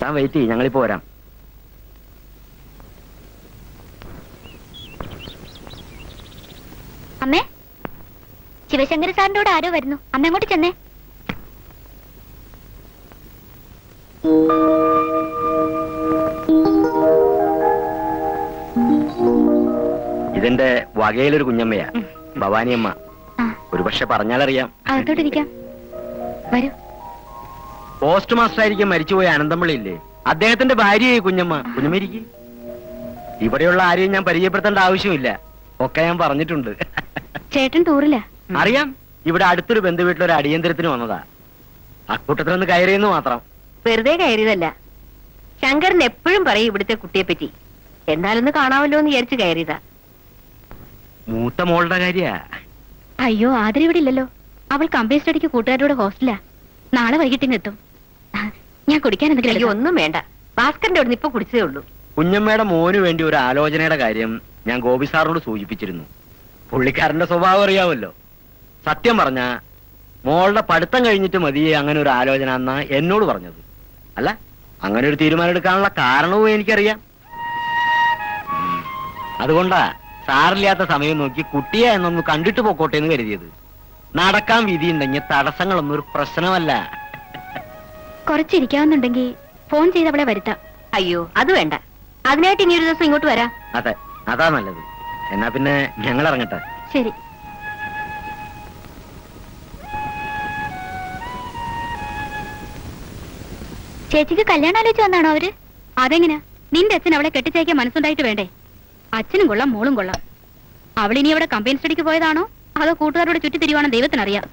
താൻ വെയിറ്റ് ചെയ്യും, ഞങ്ങളിപ്പോ വരാം. അമ്മേ, ശിവശങ്കര സാറിന്റെ കൂടെ ആരോ വരുന്നു. അമ്മ അങ്ങോട്ട് ചെന്നേ. ഇതിന്റെ വകയിലൊരു കുഞ്ഞമ്മയാ, ഭവാനിയമ്മ. ഒരുപക്ഷെ പറഞ്ഞാലറിയാം. അകത്തോട്ടിരിക്കാം, വരൂ. പോസ്റ്റ് മാസ്റ്റർ ആയിരിക്കും മരിച്ചുപോയ അനന്തമ്പിള്ളി ഇല്ലേ, അദ്ദേഹത്തിന്റെ ഭാര്യയായി കുഞ്ഞമ്മ. കുഞ്ഞമ്മ ഇരിക്കും. ഇവിടെയുള്ള ആരെയും ഞാൻ പരിചയപ്പെടുത്തേണ്ട ആവശ്യമില്ല, ഒക്കെ ഞാൻ പറഞ്ഞിട്ടുണ്ട്. ചേട്ടൻ ടൂറില്ല? അറിയാം. ഇവിടെ അടുത്തൊരു ബന്ധുവീട്ടിലൊരു അടിയന്തരത്തിന് വന്നതാ. അക്കൂട്ടത്തിലൊന്ന് കയറിയെന്ന് മാത്രം. വെറുതെ കയറിയതല്ല. ശങ്കരൻ എപ്പോഴും പറയും ഇവിടുത്തെ കുട്ടിയെ പറ്റി. എന്നാലൊന്ന് കാണാമല്ലോ എന്ന് വിചാരിച്ചു കയറിയതാ. മൂത്ത മോളുടെ കാര്യാ. അയ്യോ, ആദരി ഇവിടെ ഇല്ലല്ലോ. അവൾ കമ്പനി സ്റ്റഡിക്ക് കൂട്ടുകാരുടെ ഹോസ്റ്റലാ. നാളെ വൈകിട്ടിങ് എത്തും. ഞാൻ കുടിക്കാൻ എന്തെങ്കിലും? ഒന്നും വേണ്ട, ഭാസ്കറിന്റെ അവിടെ നിന്ന് ഇപ്പൊ കുടിച്ചതേ ഉള്ളൂ. കുഞ്ഞമ്മയുടെ മോന് വേണ്ടി ഒരു ആലോചനയുടെ കാര്യം ഞാൻ ഗോപി സാറിനോട് സൂചിപ്പിച്ചിരുന്നു. പുള്ളിക്കാരന്റെ സ്വഭാവം അറിയാമല്ലോ. സത്യം പറഞ്ഞ മോളുടെ പഠിത്തം കഴിഞ്ഞിട്ട് മതി അങ്ങനെ ഒരു ആലോചന എന്നാ എന്നോട് പറഞ്ഞത്. അല്ല, അങ്ങനെ ഒരു തീരുമാനം എടുക്കാനുള്ള കാരണവും എനിക്കറിയാം. അതുകൊണ്ടാ സാറില്ലാത്ത സമയം നോക്കി കുട്ടിയെ എന്നൊന്ന് കണ്ടിട്ട് പോക്കോട്ടെ എന്ന് കരുതിയത്. നടക്കാൻ വിധിയുണ്ടെങ്കിൽ തടസ്സങ്ങളൊന്നും ഒരു പ്രശ്നമല്ല. കുറച്ചിരിക്കാവുന്നുണ്ടെങ്കിൽ ഫോൺ ചെയ്ത് അവളെ വരുത്താം. അയ്യോ, അത് വേണ്ട. അതിനായിട്ട് ഇനി ഒരു ദിവസം ഇങ്ങോട്ട് വരാം. അതെ, അതാ നല്ലത്. എന്നാ പിന്നെ ഞങ്ങൾ ഇറങ്ങട്ടെ. ശരി. ചേച്ചിക്ക് കല്യാണം ആലോചിച്ച് വന്നാണോ അവര്? അതെങ്ങനാ? നിന്റെ അച്ഛൻ അവളെ കെട്ടിച്ചയക്കാൻ മനസ്സുണ്ടായിട്ട് വേണ്ടേ? അച്ഛനും കൊള്ളാം, മോളും കൊള്ളാം. അവളിനി അവിടെ കമ്പനി സ്റ്റഡിക്ക് പോയതാണോ അതോ കൂട്ടുകാരോട് ചുറ്റി തിരിവാണോ ദൈവത്തിനറിയാം.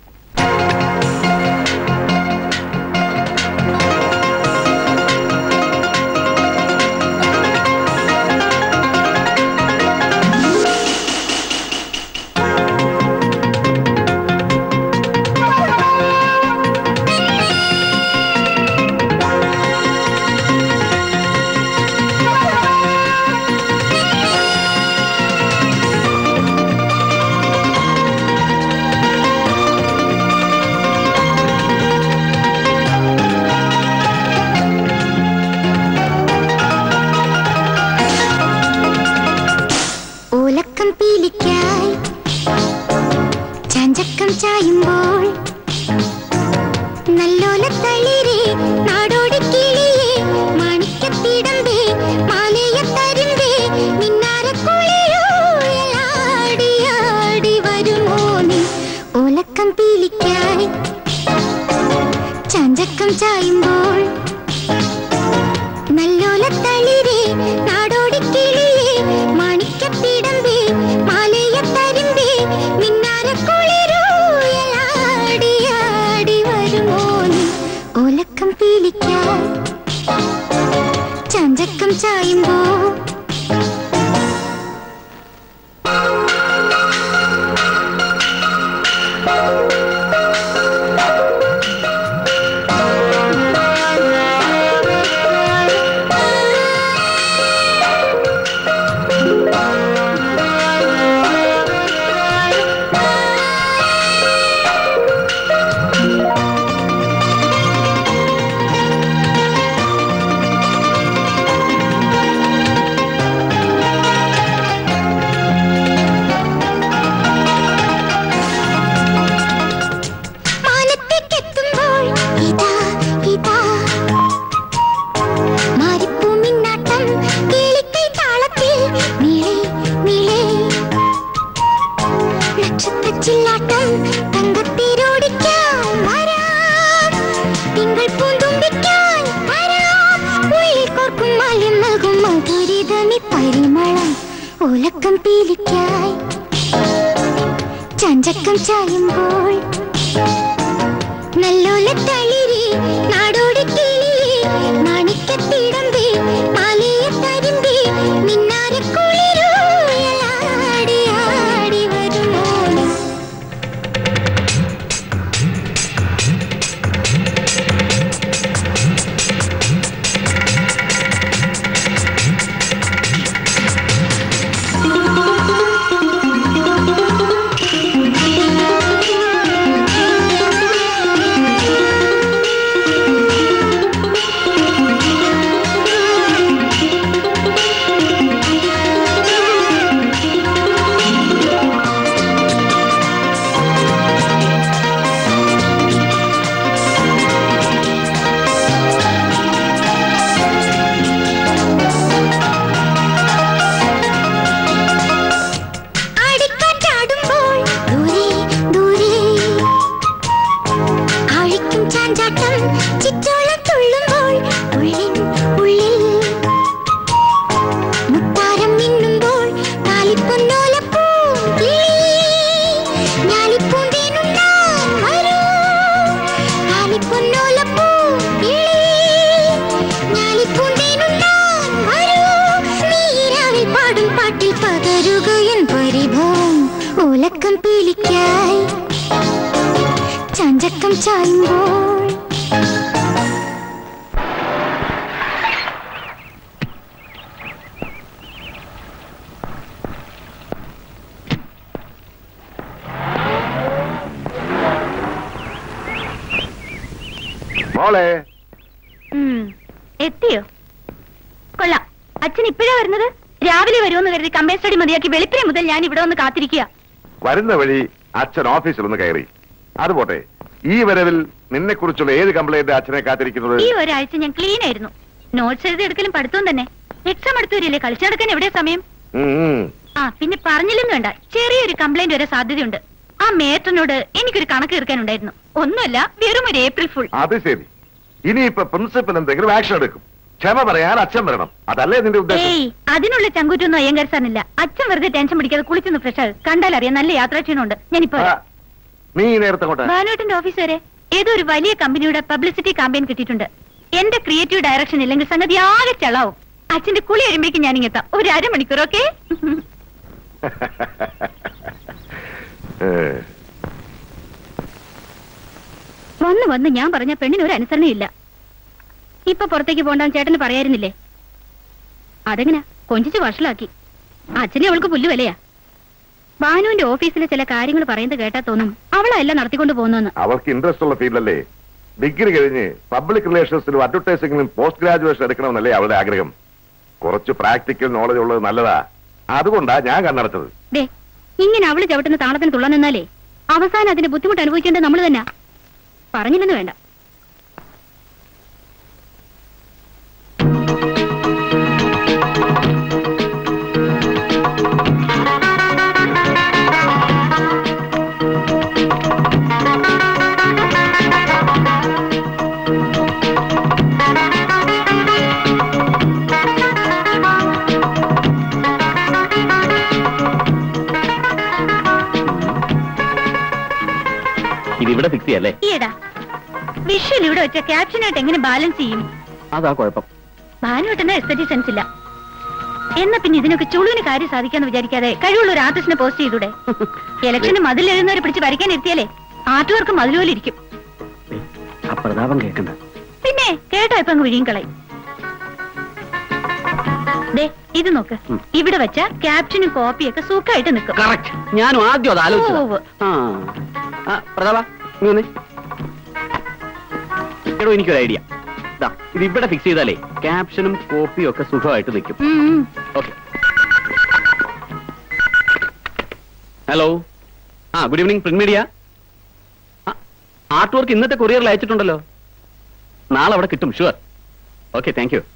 ചായുമ്പോൾ നല്ലോല തളിരേ നാടോടിക്കിളിയേ മാണിക്കത്തിടമ്പേ മാലയ തരുമ്പേ മിന്നാരക്കുളിയോടി വരുമോ നീ ഓലക്കം പീലിക്കായി ചാഞ്ചക്കം ചായുമ്പോൾ നല്ലോല തളിരേ നാടോടിക്കിളിയേ മാണിക്കത്തിടമ്പേ മാലയ തരുമ്പേ ഓലക്കം പീലിക്കാൻ ചാഞ്ചക്കം ചായുമ്പോ ഓലക്കം പീലിക്കായി ചാഞ്ചക്കം ചായുമ്പോൾ നല്ലോല തളിരേ നാടോടിക്കിളിയേ മാണിക്കത്തിടമ്പേ മാലയ തരുമ്പേ മിന്നാരക്കുളിരോടി ആടി വരുമോ മയക്കം ചായുമ്പോൾ മോളെ എത്തിയോ? കൊള്ളാം. അച്ഛൻ ഇപ്പോഴാ വരുന്നത്? രാവിലെ വരുമെന്ന് കരുതി കമ്പൈൻ സ്റ്റഡി മതിയാക്കി വെളുപ്പിനെ മുതൽ ഞാൻ ഇവിടെ വന്ന് കാത്തിരിക്കുക. വരുന്ന വഴി അച്ഛൻ ഓഫീസിൽ ഒന്ന് കയറി. അതുപോട്ടെ, ഈ വരവിൽ നിന്നെ കുറിച്ചുള്ള ഏത് കംപ്ലൈന്റ് അച്ഛനെ കാത്തിരിക്കുന്നത്? ഈ ഒരാഴ്ച ഞാൻ ക്ലീൻ ആയിരുന്നു. നോട്ട്സ് എഴുതി എടുക്കലും പഠിത്തവും തന്നെ. എക്സാം അടുത്ത് വരില്ലേ, കളിച്ചു നടക്കാൻ എവിടെ സമയം? ആ പിന്നെ പറഞ്ഞില്ലെന്ന് വേണ്ട, ചെറിയൊരു കംപ്ലൈന്റ് വരെ സാധ്യതയുണ്ട്. ആ മേറ്റനോട് എനിക്കൊരു കണക്ക് തീർക്കാനുണ്ടായിരുന്നു. ഒന്നുമല്ല, വെറും ഒരു ഏപ്രിൽ ഫുൾ. അത് ശരി. ഇനിയിപ്പൊ പ്രിൻസിപ്പൽ എന്തെങ്കിലും ആക്ഷൻ എടുക്കും. ക്ഷമ പറയാൻ അച്ഛൻ വരണം, അതല്ലേ നിന്റെ ഉദ്ദേശം? ഏയ്, അതിനുള്ള ചങ്കൂറ്റൊന്നും അയ്യങ്കാർ സാറിനില്ല. അച്ഛൻ വെറുതെ ടെൻഷൻ പിടിക്കാതെ കുളിച്ചൊന്ന് ഫ്രഷ് ആകും. കണ്ടാലറിയാം നല്ല യാത്രാക്ഷീണമുണ്ട്. ഞാനിപ്പോ നീ നേരത്തെ ഭാനുവേട്ടന്റെ ഓഫീസ് വരെ ഏതോ ഒരു വലിയ കമ്പനിയുടെ പബ്ലിസിറ്റി ക്യാമ്പയിൻ കിട്ടിയിട്ടുണ്ട്. എന്റെ ക്രിയേറ്റീവ് ഡയറക്ഷൻ ഇല്ലെങ്കിൽ സംഗതി ആകെ ചളാവും. അച്ഛന്റെ കുളി കഴിയുമ്പോഴേക്കും ഞാൻ ഇങ്ങെത്താം. ഒരു അരമണിക്കൂർ. ഓക്കെ? വന്ന് വന്ന് ഞാൻ പറഞ്ഞ പെണ്ണിന് ഒരു അനുസരണയില്ല. ഇപ്പൊ പുറത്തേക്ക് പോണ്ടാന്ന് ചേട്ടന് പറയായിരുന്നില്ലേ? അതെങ്ങനാ കൊഞ്ചിച്ച് വഷളാക്കി. അച്ഛനെ അവൾക്ക് പുല്ല് വിലയാ. ഭാനുവിന്റെ ഓഫീസിലെ ചില കാര്യങ്ങൾ പറയുന്നത് കേട്ടാ തോന്നും അവളല്ല നടത്തിക്കൊണ്ട് പോകുന്നു. അവൾക്ക് ഇൻട്രസ്റ്റ് ഉള്ള ഫീൽഡല്ലേ. ഡിഗ്രി കഴിഞ്ഞ് പബ്ലിക് റിലേഷൻസിലും അഡ്വർടൈസിംഗിലും പോസ്റ്റ് ഗ്രാജുവേഷൻ എടുക്കണമെന്നല്ലേ അവളുടെ ആഗ്രഹം. കുറച്ച് പ്രാക്ടിക്കൽ നോളജ് ഉള്ളത് നല്ലതാ. അതുകൊണ്ടാ ഞാൻ കണ്ണടച്ചത്. ദേ, ഇങ്ങനെ അവള് ചവിട്ടുന്ന താളത്തിന് തുള്ളാൻ നിന്നാലേ അവസാനം അതിന്റെ ബുദ്ധിമുട്ട് അനുഭവിക്കേണ്ടത് നമ്മൾ തന്നെ. പറഞ്ഞില്ലെന്ന് വേണ്ട. ഇതിവിടെ ഫിക്സ് ചെയ്യല്ലേ? ഈടാ വിഷ്വൽ ഇവിടെ വെച്ച ക്യാപ്ഷനായിട്ട് എങ്ങനെ ബാലൻസ് ചെയ്യും? അതാ കുഴപ്പം. ഭാനുവേട്ടന് എസ്തറ്റിക് സെൻസ് ഇല്ല. എന്നാ പിന്നെ ഇതിനൊക്കെ ചുളുവിന് കാര്യം സാധിക്കാന്ന് വിചാരിക്കാതെ കഴിവുള്ള ഒരു ആർട്ടിസ്റ്റിനെ പോസ്റ്റ് ചെയ്തൂടെ? ഇലക്ഷന് മതിലെഴുന്നവരെ പിടിച്ച് വരയ്ക്കാൻ എത്തിയാലേ ആർട്ട് വർക്ക് മതിലുപോലെ ഇരിക്കും. പ്രതാപം കേൾക്കണ്ട. പിന്നെ കേട്ടോ ഇപ്പൊ അങ്ങ് വിഴിയും കളയും. ദേ ഇത് നോക്ക്, ഇവിടെ വെച്ച ക്യാപ്ഷനും കോപ്പിയൊക്കെ സൂക്കായിട്ട് നിൽക്കും. കറക്റ്റ്. ഞാനും ആദ്യം അത് ആലോചിച്ചു. പ്രതാപ എടോ, എനിക്കൊരു ഐഡിയ. ഇത് ഇവിടെ ഫിക്സ് ചെയ്താലേ ക്യാപ്ഷനും കോപ്പിയും ഒക്കെ സുഖമായിട്ട് നിൽക്കും. Okay. Hello, good evening. Print media. Art work ഇന്നത്തെ കൊറിയറിൽ അയച്ചിട്ടുണ്ടല്ലോ. നാളെ അവിടെ കിട്ടും, ഷുവർ. Okay, thank you.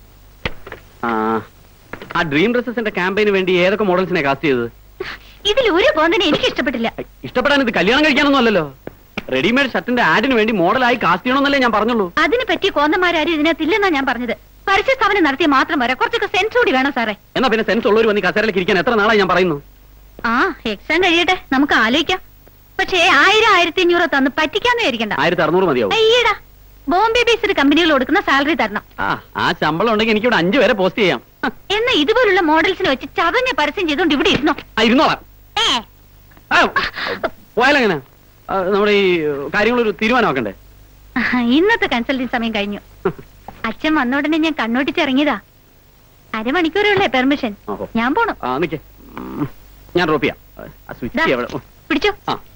ആ ഡ്രീം ഡ്രസ്സസിന്റെ ക്യാമ്പയിന് വേണ്ടി ഏതൊക്കെ മോഡൽസിനെ കാസ്റ്റ് ചെയ്തത്? ഇതിൽ ഒരു പോന്നെ എനിക്ക് ഇഷ്ടപ്പെട്ടില്ല. ഇഷ്ടപ്പെടാൻ ഇത് കല്യാണം കഴിക്കാനൊന്നും അല്ലല്ലോ. റെഡിമെയ്ഡ് ഷർട്ടിന്റെ ആഡിന് വേണ്ടി മോഡലായി കാസ്റ്റ് ചെയ്യണമെന്നല്ലേ ഞാൻ പറഞ്ഞുള്ളൂ. അതിനെ പറ്റി കോന്തന്മാരും ഇതിനകത്തില്ലെന്നാ ഞാൻ പറഞ്ഞത്. പരസ്യ സ്ഥാപനം നടത്തിയ മാത്രം വരെ കുറച്ചൊക്കെ സെൻസ് കൂടി വേണം സാറേ. എന്നാ പിന്നെ സെൻസ് ഉള്ളവർ വന്ന് കസേരയിലേക്ക് ഇരിക്കാൻ എത്ര നാളായി ഞാൻ പറയുന്നു. എക്സാം കഴിയട്ടെ, നമുക്ക് ആലോചിക്കാം. പക്ഷേ 1000-1500 തന്ന് പറ്റിക്കാന്ന് വിചാരിക്കണ്ട. 1600 മതിയാവും. അയ്യടാ, ബോംബെ ബേസ്ഡ് കമ്പനികൾ കൊടുക്കുന്ന സാലറി തരണം. ആ ശമ്പളം ഉണ്ടെങ്കിൽ എനിക്ക് ഇവിടെ 5 വരെ പോസ്റ്റ് ചെയ്യാം. എന്നാ ഇതുപോലുള്ള മോഡൽസിന് വെച്ച് ചതഞ്ഞ പരസ്യം ചെയ്തോണ്ട് ഇവിടെ ഇരുന്നോളാം. പോയാലെങ്ങനെ? നമ്മുടെ ഈ കാര്യങ്ങളൊരു തീരുമാനമാക്കണ്ടേ? ഇന്നത്തെ കൺസൾട്ടിങ് സമയം കഴിഞ്ഞു. അച്ഛൻ വന്ന ഉടനെ ഞാൻ കണ്ണോട്ടിച്ചിറങ്ങിയതാ. അരമണിക്കൂറുള്ളേ പെർമിഷൻ. ഞാൻ പോണം. ഞാൻ ഡ്രോപ്പ് ചെയ്യാം. പിടിച്ചോ.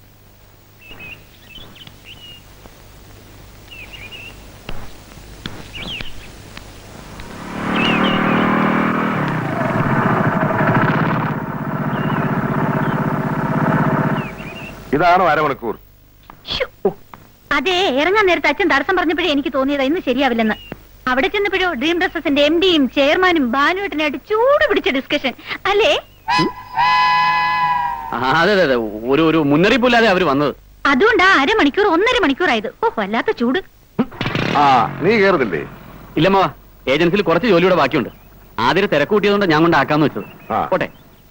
ഇതാണോ അരമണിക്കൂർ? അതെ, ഇറങ്ങാൻ നേരത്തെ അച്ഛൻ തടസ്സം പറഞ്ഞപ്പോഴേ എനിക്ക് തോന്നിയതാ ഇന്ന് ശരിയാവില്ലെന്ന്. അവിടെ ചെന്നപ്പോഴോ ഡ്രീം ഡ്രസ്സസിന്റെ MD-യും ചെയർമാനും ഭാനുവേട്ടനായിട്ട് ചൂട് പിടിച്ച ഡിസ്കഷൻ അല്ലേ? അതെ അതെ, ഒരു മുന്നറിയിപ്പില്ലാതെ അവര് വന്നത്. അതുകൊണ്ടാ അരമണിക്കൂർ 1.5 മണിക്കൂറായത്. വല്ലാത്ത ചൂട്. നീ കേറുന്നില്ലേ? ഇല്ലമ്മാ, ഏജൻസിയിൽ കുറച്ച് ജോലിയുടെ ബാക്കിയുണ്ട്. ആദ്യം തിരക്ക് കൂട്ടിയതുകൊണ്ട് ഞാൻ കൊണ്ടാക്കാന്ന് വെച്ചത്. പോട്ടെ.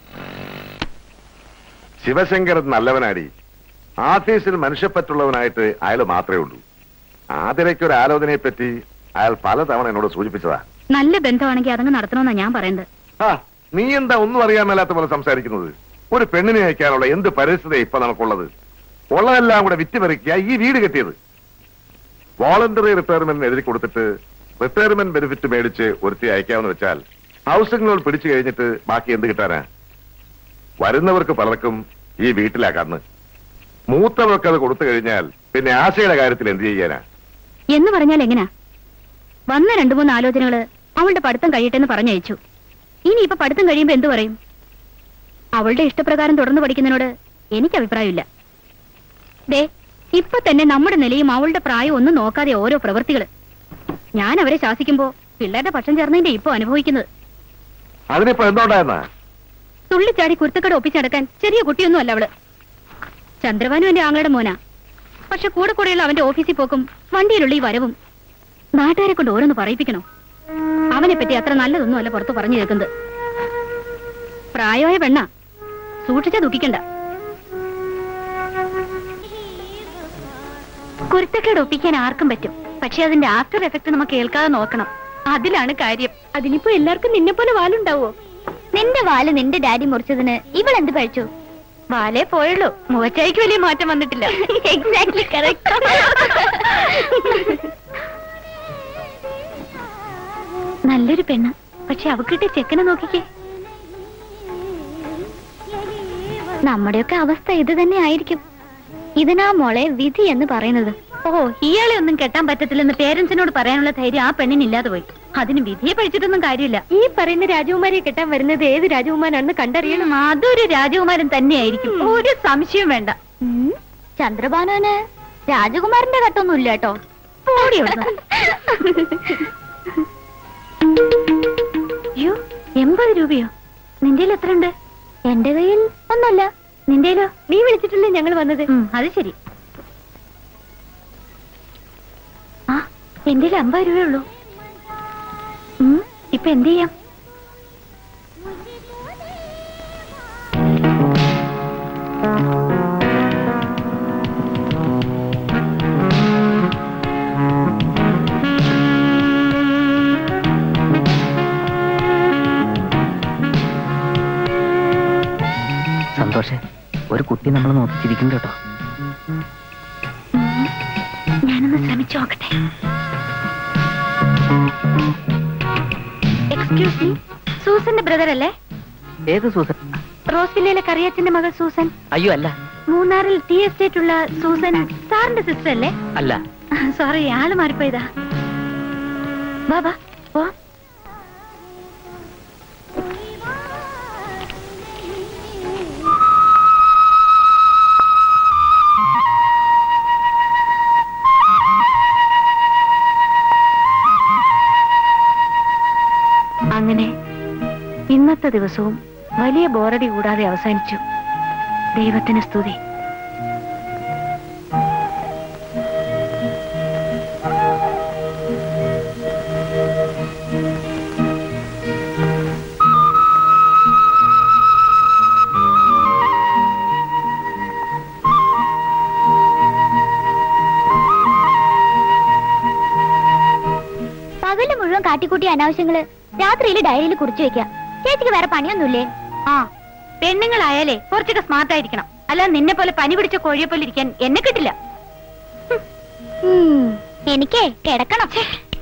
ശിവശങ്കരൻ നല്ലവനാടി. ആഫീസിൽ മനുഷ്യപ്പറ്റുള്ളവനായിട്ട് അയാൾ മാത്രമേ ഉള്ളൂ. ആതിരയ്ക്കൊരു ആലോചനയെ പറ്റി അയാൾ പലതവണ എന്നോട് സൂചിപ്പിച്ചതാ. നല്ല ബന്ധമാണെങ്കിൽ അതങ്ങ് നടത്തണമെന്നാ ഞാൻ പറയുന്നത്. നീ എന്താ ഒന്നും അറിയാൻ മേലാത്ത പോലെ സംസാരിക്കുന്നത്? ഒരു പെണ്ണിനെ അയക്കാനുള്ള എന്ത് പരിസ്ഥിതി ഇപ്പൊ നമുക്കുള്ളത്? ഉള്ളതെല്ലാം കൂടെ വിറ്റുപറിക്കുക ഈ വീട് കെട്ടിയത്. വോളണ്ടറി റിട്ടയർമെന്റിന് എഴുതി കൊടുത്തിട്ട് റിട്ടയർമെന്റ് ബെനിഫിറ്റ് മേടിച്ച് ഒരുത്തി അയക്കാമെന്ന് വെച്ചാൽ ഹൗസിംഗ് ലോൺ പിടിച്ചു കഴിഞ്ഞിട്ട് ബാക്കി എന്ത് കിട്ടാനാ? വരുന്നവർക്ക് പലർക്കും ഈ വീട്ടിലാ കണ്ണ്. മൂത്തവർക്ക് അത് കൊടുത്തു കഴിഞ്ഞാൽ പിന്നെ ആശയുടെ കാര്യത്തിൽ എന്ത് ചെയ്യാനാ? എന്ന് പറഞ്ഞാൽ എങ്ങനാ? വന്ന 2-3 ആലോചനകള് അവളുടെ പഠിത്തം കഴിയട്ടെന്ന് പറഞ്ഞയച്ചു. ഇനി ഇപ്പൊ പഠിത്തം കഴിയുമ്പോ എന്തു പറയും? അവളുടെ ഇഷ്ടപ്രകാരം തുടർന്ന് പഠിക്കുന്നതിനോട് എനിക്ക് അഭിപ്രായമില്ല. ദേ, ഇപ്പൊ തന്നെ നമ്മുടെ നിലയും അവളുടെ പ്രായം ഒന്നും നോക്കാതെ ഓരോ പ്രവൃത്തികള്. ഞാൻ അവരെ ശാസിക്കുമ്പോ പിള്ളേരുടെ പക്ഷം ചേർന്നതിന്റെ ഇപ്പൊ അനുഭവിക്കുന്നത്. അതിനിപ്പോ എന്തോണ്ടായിരുന്നാ? തുള്ളിച്ചാടി കുരുത്തക്കട ഒപ്പിച്ചടക്കാൻ ചെറിയ കുട്ടിയൊന്നും അല്ല അവള്. ചന്ദ്രവാനും എന്റെ ആങ്ങളുടെ മോനാ. പക്ഷെ കൂടെ കൂടെയുള്ള അവന്റെ ഓഫീസിൽ പോക്കും വണ്ടിയിലുള്ള ഈ വരവും നാട്ടുകാരെ കൊണ്ട് ഓരോന്ന് പറയിപ്പിക്കണോ? അവനെ പറ്റി അത്ര നല്ലതൊന്നും അല്ല പുറത്ത് പറഞ്ഞു കേൾക്കുന്നത്. പ്രായമായ പെണ്ണ, സൂക്ഷിച്ചാ ദുഃഖിക്കണ്ട. കുരുത്തക്കേട് ഒപ്പിക്കാൻ ആർക്കും പറ്റും. പക്ഷെ അതിന്റെ ആഫ്റ്റർ എഫക്ട് നമുക്ക് കേൾക്കാതെ നോക്കണം. അതിലാണ് കാര്യം. അതിനിപ്പോ എല്ലാവർക്കും നിന്നെ പോലെ വാലുണ്ടാവോ? നിന്റെ വാല് നിന്റെ ഡാഡി മുറിച്ചതിന് ഇവളെന്ത് പഴിച്ചു? വാലേ പോയുള്ളൂ, മുഖച്ചായിക്ക് വലിയ മാറ്റം വന്നിട്ടില്ല. Exactly correct. നല്ലൊരു പെണ്ണ്, പക്ഷെ അവക്കിട്ട് ചെക്കനെ നോക്കിക്കേ. നമ്മുടെയൊക്കെ അവസ്ഥ ഇത് തന്നെ ആയിരിക്കും. ഇതിനാ മോളെ വിധി എന്ന് പറയുന്നത്. ഓ, ഇയാളെ ഒന്നും കെട്ടാൻ പറ്റത്തില്ലെന്ന് പേരൻസിനോട് പറയാനുള്ള ധൈര്യം ആ പെണ്ണിനില്ലാതെ പോയി. അതിന് വിധിയെ പഠിച്ചിട്ടൊന്നും കാര്യമില്ല. ഈ പറയുന്ന രാജകുമാരിയെ കെട്ടാൻ വരുന്നത് ഏത് രാജകുമാരാണെന്ന് കണ്ടറിയണം. അതൊരു രാജകുമാരൻ തന്നെയായിരിക്കും, ഒരു സംശയം വേണ്ട. ചന്ദ്രഭാനുവിന് രാജകുമാരന്റെ കട്ടൊന്നും ഇല്ല കേട്ടോ. അയ്യോ, 80 രൂപയോ? നിന്റെ എത്ര ഉണ്ട്? എന്റെ കയ്യിൽ ഒന്നല്ല. നിന്റെയിലോ? നീ വിളിച്ചിട്ടല്ലേ ഞങ്ങൾ വന്നത്. അത് ശരി. ആ, എന്റെ 50 രൂപയുള്ളൂ. ഇപ്പൊ എന്ത് ചെയ്യാം? സന്തോഷേ, ഒരു കുട്ടി നമ്മൾ നോക്കിച്ചിരിക്കും കേട്ടോ. ഞാനൊന്ന് ശ്രമിച്ചു നോക്കട്ടെ. എക്സ്ക്യൂസ് മീ, സൂസന്റെ ബ്രദർ അല്ലേ? ഏത് സൂസൻ? റോസ്വില്ലയിലെ കറിയച്ചന്റെ മകൾ സൂസൻ. അയ്യോ അല്ല. മൂന്നാറിൽ ടീ എസ്റ്റേറ്റ് ഉള്ള സൂസൻ സാറിന്റെ സിസ്റ്റർ അല്ലേ? അല്ല. സോറി, ആള് മാറിപ്പോയതാ. ബാബാ ഓ. അങ്ങനെ ഇന്നത്തെ ദിവസവും വലിയ ബോറടി കൂടാതെ അവസാനിച്ചു. ദൈവത്തിന് സ്തുതി. പകല് മുഴുവൻ കാട്ടിക്കൂട്ടിയ അനാവശ്യങ്ങള് രാത്രിയിൽ ഡയറിയിൽ കുറിച്ചു വെക്കാം. ചേച്ചിക്ക് വേറെ പണിയൊന്നുമില്ലേ? ആ, പെണ്ണുങ്ങളായാലേ കുറച്ചൊക്കെ സ്മാർട്ട് ആയിരിക്കണം. അല്ല നിന്നെ പോലെ പനി പിടിച്ച കോഴിയെ പോലെ ഇരിക്കാൻ എന്നെ കിട്ടില്ല. എനിക്കേ കിടക്കണം.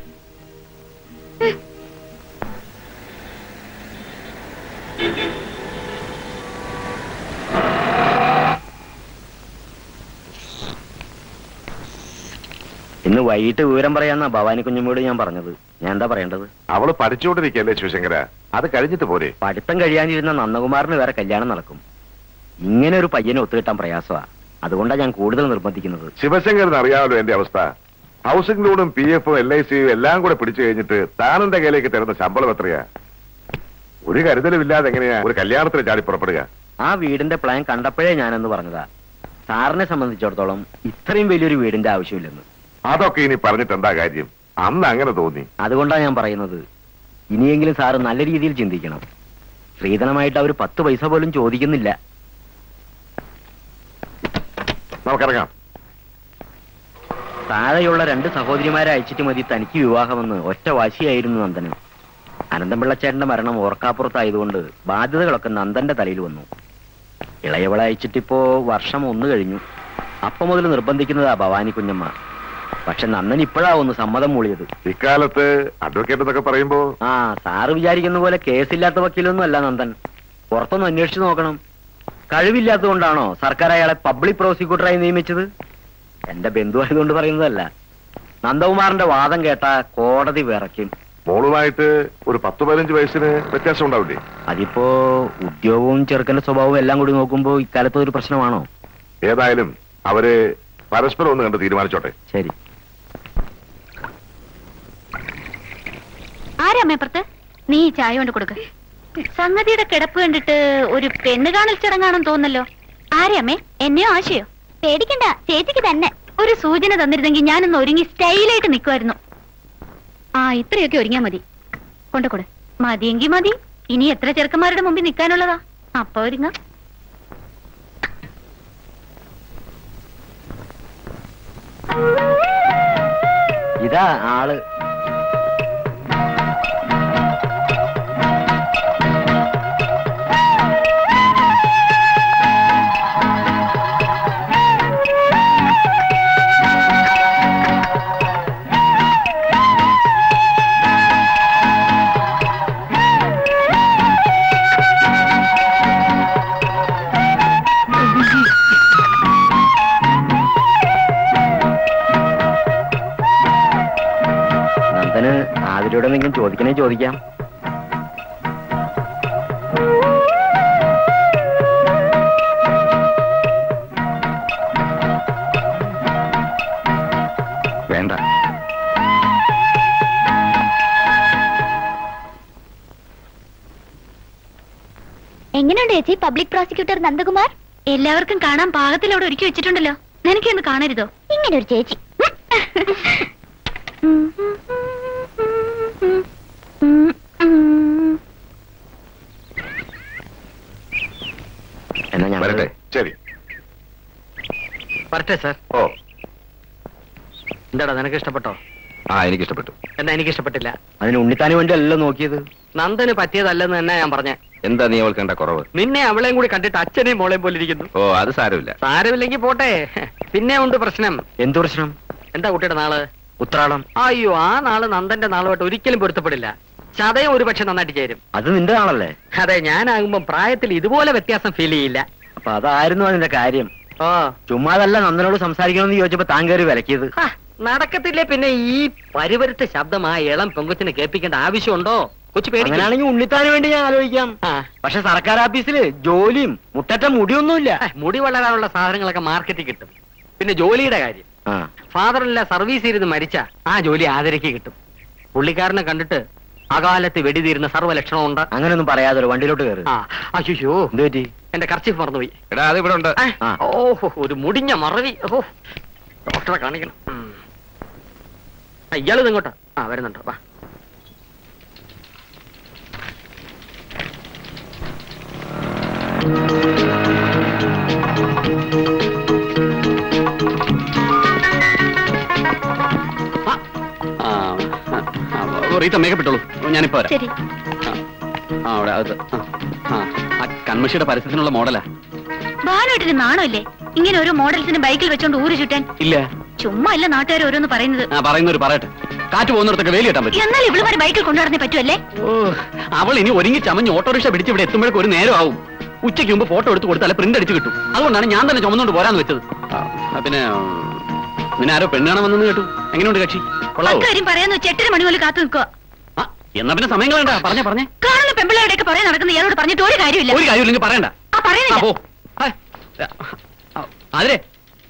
ഇന്ന് വൈകിട്ട് വിവരം പറയാന്നാ ഭവാനി കുഞ്ഞമ്മയോട് ഞാൻ പറഞ്ഞത്. ഞാൻ എന്താ പറയേണ്ടത്? അവള് പഠിച്ചുകൊണ്ടിരിക്കല്ലേ ശിവശങ്കര, അത് കഴിഞ്ഞിട്ട് പോരെ. പഠിത്തം കഴിയാനിരുന്ന നന്ദകുമാറിന് വേറെ കല്യാണം നടക്കും. ഇങ്ങനെ ഒരു പയ്യനെ ഒത്തുകിട്ടാൻ പ്രയാസമാ. അതുകൊണ്ടാണ് ഞാൻ കൂടുതൽ നിർബന്ധിക്കുന്നത്. ശിവശങ്കരന് അറിയാമല്ലോ എന്റെ അവസ്ഥ. ഹൗസിംഗ് ലോണും PF LIC എല്ലാം കൂടെ പിടിച്ചു കഴിഞ്ഞിട്ട് താനെന്റെ കയ്യിലേക്ക് തരുന്ന ശമ്പളം എത്രയാ? ഒരു കരുതലും ഇല്ലാതെ എങ്ങനെയാ ഒരു കല്യാണത്തിന് ചാടി പുറപ്പെടുക? ആ വീടിന്റെ പ്ലാൻ കണ്ടപ്പോഴേ ഞാനെന്ന് പറഞ്ഞതാ, സാറിനെ സംബന്ധിച്ചിടത്തോളം ഇത്രയും വലിയൊരു വീടിന്റെ ആവശ്യമില്ലെന്ന്. അതൊക്കെ ഇനി പറഞ്ഞിട്ട് എന്താ കാര്യം? അന്ന് അങ്ങനെ തോന്നി. അതുകൊണ്ടാണ് ഞാൻ പറയുന്നത്, ഇനിയെങ്കിലും സാറ് നല്ല രീതിയിൽ ചിന്തിക്കണം. സ്ത്രീധനമായിട്ട് അവർ 10 പൈസ പോലും ചോദിക്കുന്നില്ല. നമുക്കിറങ്ങാം. താഴെയുള്ള 2 സഹോദരിമാരെ അയച്ചിട്ട് മതി തനിക്ക് വിവാഹമെന്ന് ഒറ്റ വാശിയായിരുന്നു നന്ദന്. അനന്തപിള്ളച്ചേട്ടന്റെ മരണം ഓർക്കാപ്പുറത്തായതുകൊണ്ട് ബാധ്യതകളൊക്കെ നന്ദന്റെ തലയിൽ വന്നു. ഇളയവളെ അയച്ചിട്ടിപ്പോ വർഷം 1 കഴിഞ്ഞു. അപ്പം മുതൽ നിർബന്ധിക്കുന്നതാ ഭവാനി കുഞ്ഞമ്മ. പക്ഷെ നന്ദൻ ഇപ്പോഴാ ഒന്ന് സമ്മതം മൂളിയത്. ഇക്കാലത്ത് അഡ്വക്കേറ്റ് എന്നൊക്കെ പറയുമ്പോ ആ സാറ് വിചാരിക്കുന്ന പോലെ കേസില്ലാത്ത വക്കീലൊന്നും അല്ല നന്ദൻ. പുറത്തൊന്ന് അന്വേഷിച്ചു നോക്കണം. കഴിവില്ലാത്തതുകൊണ്ടാണോ സർക്കാർ അയാളെ പബ്ലിക് പ്രോസിക്യൂട്ടറായി നിയമിച്ചത്? എന്റെ ബന്ധുവായതുകൊണ്ട് പറയുന്നതല്ല. നന്ദകുമാറിന്റെ വാദം കേട്ടാ കോടതി വിറയ്ക്കും. മോളുമായിട്ട് ഒരു 10-15 വയസ്സിന് വ്യത്യാസം ഉണ്ടാവില്ലേ? അതിപ്പോ ഉദ്യോഗവും ചെറുക്കന്റെ സ്വഭാവവും എല്ലാം കൂടി നോക്കുമ്പോ ഇക്കാലത്ത് ഒരു പ്രശ്നമാണോ? ഏതായാലും അവര് പരസ്പരം ഒന്ന് കണ്ട് തീരുമാനിച്ചോട്ടെ. ശരി. ആരാമ്മേപ്പുറത്ത്? നീ ഈ ചായ കൊണ്ട് കൊടുക്ക. സംഗതിയുടെ കിടപ്പ് കണ്ടിട്ട് ഒരു പെണ്ണ് കാണൽ ചടങ്ങാണെന്ന് തോന്നല്ലോ. ആരാമ്മേ? എന്നെയോ ആശയോ? പേടിക്കണ്ട, ചേച്ചിക്ക് തന്നെ. ഒരു സൂചന തന്നിരുന്നെങ്കിൽ ഞാനൊന്ന് ഒരുങ്ങി സ്റ്റൈലായിട്ട് നിൽക്കുമായിരുന്നു. ആ ഇത്രയൊക്കെ ഒരുങ്ങിയാ മതി. കൊണ്ടുകൊടു. മതിയെങ്കി മതി. ഇനി എത്ര ചെറുക്കന്മാരുടെ മുമ്പിൽ നിൽക്കാനുള്ളതാ? അപ്പൊ ഒരുങ്ങ. ഇതാ ആള്. നന്ദന് ആതിരയോട് എന്തെങ്കിലും ചോദിക്കണേ ചോദിക്കാം. വേണ്ട. എങ്ങനെയുണ്ട് ചേച്ചി പബ്ലിക് പ്രോസിക്യൂട്ടർ നന്ദകുമാർ? എല്ലാവർക്കും കാണാൻ പാകത്തിൽ അവിടെ ഒരുക്കി വെച്ചിട്ടുണ്ടല്ലോ. നിനക്കൊന്ന് കാണരുതോ ഇങ്ങനെ ഒരു ചേച്ചി? എന്നാ ഞാൻ വരട്ടെ. ശരി. വരട്ടെ സാർ. ഓ, എന്താടാ നിനക്ക് ഇഷ്ടപ്പെട്ടോ? എനിക്ക് ഇഷ്ടപ്പെട്ടു. എന്നാ എനിക്ക് ഇഷ്ടപ്പെട്ടില്ല. അതിന് ഉണ്ണിത്താന് വേണ്ടി അല്ലല്ലോ നോക്കിയത്. നന്ദന് പറ്റിയതല്ലെന്ന് തന്നെ ഞാൻ പറഞ്ഞ. എന്താ നീ അവൾക്ക് കണ്ട കുറവ്? നിന്നെ അവളെയും കൂടി കണ്ടിട്ട് അച്ഛനെയും മോളെയും പോലെ ഇരിക്കുന്നു. ഓ, അത് സാരമില്ല. സാരമില്ലെങ്കിൽ പോട്ടെ. പിന്നെ ഉണ്ട് പ്രശ്നം. എന്തു പ്രശ്നം? എന്താ കുട്ടിയുടെ നാള്? ഉത്രാടം. അയ്യോ, ആ നാള് നന്ദന്റെ നാളുമായിട്ട് ഒരിക്കലും പൊരുത്തപ്പെടില്ല. ചതയം ഒരു പക്ഷെ നന്നായിട്ട് ചേരും. അത് നിന്റെ നാളല്ലേ? അതെ, ഞാനാകുമ്പോ പ്രായത്തിൽ ഇതുപോലെ വ്യത്യാസം ഫീൽ ചെയ്യില്ല. അപ്പൊ അതായിരുന്നു അതിന്റെ കാര്യം. ഓ, ചുമ്മാതല്ല നന്ദനോട് സംസാരിക്കണമെന്ന് ചോദിച്ചപ്പോ താൻ കയറി വിലക്കിയത്. നടക്കത്തില്ലേ? പിന്നെ ഈ പരിവരുത്ത ശബ്ദം ആ ഇളം പെങ്കൊച്ചിനെ കേൾപ്പിക്കേണ്ട ആവശ്യമുണ്ടോ? കൊച്ചു പേടി. അങ്ങനെയാണെങ്കിൽ ഉണ്ണിത്താന് വേണ്ടി ഞാൻ ആലോചിക്കാം. പക്ഷെ സർക്കാർ ഓഫീസില് ജോലിയും മുട്ടറ്റ മുടിയൊന്നുമില്ല. മുടി വളരാനുള്ള സാധനങ്ങളൊക്കെ മാർക്കറ്റിൽ കിട്ടും. പിന്നെ ജോലിയുടെ കാര്യം, ഫാദറില്ല സർവീസ് ചെയ്ത് മരിച്ച ആ ജോലി ആദരയ്ക്ക് കിട്ടും. പുള്ളിക്കാരനെ കണ്ടിട്ട് അകാലത്ത് വെടിതീരുന്ന സർവ്വലക്ഷണമുണ്ട്. അങ്ങനെയൊന്നും പറയാതെ ഒരു വണ്ടിയിലോട്ട് കയറി. അയ്യോ, എന്ത് പറ്റി? എന്റെ കർച്ചീഫ് മറന്നുപോയി. എടാ, അത് ഇവിടെ ഉണ്ട്. ഓഹോ, ഒരു മുടിഞ്ഞ മറവി. ഓഹോ, ഡോക്ടറെ കാണിക്കണം. ഇയാള് ഇങ്ങോട്ടാ. വരുന്നുണ്ടോ? വാ. റീത്ത മേക്കപ്പെട്ടോളൂ, ഞാനിപ്പോ വരാം. ശരി. അവിടെ അത് കൺമഷിയുടെ പരസ്യത്തിനുള്ള മോഡലാ. ബാലോട്ടിന് നാണമില്ലേ ഇങ്ങനെ ഓരോ മോഡൽസിന് ബൈക്കിൽ വെച്ചോണ്ട് ഊര് ചുറ്റാൻ? ഇല്ല, ചുമ്മാ അല്ല നാട്ടുകാർ ഓരോന്ന് പറയുന്നത്. പറയുന്നവര് പറയട്ടെ. കാറ്റ് പോകുന്നിടത്തൊക്കെ വേലി കെട്ടാൻ പറ്റും. എന്നാൽ ഇവളുമാര് ബൈക്കിൽ കൊണ്ടുനടന്നേ പറ്റുമല്ലേ? ഓ, അവൾ ഇനി ഒരുങ്ങി ചമഞ്ഞ് ഓട്ടോറിക്ഷ പിടിച്ച് ഇവിടെ എത്തുമ്പോഴേക്കും ഒരു നേരം ആവും. ഉച്ചയ്ക്ക് മുമ്പ് ഫോട്ടോ എടുത്ത് കൊടുത്താൽ പ്രിന്റ് അടിച്ച് കിട്ടും. അതുകൊണ്ടാണ് ഞാൻ തന്നെ ചുമന്നുകൊണ്ട് പോരാന്ന് വെച്ചത്. പിന്നെ നിന്നെ ആരോ പെണ്ണ് കാണാൻ വന്നെന്ന് കേട്ടു. എങ്ങനെയുണ്ട് കക്ഷി? കൊള്ളാവോ? കാര്യം പറയാന്ന് വെച്ച് 8:30 മണി പോലെ കാത്തു നിൽക്കുക. എന്നാ പിന്നെ സമയം കളയണ്ട. പറഞ്ഞേ. കാണുന്ന പെമ്പിള്ളേരുടെയൊക്കെ പറയാൻ നടക്കുന്ന ഇയാളോട് പറഞ്ഞിട്ട് ഒരു കാര്യമില്ല. ഒരു കാര്യമില്ലെങ്കിൽ പറയണ്ട. പറയുന്നില്ല. അതിരെ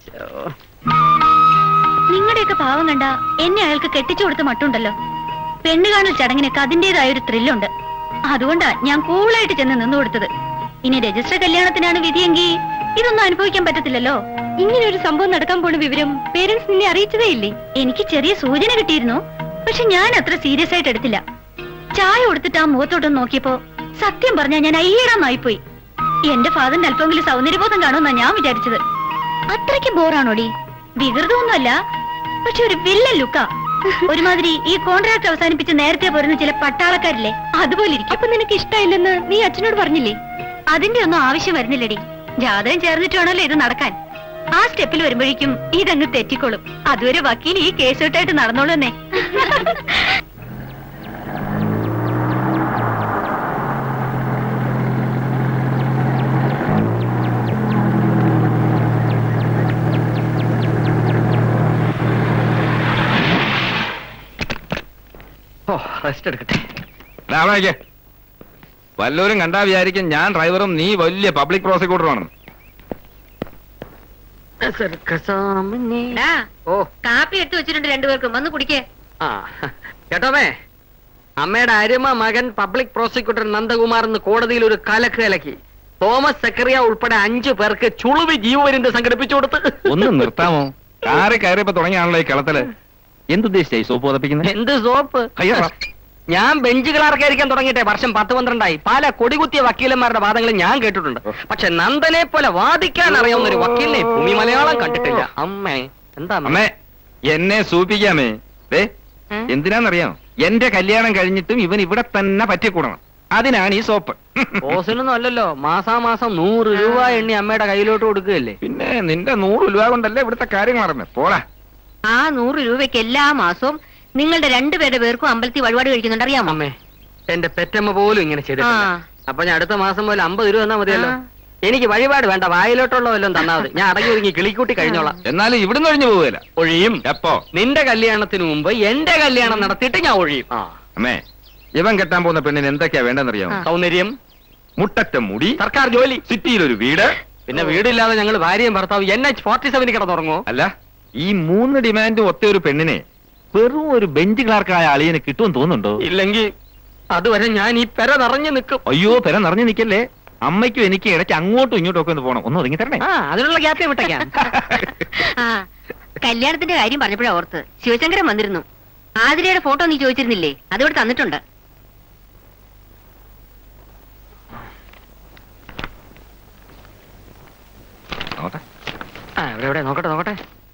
നിങ്ങളുടെയൊക്കെ പാവം കണ്ട എന്നെ അയാൾക്ക് കെട്ടിച്ചു കൊടുത്ത മട്ടുണ്ടല്ലോ. പെണ്ണ് കാണൽ ചടങ്ങിനൊക്കെ അതിന്റേതായ ഒരു ത്രില്ലുണ്ട്. അതുകൊണ്ടാ ഞാൻ കൂളായിട്ട് ചെന്ന് നിന്നു കൊടുത്തത്. ഇനി രജിസ്റ്റർ കല്യാണത്തിനാണ് വിധിയെങ്കിൽ ഇതൊന്നും അനുഭവിക്കാൻ പറ്റത്തില്ലല്ലോ. ഇങ്ങനെ ഒരു സംഭവം നടക്കാൻ പോണ വിവരം പേരൻസ് നിന്നെ അറിയിച്ചതേ ഇല്ലേ? എനിക്ക് ചെറിയ സൂചന കിട്ടിയിരുന്നു. പക്ഷെ ഞാൻ അത്ര സീരിയസ് ആയിട്ട് എടുത്തില്ല. ചായ കൊടുത്തിട്ട് ആ മുഖത്തോട്ടൊന്ന് നോക്കിയപ്പോ സത്യം പറഞ്ഞാൽ ഞാൻ അയ്യടാന്നായിപ്പോയി. എന്റെ ഫാദറിന്റെ അല്പമെങ്കിലും സൗന്ദര്യബോധം കാണുമെന്നാ ഞാൻ വിചാരിച്ചത്. അത്രയ്ക്ക് ബോറാണോടി? വികൃതമൊന്നുമല്ല, പക്ഷെ ഒരു വില്ലൻ ലുക്കാ. ഒരുമാതിരി ഈ കോൺട്രാക്ട് അവസാനിപ്പിച്ച് നേരത്തെ പോരുന്ന ചില പട്ടാളക്കാരില്ലേ, അതുപോലെ ഇരിക്കും. അപ്പൊ നിനക്ക് ഇഷ്ടമില്ലെന്ന് നീ അച്ഛനോട് പറഞ്ഞില്ലേ? അതിന്റെ ഒന്നും ആവശ്യം വരുന്നില്ലടി. ജാതകം ചേർന്നിട്ട് വേണമല്ലോ ഇത് നടക്കാൻ. ആ സ്റ്റെപ്പിൽ വരുമ്പോഴേക്കും ഇതങ്ങ് തെറ്റിക്കോളും. അതുവരെ വക്കീൽ ഈ കേസോട്ടായിട്ട് നടന്നോളൂ തന്നെ. റെസ്റ്റ് എടുക്കട്ടെ. വല്ലവരും കണ്ടാ വിചാരിക്കും ഞാൻ ഡ്രൈവറും നീ വലിയ പബ്ലിക് പ്രോസിക്യൂട്ടറുമാണ്. കാപ്പി എടുത്തു വെച്ചിട്ടുണ്ട് രണ്ടുപേർക്കും, വന്ന് കുടിക്കേ. കേട്ടോമേ, അമ്മയുടെ അരുമ മകൻ പബ്ലിക് പ്രോസിക്യൂട്ടർ നന്ദകുമാർ എന്ന് കോടതിയിൽ ഒരു കലക്ക് കലക്കി. തോമസ് സെക്രട്ടറിയ ഉൾപ്പെടെ 5 പേർക്ക് ചുളുവി ജീവപര്യന്തം സംഘടിപ്പിച്ചു കൊടുത്ത്. ഒന്ന് നിർത്താമോ? കാറി കയറിയപ്പോ തുടങ്ങിയാണല്ലോ ഈ കളത്തില്. എന്തുദ്ദേശിച്ചായി സോപ്പ് പതപ്പിക്കുന്നത്? എന്ത് സോപ്പ്? ഞാൻ ബെഞ്ച് ക്ലാർക്കായിരിക്കാൻ തുടങ്ങിയിട്ടെ വർഷം 10-12ആയി. പല കൊടികുത്തിയ വക്കീലന്മാരുടെ വാദങ്ങൾ ഞാൻ കേട്ടിട്ടുണ്ട്. പക്ഷെ നന്ദനെ പോലെ വാദിക്കാൻ അറിയാവുന്ന ഒരു വക്കീലിനെ ഭൂമി മലയാളം കണ്ടിട്ടില്ല. അമ്മേ, എന്താ അമ്മേ എന്നെ സൂപ്പിക്കാമേ? എന്തിനാന്നറിയാമോ? എന്റെ കല്യാണം കഴിഞ്ഞിട്ടും ഇവൻ ഇവിടെ തന്നെ പറ്റിക്കൂടണം. അതിനാണ് ഈ സോപ്പ്. ഓസിനൊന്നും അല്ലല്ലോ, മാസാമാസം 100 രൂപ എണ്ണി അമ്മയുടെ കയ്യിലോട്ട് കൊടുക്കുകയല്ലേ. പിന്നെ നിന്റെ 100 രൂപ കൊണ്ടല്ലേ ഇവിടുത്തെ കാര്യങ്ങൾ അറിഞ്ഞത്. പോടാ. ആ 100 രൂപയ്ക്ക് എല്ലാ മാസവും നിങ്ങളുടെ 2 പേരുടെ പേർക്കും അമ്പലത്തിൽ വഴിപാട് കഴിക്കുന്നുണ്ട്, അറിയാമോ? അമ്മേ, എന്റെ പെറ്റമ്മ പോലും ഇങ്ങനെ ചെയ്തിട്ടില്ല. അപ്പൊ ഞാൻ അടുത്ത മാസം പോലെ 50 രൂപ തന്നാ മതിയല്ലോ. എനിക്ക് വഴിപാട് വേണ്ട, വായിലോട്ടുള്ള വല്ലതും തന്നാ മതി. ഞാൻ അടങ്ങി ഒരുങ്ങി കിളിക്കൂട്ടി കഴിഞ്ഞോളാം. എന്നാലും ഇവിടുന്ന് ഒഴിഞ്ഞു പോവുകയില്ല. ഒഴിയും. എപ്പോ? നിന്റെ കല്യാണത്തിന് മുമ്പ് എന്റെ കല്യാണം നടത്തിയിട്ട് ഞാൻ ഒഴിയും. അമ്മേ, ഇവൻ കെട്ടാൻ പോകുന്ന പെണ്ണിന് എന്തൊക്കെയാ വേണ്ടെന്നറിയാമോ? സൗന്ദര്യം, മുട്ടറ്റ മുടി, സർക്കാർ ജോലി, സിറ്റിയിലൊരു വീട്. പിന്നെ വീടില്ലാതെ ഞങ്ങൾ ഭാര്യയും ഭർത്താവ് NH-47 കിടന്നുറങ്ങോ? അല്ല, ഈ 3 ഡിമാൻഡ് ഒത്ത ഒരു പെണ്ണിനെ വെറും ഒരു ബെഞ്ച് ക്ലാർക്കായ അളിയനെ കിട്ടുമെന്ന് തോന്നുന്നുണ്ടോ? ഇല്ലെങ്കിൽ അതുവരെ ഞാൻ ഈ പെര നിറഞ്ഞു നിൽക്കും. അയ്യോ, പെര നിറഞ്ഞു നിൽക്കല്ലേ. അമ്മയ്ക്കും എനിക്ക് ഇടയ്ക്ക് അങ്ങോട്ടും ഇങ്ങോട്ടും ഒക്കെ ഒന്ന് പോകണം. ഒന്ന് ഒതുങ്ങി തരണേ. അതിനുള്ള ഗ്യാപ്പ് വിട്ടേക്കാം. കല്യാണത്തിന്റെ കാര്യം പറഞ്ഞപ്പോഴാ ഓർത്ത്, ശിവശങ്കരൻ വന്നിരുന്നു. ആതിരയുടെ ഫോട്ടോ നീ ചോദിച്ചിരുന്നില്ലേ? അതിവിടെ തന്നിട്ടുണ്ട്. എവിടെ നോക്കട്ടെ നോക്കട്ടെ.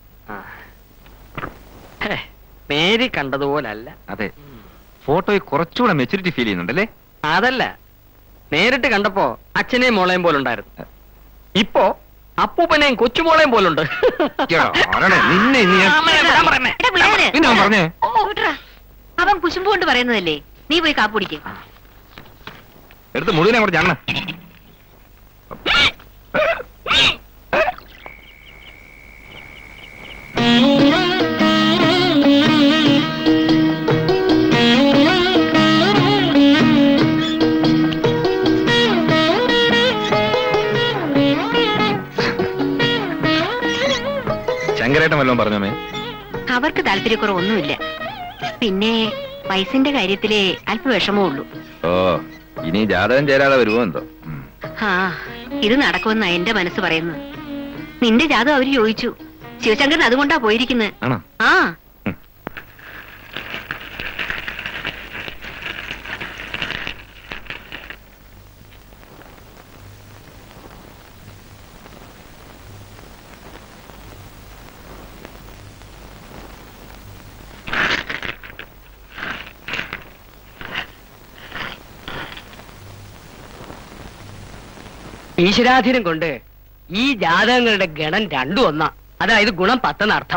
മേരി കണ്ടതുപോലല്ല. അതെ, ഫോട്ടോയിൽ കുറച്ചുകൂടെ മെച്ചൂരിറ്റി ഫീൽ ചെയ്യുന്നുണ്ടല്ലേ? അതല്ല, നേരിട്ട് കണ്ടപ്പോ അച്ഛനെയും മോളെയും പോലുണ്ടായിരുന്നു. ഇപ്പോ അപ്പൂപ്പനെയും കൊച്ചുമോളെയും പോലുണ്ട്. അവൻ കുശുമ്പ് കൊണ്ട് പറയുന്നതല്ലേ. നീ പോയി കാപ്പ് കുടിക്ക്. എടുത്ത് മുഴുവനെ കുറച്ച് അണ്ണ. ശങ്കരേട്ടൻ വല്ലതും പറഞ്ഞോമേ? അവർക്ക് താല്പര്യക്കുറവൊന്നുമില്ല. പിന്നെ വയസ്സിന്റെ കാര്യത്തിലേ അല്പ വിഷമമേ ഉള്ളൂ. ഓ, ഇനി ജാതകം ചേരാതെ വരുമോ എന്തോ? ഇത് നടക്കുമെന്നാ എന്റെ മനസ്സ് പറയുന്നത്. നിന്റെ ജാതകം അവര് ചോദിച്ചു. ശിവശങ്കരൻ അതുകൊണ്ടാ പോയിരിക്കുന്നത്. ആണോ? ആ, ഈശ്വരാധീനം കൊണ്ട് ഈ ജാതകങ്ങളുടെ ഗണം 2 ഒന്നാ. അതായത് ഗുണം 10 എന്നർത്ഥം.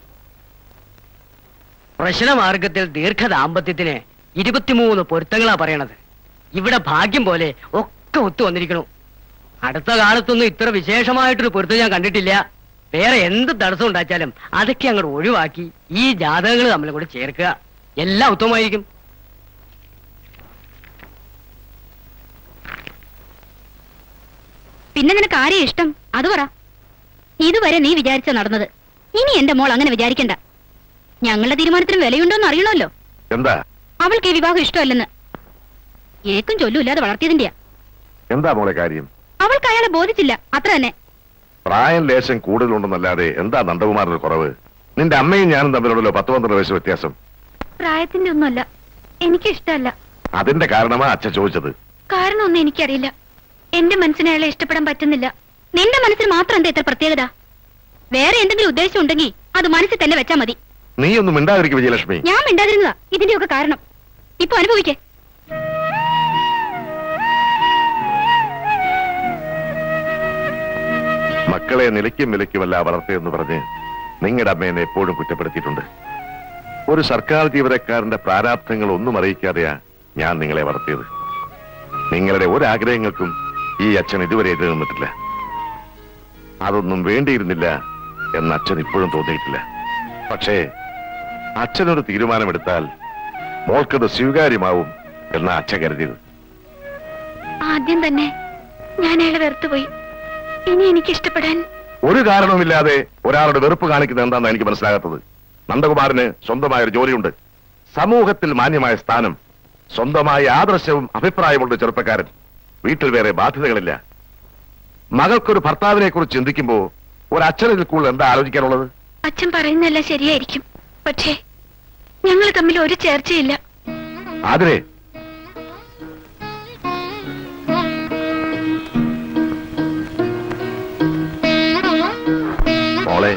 പ്രശ്നമാർഗത്തിൽ ദീർഘദാമ്പത്യത്തിന് 23 പൊരുത്തങ്ങളാ പറയണത്. ഇവിടെ ഭാഗ്യം പോലെ ഒക്കെ ഒത്തു വന്നിരിക്കണു. അടുത്ത കാലത്തൊന്നും ഇത്ര വിശേഷമായിട്ടൊരു പൊരുത്തം ഞാൻ കണ്ടിട്ടില്ല. വേറെ എന്ത് തടസ്സം ഉണ്ടാച്ചാലും അതൊക്കെ അങ്ങോട്ട് ഒഴിവാക്കി ഈ ജാതകങ്ങൾ തമ്മിൽ കൂടെ ചേർക്കുക. എല്ലാം ഉത്തമമായിരിക്കും. പിന്നെ നിനക്ക് ആരെയും ഇഷ്ടം അത് പറ. ഇതുവരെ നീ വിചാരിച്ച നടന്നത്. ഇനി എന്റെ മോൾ അങ്ങനെ വിചാരിക്കണ്ട. ഞങ്ങളുടെ തീരുമാനത്തിന് വിലയുണ്ടോന്ന് അറിയണമല്ലോ. എന്താ? അവൾക്ക് ഈ വിവാഹം ഇഷ്ടമല്ലെന്ന്. ഏക്കും ചൊല്ലൂല്ലാതെ വളർത്തിയതിന്റെയാ. എന്താ മോളെ കാര്യം? അവൾക്ക് അയാളെ ബോധിച്ചില്ല, അത്ര തന്നെ. പ്രായം ലേശം കൂടുതലുണ്ടെന്നല്ലാതെ എന്താ നന്ദകുമാറിന് കുറവ്? നിന്റെ അമ്മയും ഞാനും തമ്മിലുണ്ടല്ലോ 10-12 വയസ്സ് വ്യത്യാസം. പ്രായത്തിന്റെ ഒന്നുമല്ല, എനിക്ക് ഇഷ്ടമല്ല. അതിന്റെ കാരണമാ അച്ഛൻ ചോദിച്ചത്. കാരണമൊന്നും എനിക്കറിയില്ല. എന്റെ മനസ്സിന് അയാളെ ഇഷ്ടപ്പെടാൻ പറ്റുന്നില്ല. നിന്റെ മനസ്സിന് മാത്രം എന്താ ഇത്ര പ്രത്യേകത? വേറെ എന്തെങ്കിലും ഉദ്ദേശം ഉണ്ടെങ്കിൽ അത് മനസ്സിൽ തന്നെ വെച്ചാ മതി. നീ ഒന്നും മിണ്ടാതിരിക്കും വിജയലക്ഷ്മി. ഞാൻ മിണ്ടാതിരുന്നതാ ഇതിന്റെയൊക്കെ കാരണം. ഇപ്പൊ അനുഭവിക്കേ. മക്കൾ മക്കളെ നിലയ്ക്കും വിലയ്ക്കുമല്ല വളർത്തിയെന്ന് പറഞ്ഞ് നിങ്ങളുടെ അമ്മേനെ എപ്പോഴും കുറ്റപ്പെടുത്തിയിട്ടുണ്ട്. ഒരു സർക്കാർ ജീവനക്കാരന്റെ പ്രാരാബ്ധങ്ങൾ ഒന്നും അറിയിക്കാതെയാ ഞാൻ നിങ്ങളെ വളർത്തിയത്. നിങ്ങളുടെ ഒരാഗ്രഹങ്ങൾക്കും ഈ അച്ഛൻ ഇതുവരെ എതിര് നിന്നിട്ടില്ല. അതൊന്നും വേണ്ടിയിരുന്നില്ല എന്ന് അച്ഛൻ ഇപ്പോഴും തോന്നിയിട്ടില്ല. പക്ഷേ അച്ഛനൊരു തീരുമാനമെടുത്താൽ മോൾക്കത് സ്വീകാര്യമാവും എന്നാ അച്ഛൻ കരുതിയത്. ആദ്യം തന്നെ ഞാൻ അയാളെ വെറുത്തുപോയി. ഇനി എനിക്ക് ഇഷ്ടപ്പെടാൻ ഒരു കാരണവുമില്ലാതെ ഒരാളുടെ വെറുപ്പ് കാണിക്കുന്നത് എന്താണെന്ന് എനിക്ക് മനസ്സിലാകാത്തത്. നന്ദകുമാരന് സ്വന്തമായൊരു ജോലിയുണ്ട്, സമൂഹത്തിൽ മാന്യമായ സ്ഥാനം, സ്വന്തമായ ആദർശവും അഭിപ്രായമുള്ള ചെറുപ്പക്കാരൻ, വീട്ടിൽ വേറെ ബാധ്യതകളില്ല. മകൾക്കൊരു ഭർത്താവിനെ കുറിച്ച് ചിന്തിക്കുമ്പോ ഒരു അച്ഛനിൽ കൂടുതൽ എന്താ ആലോചിക്കാനുള്ളത്? അച്ഛൻ പറയുന്നതെല്ലാം ശരിയായിരിക്കും, പക്ഷേ ഞങ്ങൾ തമ്മിൽ ഒരു ചേർച്ചയില്ല. ആതിരെ, മോളെ,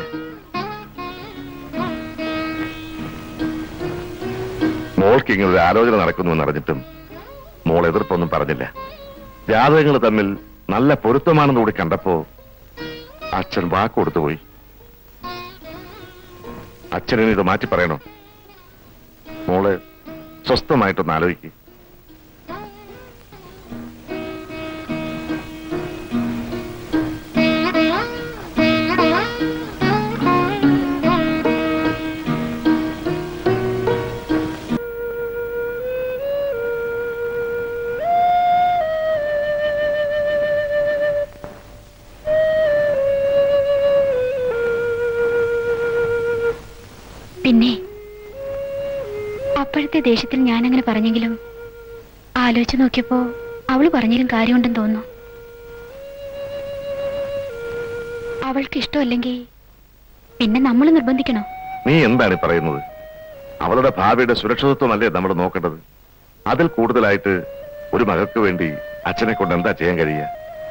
മോൾക്ക് ഇങ്ങനൊരു ആലോചന നടക്കുന്നുവെന്ന് അറിഞ്ഞിട്ടും മോൾ എതിർപ്പൊന്നും പറഞ്ഞില്ല. ജാതകങ്ങൾ തമ്മിൽ നല്ല പൊരുത്തമാണെന്ന് കൂടി കണ്ടപ്പോ അച്ഛൻ വാക്ക് കൊടുത്തുപോയി. അച്ഛനെ ഇത് മാറ്റി പറയണോ? മോള് സ്വസ്ഥമായിട്ടൊന്ന് ആലോചിക്കും. പിന്നെ അപ്പോഴത്തെ ദേഷ്യത്തിൽ ഞാനങ്ങനെ പറഞ്ഞെങ്കിലും ആലോചിച്ച് നോക്കിയപ്പോ അവള് പറഞ്ഞാലും കാര്യമുണ്ടെന്ന് തോന്നുന്നു. അവൾക്ക് ഇഷ്ടമല്ലെങ്കിൽ പിന്നെ നമ്മൾ നിർബന്ധിക്കണോ? നീ എന്താണ് പറയുന്നത്? അവളുടെ ഭാവിയുടെ സുരക്ഷിതത്വമല്ലേ നമ്മൾ നോക്കേണ്ടത്? അതിൽ കൂടുതലായിട്ട് ഒരു മകൾക്ക് വേണ്ടി അച്ഛനെ കൊണ്ട് എന്താ ചെയ്യാൻ കഴിയുക?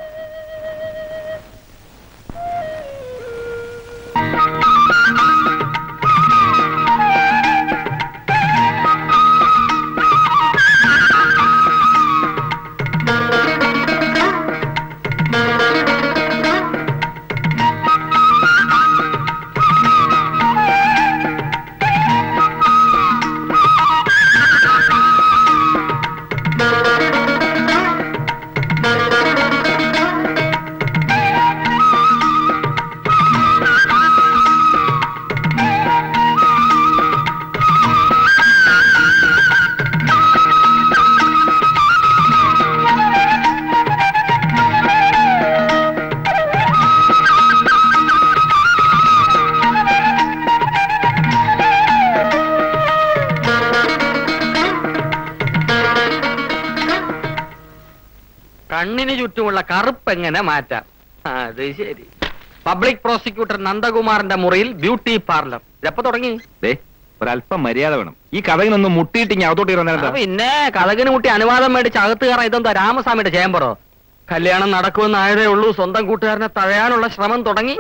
കണ്ണിന് ചുറ്റുമുള്ള കറുപ്പ് എങ്ങനെ മാറ്റാം? അത് ശരി. പബ്ലിക് പ്രോസിക്യൂട്ടർ നന്ദകുമാറിന്റെ മുറിയിൽ ബ്യൂട്ടി പാർലർ എപ്പോ തുടങ്ങി? ഒരല്പം മര്യാദ വേണം. ഈ കഥകിനൊന്നും മുട്ടിയിട്ട് അകത്തോട്ട് പിന്നെ കഥകിന് മുട്ടി അനുവാദം മേടിച്ച് അകത്ത് കയറാൻ ഇതെന്താ രാമസ്വാമിയുടെ ചേമ്പറോ? കല്യാണം നടക്കുമെന്നായതേ ഉള്ളൂ, സ്വന്തം കൂട്ടുകാരനെ തഴയാനുള്ള ശ്രമം തുടങ്ങി.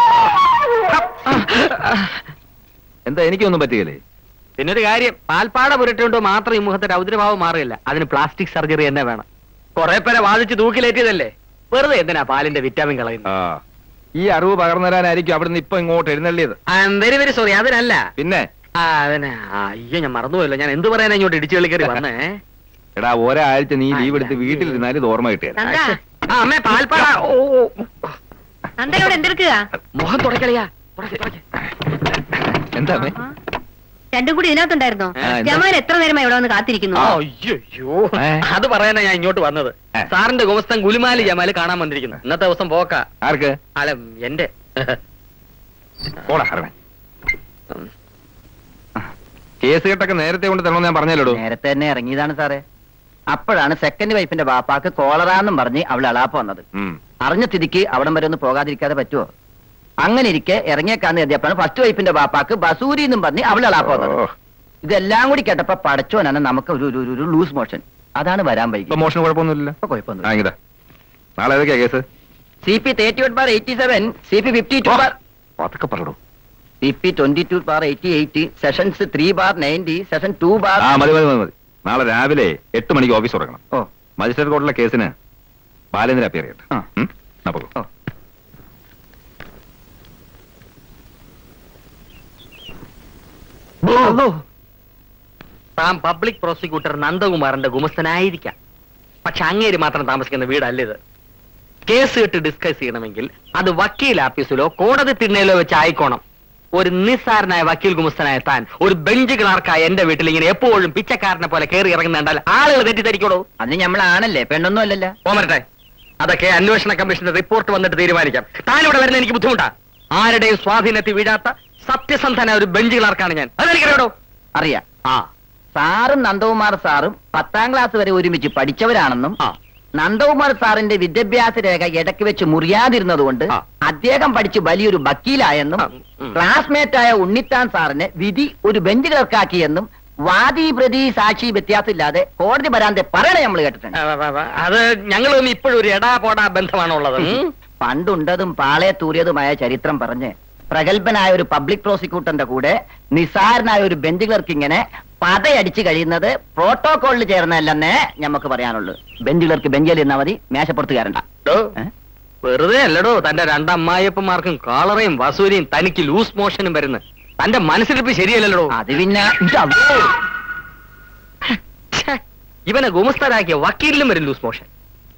എന്താ എനിക്കൊന്നും പറ്റുകയില്ലേ? പിന്നൊരു കാര്യം, പാൽപ്പാട പുരട്ടുകൊണ്ട് മാത്രം ഈ മുഖത്തെ രൗദ്രഭാവം മാറില്ല, അതിന് പ്ലാസ്റ്റിക് സർജറി തന്നെ വേണം. കുറെ പേരെ വാദിച്ച് തൂക്കിലേറ്റിയതല്ലേ, വെറുതെ എന്തിനാ പാലിന്റെ വിറ്റാമിൻ കളയുന്നത്? ഈ അറിവ് പകർന്നു തരാനായിരിക്കും അവിടുന്ന് ഇപ്പൊ ഇങ്ങോട്ട് എഴുന്നള്ളിയത്. വെരി വെരി സോറി, അതിനല്ല. പിന്നെ അതിനെ അയ്യോ, ഞാൻ മറന്നുപോയല്ലോ. ഞാൻ എന്ത് പറയാനാ ഇങ്ങോട്ട് ഇടിച്ചു കളിക്കറി വന്നേ? എടാ, ഒരാഴ്ച നീ ലീവ് എടുത്ത് വീട്ടിലിരുന്നാലും ഇത് ഓർമ്മ കിട്ടിയത്. അമ്മേ പാൽപ്പാട. എന്തെടുക്കുക? മുഖം തുടക്കളിയാ. എന്താ രണ്ടും കൂടി ഇതിനകത്തുണ്ടായിരുന്നോ? ജമാൽ എത്ര നേരമായി ഇവിടെ വന്ന് കാത്തിരിക്കുന്നു? അയ്യോ, അത് പറയാനാ ഞാൻ ഇങ്ങോട്ട് വന്നത്. സാറിന്റെ ഗുമസ്തൻ ഗുലുമാലി ജമാല് കാണാൻ വന്നിരിക്കുന്നു. ഇന്നത്തെ ദിവസം പോക്കാ. ആർക്ക്? അല്ല, എന്റെ. കേസ് കെട്ടൊക്കെ നേരത്തെ കൊണ്ട് തരണമെന്ന് ഞാൻ പറഞ്ഞല്ലോ. നേരത്തെ തന്നെ ഇറങ്ങിയതാണ് സാറേ. അപ്പോഴാണ് സെക്കൻഡ് വൈഫിന്റെ ബാപ്പാക്ക് കോളറാന്നും പറഞ്ഞ് അവൾ അളാപ്പ് വന്നത്. അറിഞ്ഞ സ്ഥിതിക്ക് അവിടം വരെ ഒന്ന് പോകാതിരിക്കാതെ പറ്റുമോ? അങ്ങനെ ഇരിക്കെ ഇറങ്ങിയേക്കാന്ന് കരുതിയപ്പോഴാണ് ഫസ്റ്റ് വൈഫിന്റെ ബാപ്പാക്ക് ബസൂരി എന്നും പറഞ്ഞ് അവൾ അളാപ്പ് വന്നത്. ഇതെല്ലാം കൂടി കേട്ടപ്പോ പടച്ചോനാണ് നമുക്ക് ഒരു ലൂസ് മോഷൻ. അതാണ് വരാൻ വൈകി. മോഷൻ കുഴപ്പമൊന്നുമില്ല. കുഴപ്പമൊന്നുമില്ല. നാളെ ഏതൊക്കെയാ കേസ്? CP 38/87, CP 52 അതൊക്കെ പറയൂ. CP 22/88, സെഷൻസ് 3/90, സെഷൻ 2 മതി മതി മതി. നാളെ രാവിലെ 8 മണിക്ക് ഓഫീസ് തുടങ്ങണം. മജിസ്ട്രേറ്റ് കോർട്ടിലെ കേസിന് ബാലേന്ദ്ര അപ്പിയർ ചെയ്യട്ടെ. താൻ പബ്ലിക് പ്രോസിക്യൂട്ടർ നന്ദകുമാറിന്റെ ഗുമസ്തനായിരിക്കാം. പക്ഷെ അങ്ങേര് മാത്രം താമസിക്കുന്ന വീടല്ല ഇത്. കേസ് കേട്ട് ഡിസ്കസ് ചെയ്യണമെങ്കിൽ അത് വക്കീൽ ആഫീസിലോ കോടതി തിണ്ണയിലോ വെച്ച് ആയിക്കോണം. ഒരു നിസ്സാരനായ വക്കീൽ ഗുമസ്തനായ താൻ ഒരു ബെഞ്ച് ക്ലാർക്കായ എന്റെ വീട്ടിൽ ഇങ്ങനെ എപ്പോഴും പിച്ചക്കാരനെ പോലെ കയറി ഇറങ്ങുന്നുണ്ടാൽ ആളുകൾ തെറ്റിദ്ധരിക്കോളൂ. അതിന് നമ്മളാണല്ലേ, പെണ്ണൊന്നും അല്ലല്ലോ. പോമരട്ടെ, അതൊക്കെ അന്വേഷണ കമ്മീഷന്റെ റിപ്പോർട്ട് വന്നിട്ട് തീരുമാനിക്കാം. താൻ ഇവിടെ വരുന്ന എനിക്ക് ബുദ്ധിമുട്ടാ. ആരുടെയും സ്വാധീനത്തിൽ വീഴാത്ത സത്യസന്ധനായ ഒരു ബെഞ്ച് ക്ലാർക്കാണ് ഞാൻ. അതെനിക്കറിയാടോ. അറിയാം. സാറും നന്ദകുമാർ സാറും 10ാം ക്ലാസ് വരെ ഒരുമിച്ച് പഠിച്ചവരാണെന്നും നന്ദകുമാർ സാറിന്റെ വിദ്യാഭ്യാസ രേഖ ഇടയ്ക്ക് വെച്ച് മുറിയാതിരുന്നതുകൊണ്ട് അദ്ദേഹം പഠിച്ച് വലിയൊരു വക്കീലായെന്നും ക്ലാസ്മേറ്റായ ഉണ്ണിത്താൻ സാറിനെ വിധി ഒരു ബെഞ്ച് ക്ലർക്കാക്കിയെന്നും വാദി പ്രതി സാക്ഷി വ്യത്യാസമില്ലാതെ കോടതി വരാതെ പറയണേ നമ്മൾ കേട്ടിട്ടുണ്ട്. അത് ഞങ്ങളൊന്നും ഇപ്പോഴും ഒരു എടാ പോടാ ബന്ധമാണുള്ളത്. പണ്ടുണ്ടതും പാളയെ തൂറിയതുമായ ചരിത്രം പറഞ്ഞ് പ്രഗത്ഭനായ ഒരു പബ്ലിക് പ്രോസിക്യൂട്ടറിന്റെ കൂടെ നിസാരനായ ഒരു ബെഞ്ച് ക്ലർക്ക് ഇങ്ങനെ പതയടിച്ചു കഴിയുന്നത് പ്രോട്ടോകോളിൽ ചേർന്നല്ലെന്നേ ഞമ്മക്ക് പറയാനുള്ളൂ. ബെഞ്ച് ക്ലർക്ക് ബെഞ്ചിൽ ഇരുന്നാ മതി, മേശപ്പുറത്ത് കയറണ്ട. വെറുതെ അല്ലടോ തന്റെ രണ്ടമ്മായിയപ്പന്മാർക്കും കാളറയും വസൂരിയും തനിക്ക് ലൂസ് മോഷനും വരുന്നത്. തന്റെ മനസ്സിലിപ്പ് ശരിയല്ലല്ലോ. അത് പിന്നെ ഇവനെ ഗുമസ്തരാക്കിയ വക്കീലിലും വരും ലൂസ് മോഷൻ.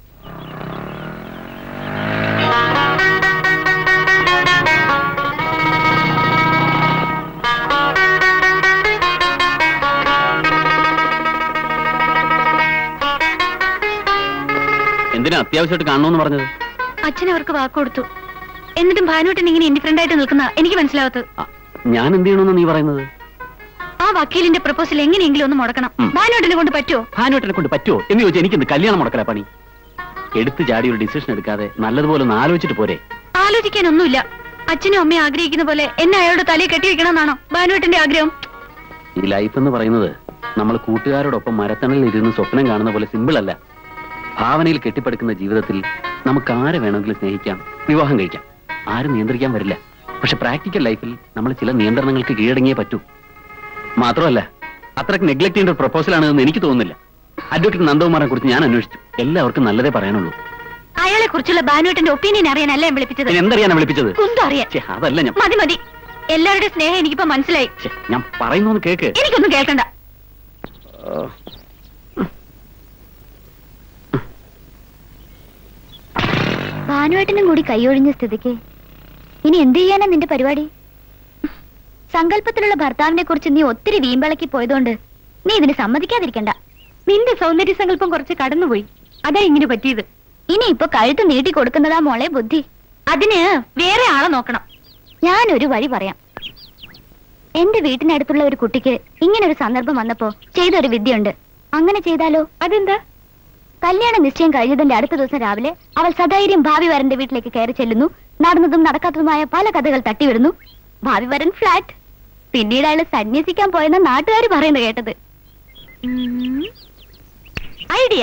എന്തിനാ അത്യാവശ്യമായിട്ട് കാണണമെന്ന് പറഞ്ഞത്? അച്ഛൻ അവർക്ക് വാക്ക് കൊടുത്തു. എന്നിട്ടും ഭാനുവേട്ടൻ ഇങ്ങനെ ഇൻഡിഫറന്റ് ആയിട്ട് നിൽക്കുന്ന എനിക്ക് മനസ്സിലാവത്ത്. ഞാൻ എന്ത് ചെയ്യണമെന്ന് നീ പറയുന്നത്? ആ വക്കീലിന്റെ പ്രപ്പോസൽ എങ്ങനെയെങ്കിലും ഒന്ന് മുടക്കണം. ഭാനുവേട്ടനെ കൊണ്ട് പറ്റുമോ? ഭാനുവേട്ടനെ കൊണ്ട് പറ്റുമോ എന്ന് ചോദിച്ചാൽ എനിക്കെന്ത് കല്യാണം മുടക്കല പണി? എടുത്തു ചാടി ഒരു ഡിസിഷൻ എടുക്കാതെ നല്ലതുപോലെ ഒന്ന് ആലോചിച്ചിട്ട് പോരെ? ആലോചിക്കാനൊന്നുമില്ല. അച്ഛനും അമ്മയും ആഗ്രഹിക്കുന്ന പോലെ എന്നെ അയാളുടെ തലയിൽ കെട്ടിവെക്കണമെന്നാണോ ഭാനുവേട്ടന്റെ ആഗ്രഹം? ഈ ലൈഫ് എന്ന് പറയുന്നത് നമ്മൾ കൂട്ടുകാരോടൊപ്പം മരത്തണലിൽ ഇരുന്ന് സ്വപ്നം കാണുന്ന പോലെ സിമ്പിൾ അല്ല. ഭാവനയിൽ കെട്ടിപ്പടുക്കുന്ന ജീവിതത്തിൽ നമുക്ക് ആരെ വേണമെങ്കിലും സ്നേഹിക്കാം, വിവാഹം കഴിക്കാം, ആരും നിയന്ത്രിക്കാൻ വരില്ല. പക്ഷെ പ്രാക്ടിക്കൽ ലൈഫിൽ നമ്മൾ ചില നിയന്ത്രണങ്ങൾക്ക് കീഴടങ്ങിയേ പറ്റൂ. മാത്രമല്ല അത്രയ്ക്ക് നെഗ്ലക്ട് ചെയ്യേണ്ട ഒരു പ്രപ്പോസലാണെന്ന് എനിക്ക് തോന്നുന്നില്ല. അഡ്വക്കേറ്റ് നന്ദകുമാറിനെ കുറിച്ച് ഞാൻ അന്വേഷിച്ചു. എല്ലാവർക്കും നല്ലതേ പറയാനുള്ളൂ. അയാളെ കുറിച്ചുള്ള ഭാനുവേട്ടന്റെ ഒപ്പീനിയൻ അറിയാനല്ല ഞാൻ വിളിപ്പിച്ചത്. എന്തറിയാനാ വിളിപ്പിച്ചത്? കുന്തം അറിയാൻ. അതല്ല ഞാൻ. മതി മതി, എല്ലാവരുടെയും സ്നേഹം എനിക്കിപ്പോ മനസ്സിലായി. ഞാൻ പറയുന്നു കേക്ക്. എനിക്കൊന്നും കേൾക്കണ്ട. ഭാനുവേട്ടനും കൂടി കൈയൊഴിഞ്ഞ സ്ഥിതിക്ക് ഇനി എന്ത് ചെയ്യാനാ നിന്റെ പരിപാടി? സങ്കല്പത്തിലുള്ള ഭർത്താവിനെ കുറിച്ച് നീ ഒത്തിരി വീമ്പളക്കി പോയതുകൊണ്ട് നീ ഇതിന് സമ്മതിക്കാതിരിക്കണ്ട. നിന്റെ സൗന്ദര്യ സങ്കല്പം കുറച്ച് കടന്നുപോയി, അതാ ഇങ്ങനെ പറ്റിയത്. ഇനി ഇപ്പൊ കഴുത്ത് നീട്ടി കൊടുക്കുന്നതാ മോളെ ബുദ്ധി. അതിന് വേറെ ആളെ നോക്കണം. ഞാനൊരു വഴി പറയാം. എന്റെ വീട്ടിനടുത്തുള്ള ഒരു കുട്ടിക്ക് ഇങ്ങനൊരു സന്ദർഭം വന്നപ്പോ ചെയ്തൊരു വിദ്യയുണ്ട്. അങ്ങനെ ചെയ്താലോ? അതെന്താ? കല്യാണ നിശ്ചയം കഴിഞ്ഞതിന്റെ അടുത്ത ദിവസം രാവിലെ അവൾ സധൈര്യം ഭാവി വരന്റെ വീട്ടിലേക്ക് കയറി ചെല്ലുന്നു. നടന്നതും നടക്കാത്തതുമായ പല കഥകൾ തട്ടിവിടുന്നു. ഭാവി വരൻ ഫ്ലാറ്റ്. പിന്നീട് അയാൾ സന്യസിക്കാൻ പോയെന്ന് നാട്ടുകാർ പറയുന്നത് കേട്ടത്. ഐഡിയ.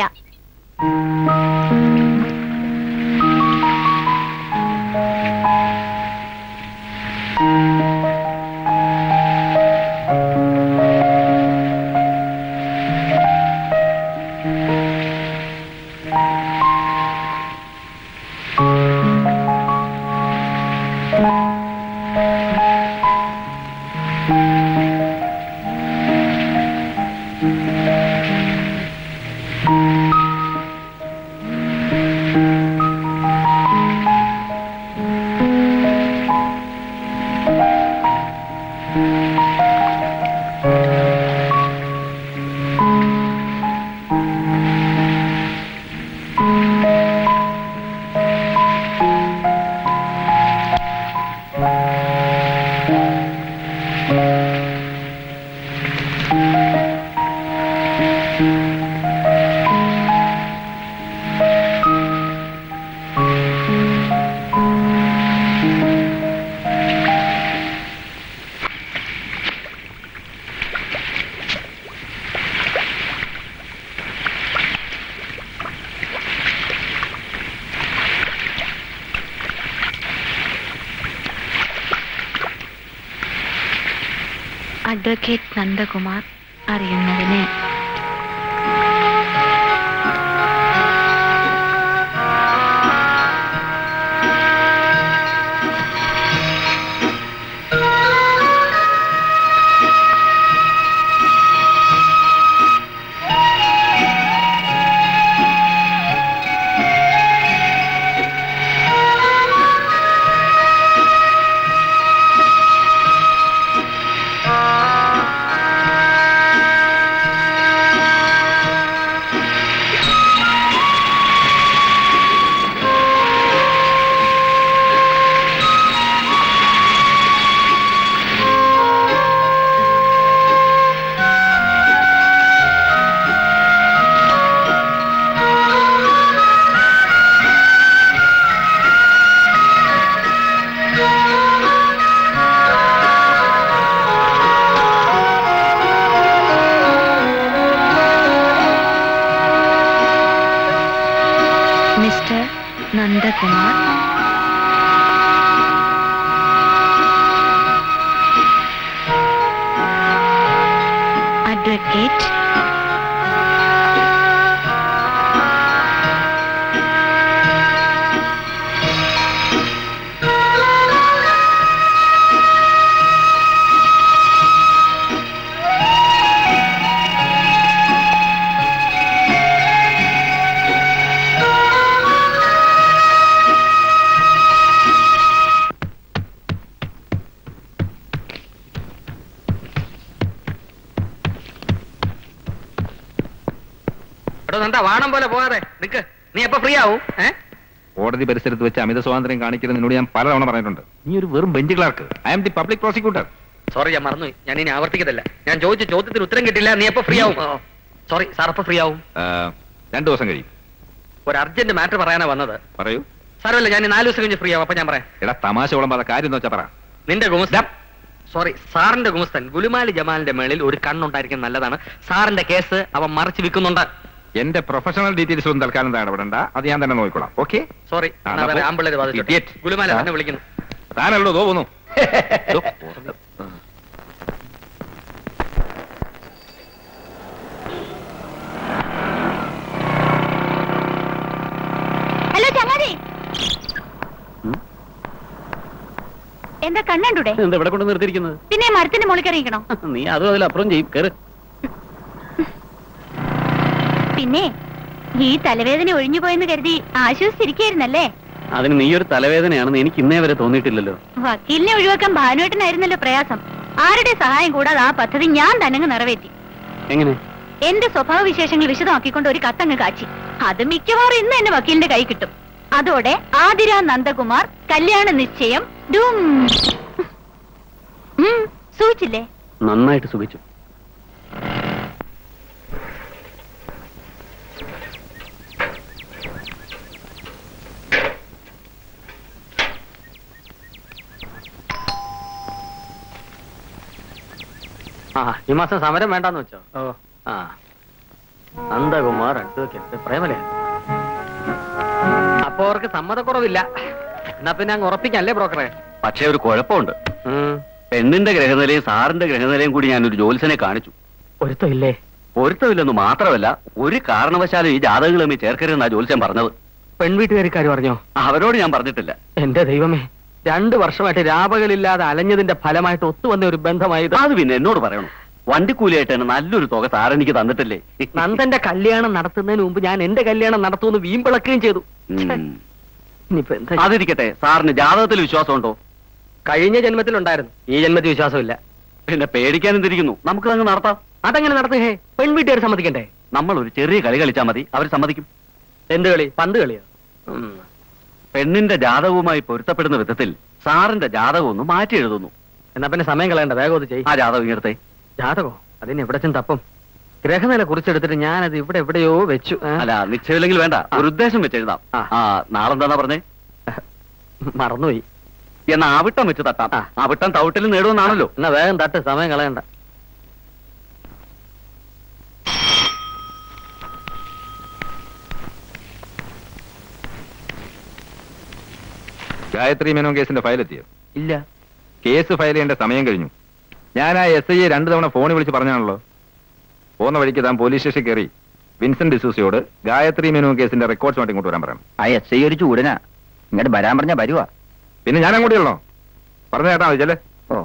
അഡ്വക്കേറ്റ് നന്ദകുമാർ അറിയുന്നതിന് നന്ദകുമാർ, അഡ്വക്കേറ്റ് വാണം പോലെ പോകാതെ നിക്ക്. നീ എപ്പോ ഫ്രീ ആവും? കോടതി പരിസരത്ത് വെച്ച് അമിത സ്വാതന്ത്ര്യം കാണിക്കുന്നതിനോട് ഞാൻ പലതവണ പറഞ്ഞിട്ടുണ്ട്. നീ ഒരു വെറും bench clerk. I am the public prosecutor. Sorry, ഞാൻ മറന്നു. ഞാൻ ഇനി ആവർത്തിക്കത്തില്ല. ഞാൻ ചോദിച്ച ചോദ്യത്തിന് ഉത്തരം കിട്ടില്ല. നീ എപ്പോ ഫ്രീ ആവും? സോറി സാർ, എപ്പോ ഫ്രീ ആവും? 2 ദിവസം കഴിയും. ഒരു അർജന്റ് മാറ്റർ പറയാനാ വന്നത്. പറയൂ. സാരമല്ല, ഞാൻ 4 ദിവസം കഴിഞ്ഞ് ഫ്രീ ആവും. അപ്പൊ ഞാൻ പറയാം. എടാ, തമാശ വിളമ്പാതെ കാര്യം എന്ന് വെച്ചാ പറ. നിന്റെ ഗുമസ്തൻ, സോറി സാറിന്റെ ഗുമസ്തൻ ഗുലുമാലി ജമാലിന്റെ മേളിൽ ഒരു കണ്ണുണ്ടായിരിക്കും നല്ലതാണ്. സാറിന്റെ കേസ് അവൻ മറിച്ച് വിൽക്കുന്നുണ്ട്. എന്റെ പ്രൊഫഷണൽ ഡീറ്റെയിൽസ് ഒന്നും തൽക്കാലം ഇടപെടണ്ട. അത് ഞാൻ തന്നെ നോക്കിക്കോളാം. ഓക്കെ? സോറി, ആമ്പിള്ളേര് ഗുലുമാല എന്നെ വിളിക്കുന്നു. താനല്ലോ തോന്നുന്നു. ഹലോ ചങ്ങാതി, എന്താ കണ്ണൂടെ? എന്താ ഇവിടെ കൊണ്ട് നിർത്തിയിരിക്കുന്നത്? പിന്നെ മരത്തിന്റെ മുകളിൽ കയറിയിരിക്കണോ? നീ അതും അതിലപ്പുറം ചെയ്യും. കയറ്. പിന്നെ ഈ തലവേദന ഒഴിഞ്ഞു പോയെന്ന് കരുതി ആശ്വസിച്ചിരിക്കായിരുന്നല്ലേ? അതിന് നീ ഒരു തലവേദനയാണെന്ന് എനിക്ക് ഇന്നേ വരെ തോന്നിയിട്ടില്ലല്ലോ. വക്കീലിനെ ഒഴിവാക്കാൻ ഭാനുവേട്ടനായിരുന്നല്ലോ പ്രയാസം. ആരുടെ സഹായം കൂടാതെ ആ പദ്ധതി ഞാൻ തന്നെ നിറവേറ്റി. എങ്ങനെ? എന്റെ സ്വഭാവ വിശേഷങ്ങൾ വിശദമാക്കിക്കൊണ്ട് ഒരു കത്തങ്ങ് കാച്ചി. അത് മിക്കവാറും ഇന്ന് എന്നെ വക്കീലിന്റെ കൈ കിട്ടും. അതോടെ ആതിര നന്ദകുമാർ കല്യാണ നിശ്ചയം. സൂചിച്ചില്ലേ? നന്നായിട്ട് സുഖിച്ചു. ഈ മാസം സമരം വേണ്ടാന്ന് വെച്ചോ? നന്ദകുമാർ അഡ്വക്കേറ്റ് പ്രേമലേ. അപ്പൊ അവർക്ക് സമ്മതക്കുറവില്ല. എന്നാ പിന്നെ അങ്ങ് ഉറപ്പിക്കല്ലേ ബ്രോക്കറെ? പക്ഷേ ഒരു കുഴപ്പമുണ്ട്. പെണ്ണിന്റെ ഗ്രഹനിലയും സാറിന്റെ ഗ്രഹനിലയും കൂടി ഞാനൊരു ജോത്സ്യനെ കാണിച്ചു. പൊരുത്തമില്ലേ? പൊരുത്തമില്ലെന്ന് മാത്രമല്ല, ഒരു കാരണവശാലും ഈ ജാതകങ്ങൾ തമ്മിൽ ചേർക്കരുതെന്നാ ജോത്സ്യൻ പറഞ്ഞത്. പെൺവീട്ടുകാരിക്കാർ പറഞ്ഞോ? അവരോട് ഞാൻ പറഞ്ഞിട്ടില്ല. എന്റെ ദൈവമേ, 2 വർഷമായിട്ട് രാപകലില്ലാതെ അലഞ്ഞതിന്റെ ഫലമായിട്ട് ഒത്തുവന്ന ഒരു ബന്ധമായത്. അത് പിന്നെ എന്നോട് പറയണം. വണ്ടിക്കൂലിയായിട്ട് തന്നെ നല്ലൊരു തുക സാറെനിക്ക് തന്നിട്ടില്ലേ? നന്ദന്റെ കല്യാണം നടത്തുന്നതിന് മുമ്പ് ഞാൻ എന്റെ കല്യാണം നടത്തുമെന്ന് വീമ്പിളക്കുകയും ചെയ്തു. അതിരിക്കട്ടെ, സാറിന് ജാതകത്തിൽ വിശ്വാസമുണ്ടോ? കഴിഞ്ഞ ജന്മത്തിലുണ്ടായിരുന്നു, ഈ ജന്മത്തിൽ വിശ്വാസമില്ല. പിന്നെ പേടിക്കാൻ എന്തിരിക്കുന്നു? നമുക്ക് അങ്ങ് നടത്താം. അതെങ്ങനെ നടത്തുകേ? പെൺവീട്ടുകാർ സമ്മതിക്കണ്ടേ? നമ്മൾ ഒരു ചെറിയ കളി കളിച്ചാൽ മതി, അവർ സമ്മതിക്കും. എന്ത് കളി? പന്ത് കളിയോ? പെണ്ണിന്റെ ജാതകവുമായി പൊരുത്തപ്പെടുന്ന വിധത്തിൽ സാറിന്റെ ജാതകം ഒന്ന് മാറ്റി എഴുതുന്നു. എന്നാ പിന്നെ സമയം കളയണ്ട, വേഗം അത് ചെയ്യും. ആ ജാതകം ഇങ്ങനത്തെ. ജാതകോ? അതിന് എവിടെ ചെന്ന് തപ്പം? ഗ്രഹനില കുറിച്ചെടുത്തിട്ട് ഞാനത് ഇവിടെ എവിടെയോ വെച്ചു. അല്ല, നിശ്ചയമില്ലെങ്കിൽ വേണ്ട, ഒരു ഉദ്ദേശം വെച്ച് എഴുതാം. നാളെന്താന്നാ പറഞ്ഞേ? മറന്നുപോയി. എന്നാ ആവിട്ടം വെച്ച് തട്ടാം. ആവിട്ടം തവിട്ടിൽ നേടുമെന്നാണല്ലോ. എന്നാ വേഗം തട്ട്, സമയം കളയണ്ട. ഗായത്രി മേനോൻ കേസിന്റെ ഫയൽ എത്തിയോ? ഇല്ല. കേസ് ഫയൽ ചെയ്യേണ്ട സമയം കഴിഞ്ഞു. ഞാൻ ആ SI 2 തവണ ഫോണിൽ വിളിച്ച് പറഞ്ഞാണല്ലോ. പോകുന്ന വഴിക്ക് താൻ പോലീസ് സ്റ്റേഷനിൽ കയറി വിൻസെന്റ് ഡിസൂസിയോട് ഗായത്രി മേനോൻ കേസിന്റെ റെക്കോർഡ്സ് മാറ്റി ഇങ്ങോട്ട് വരാൻ പറയണം. ആ SI ഒരു ചൂടനാ. ഇങ്ങോട്ട് വരാൻ പറഞ്ഞാ വരുവാ. പിന്നെ ഞാൻ അങ്ങോട്ട് ചെല്ലണോ? പറഞ്ഞു കേട്ടാ മതി. ചെല്ലേ. ഓ,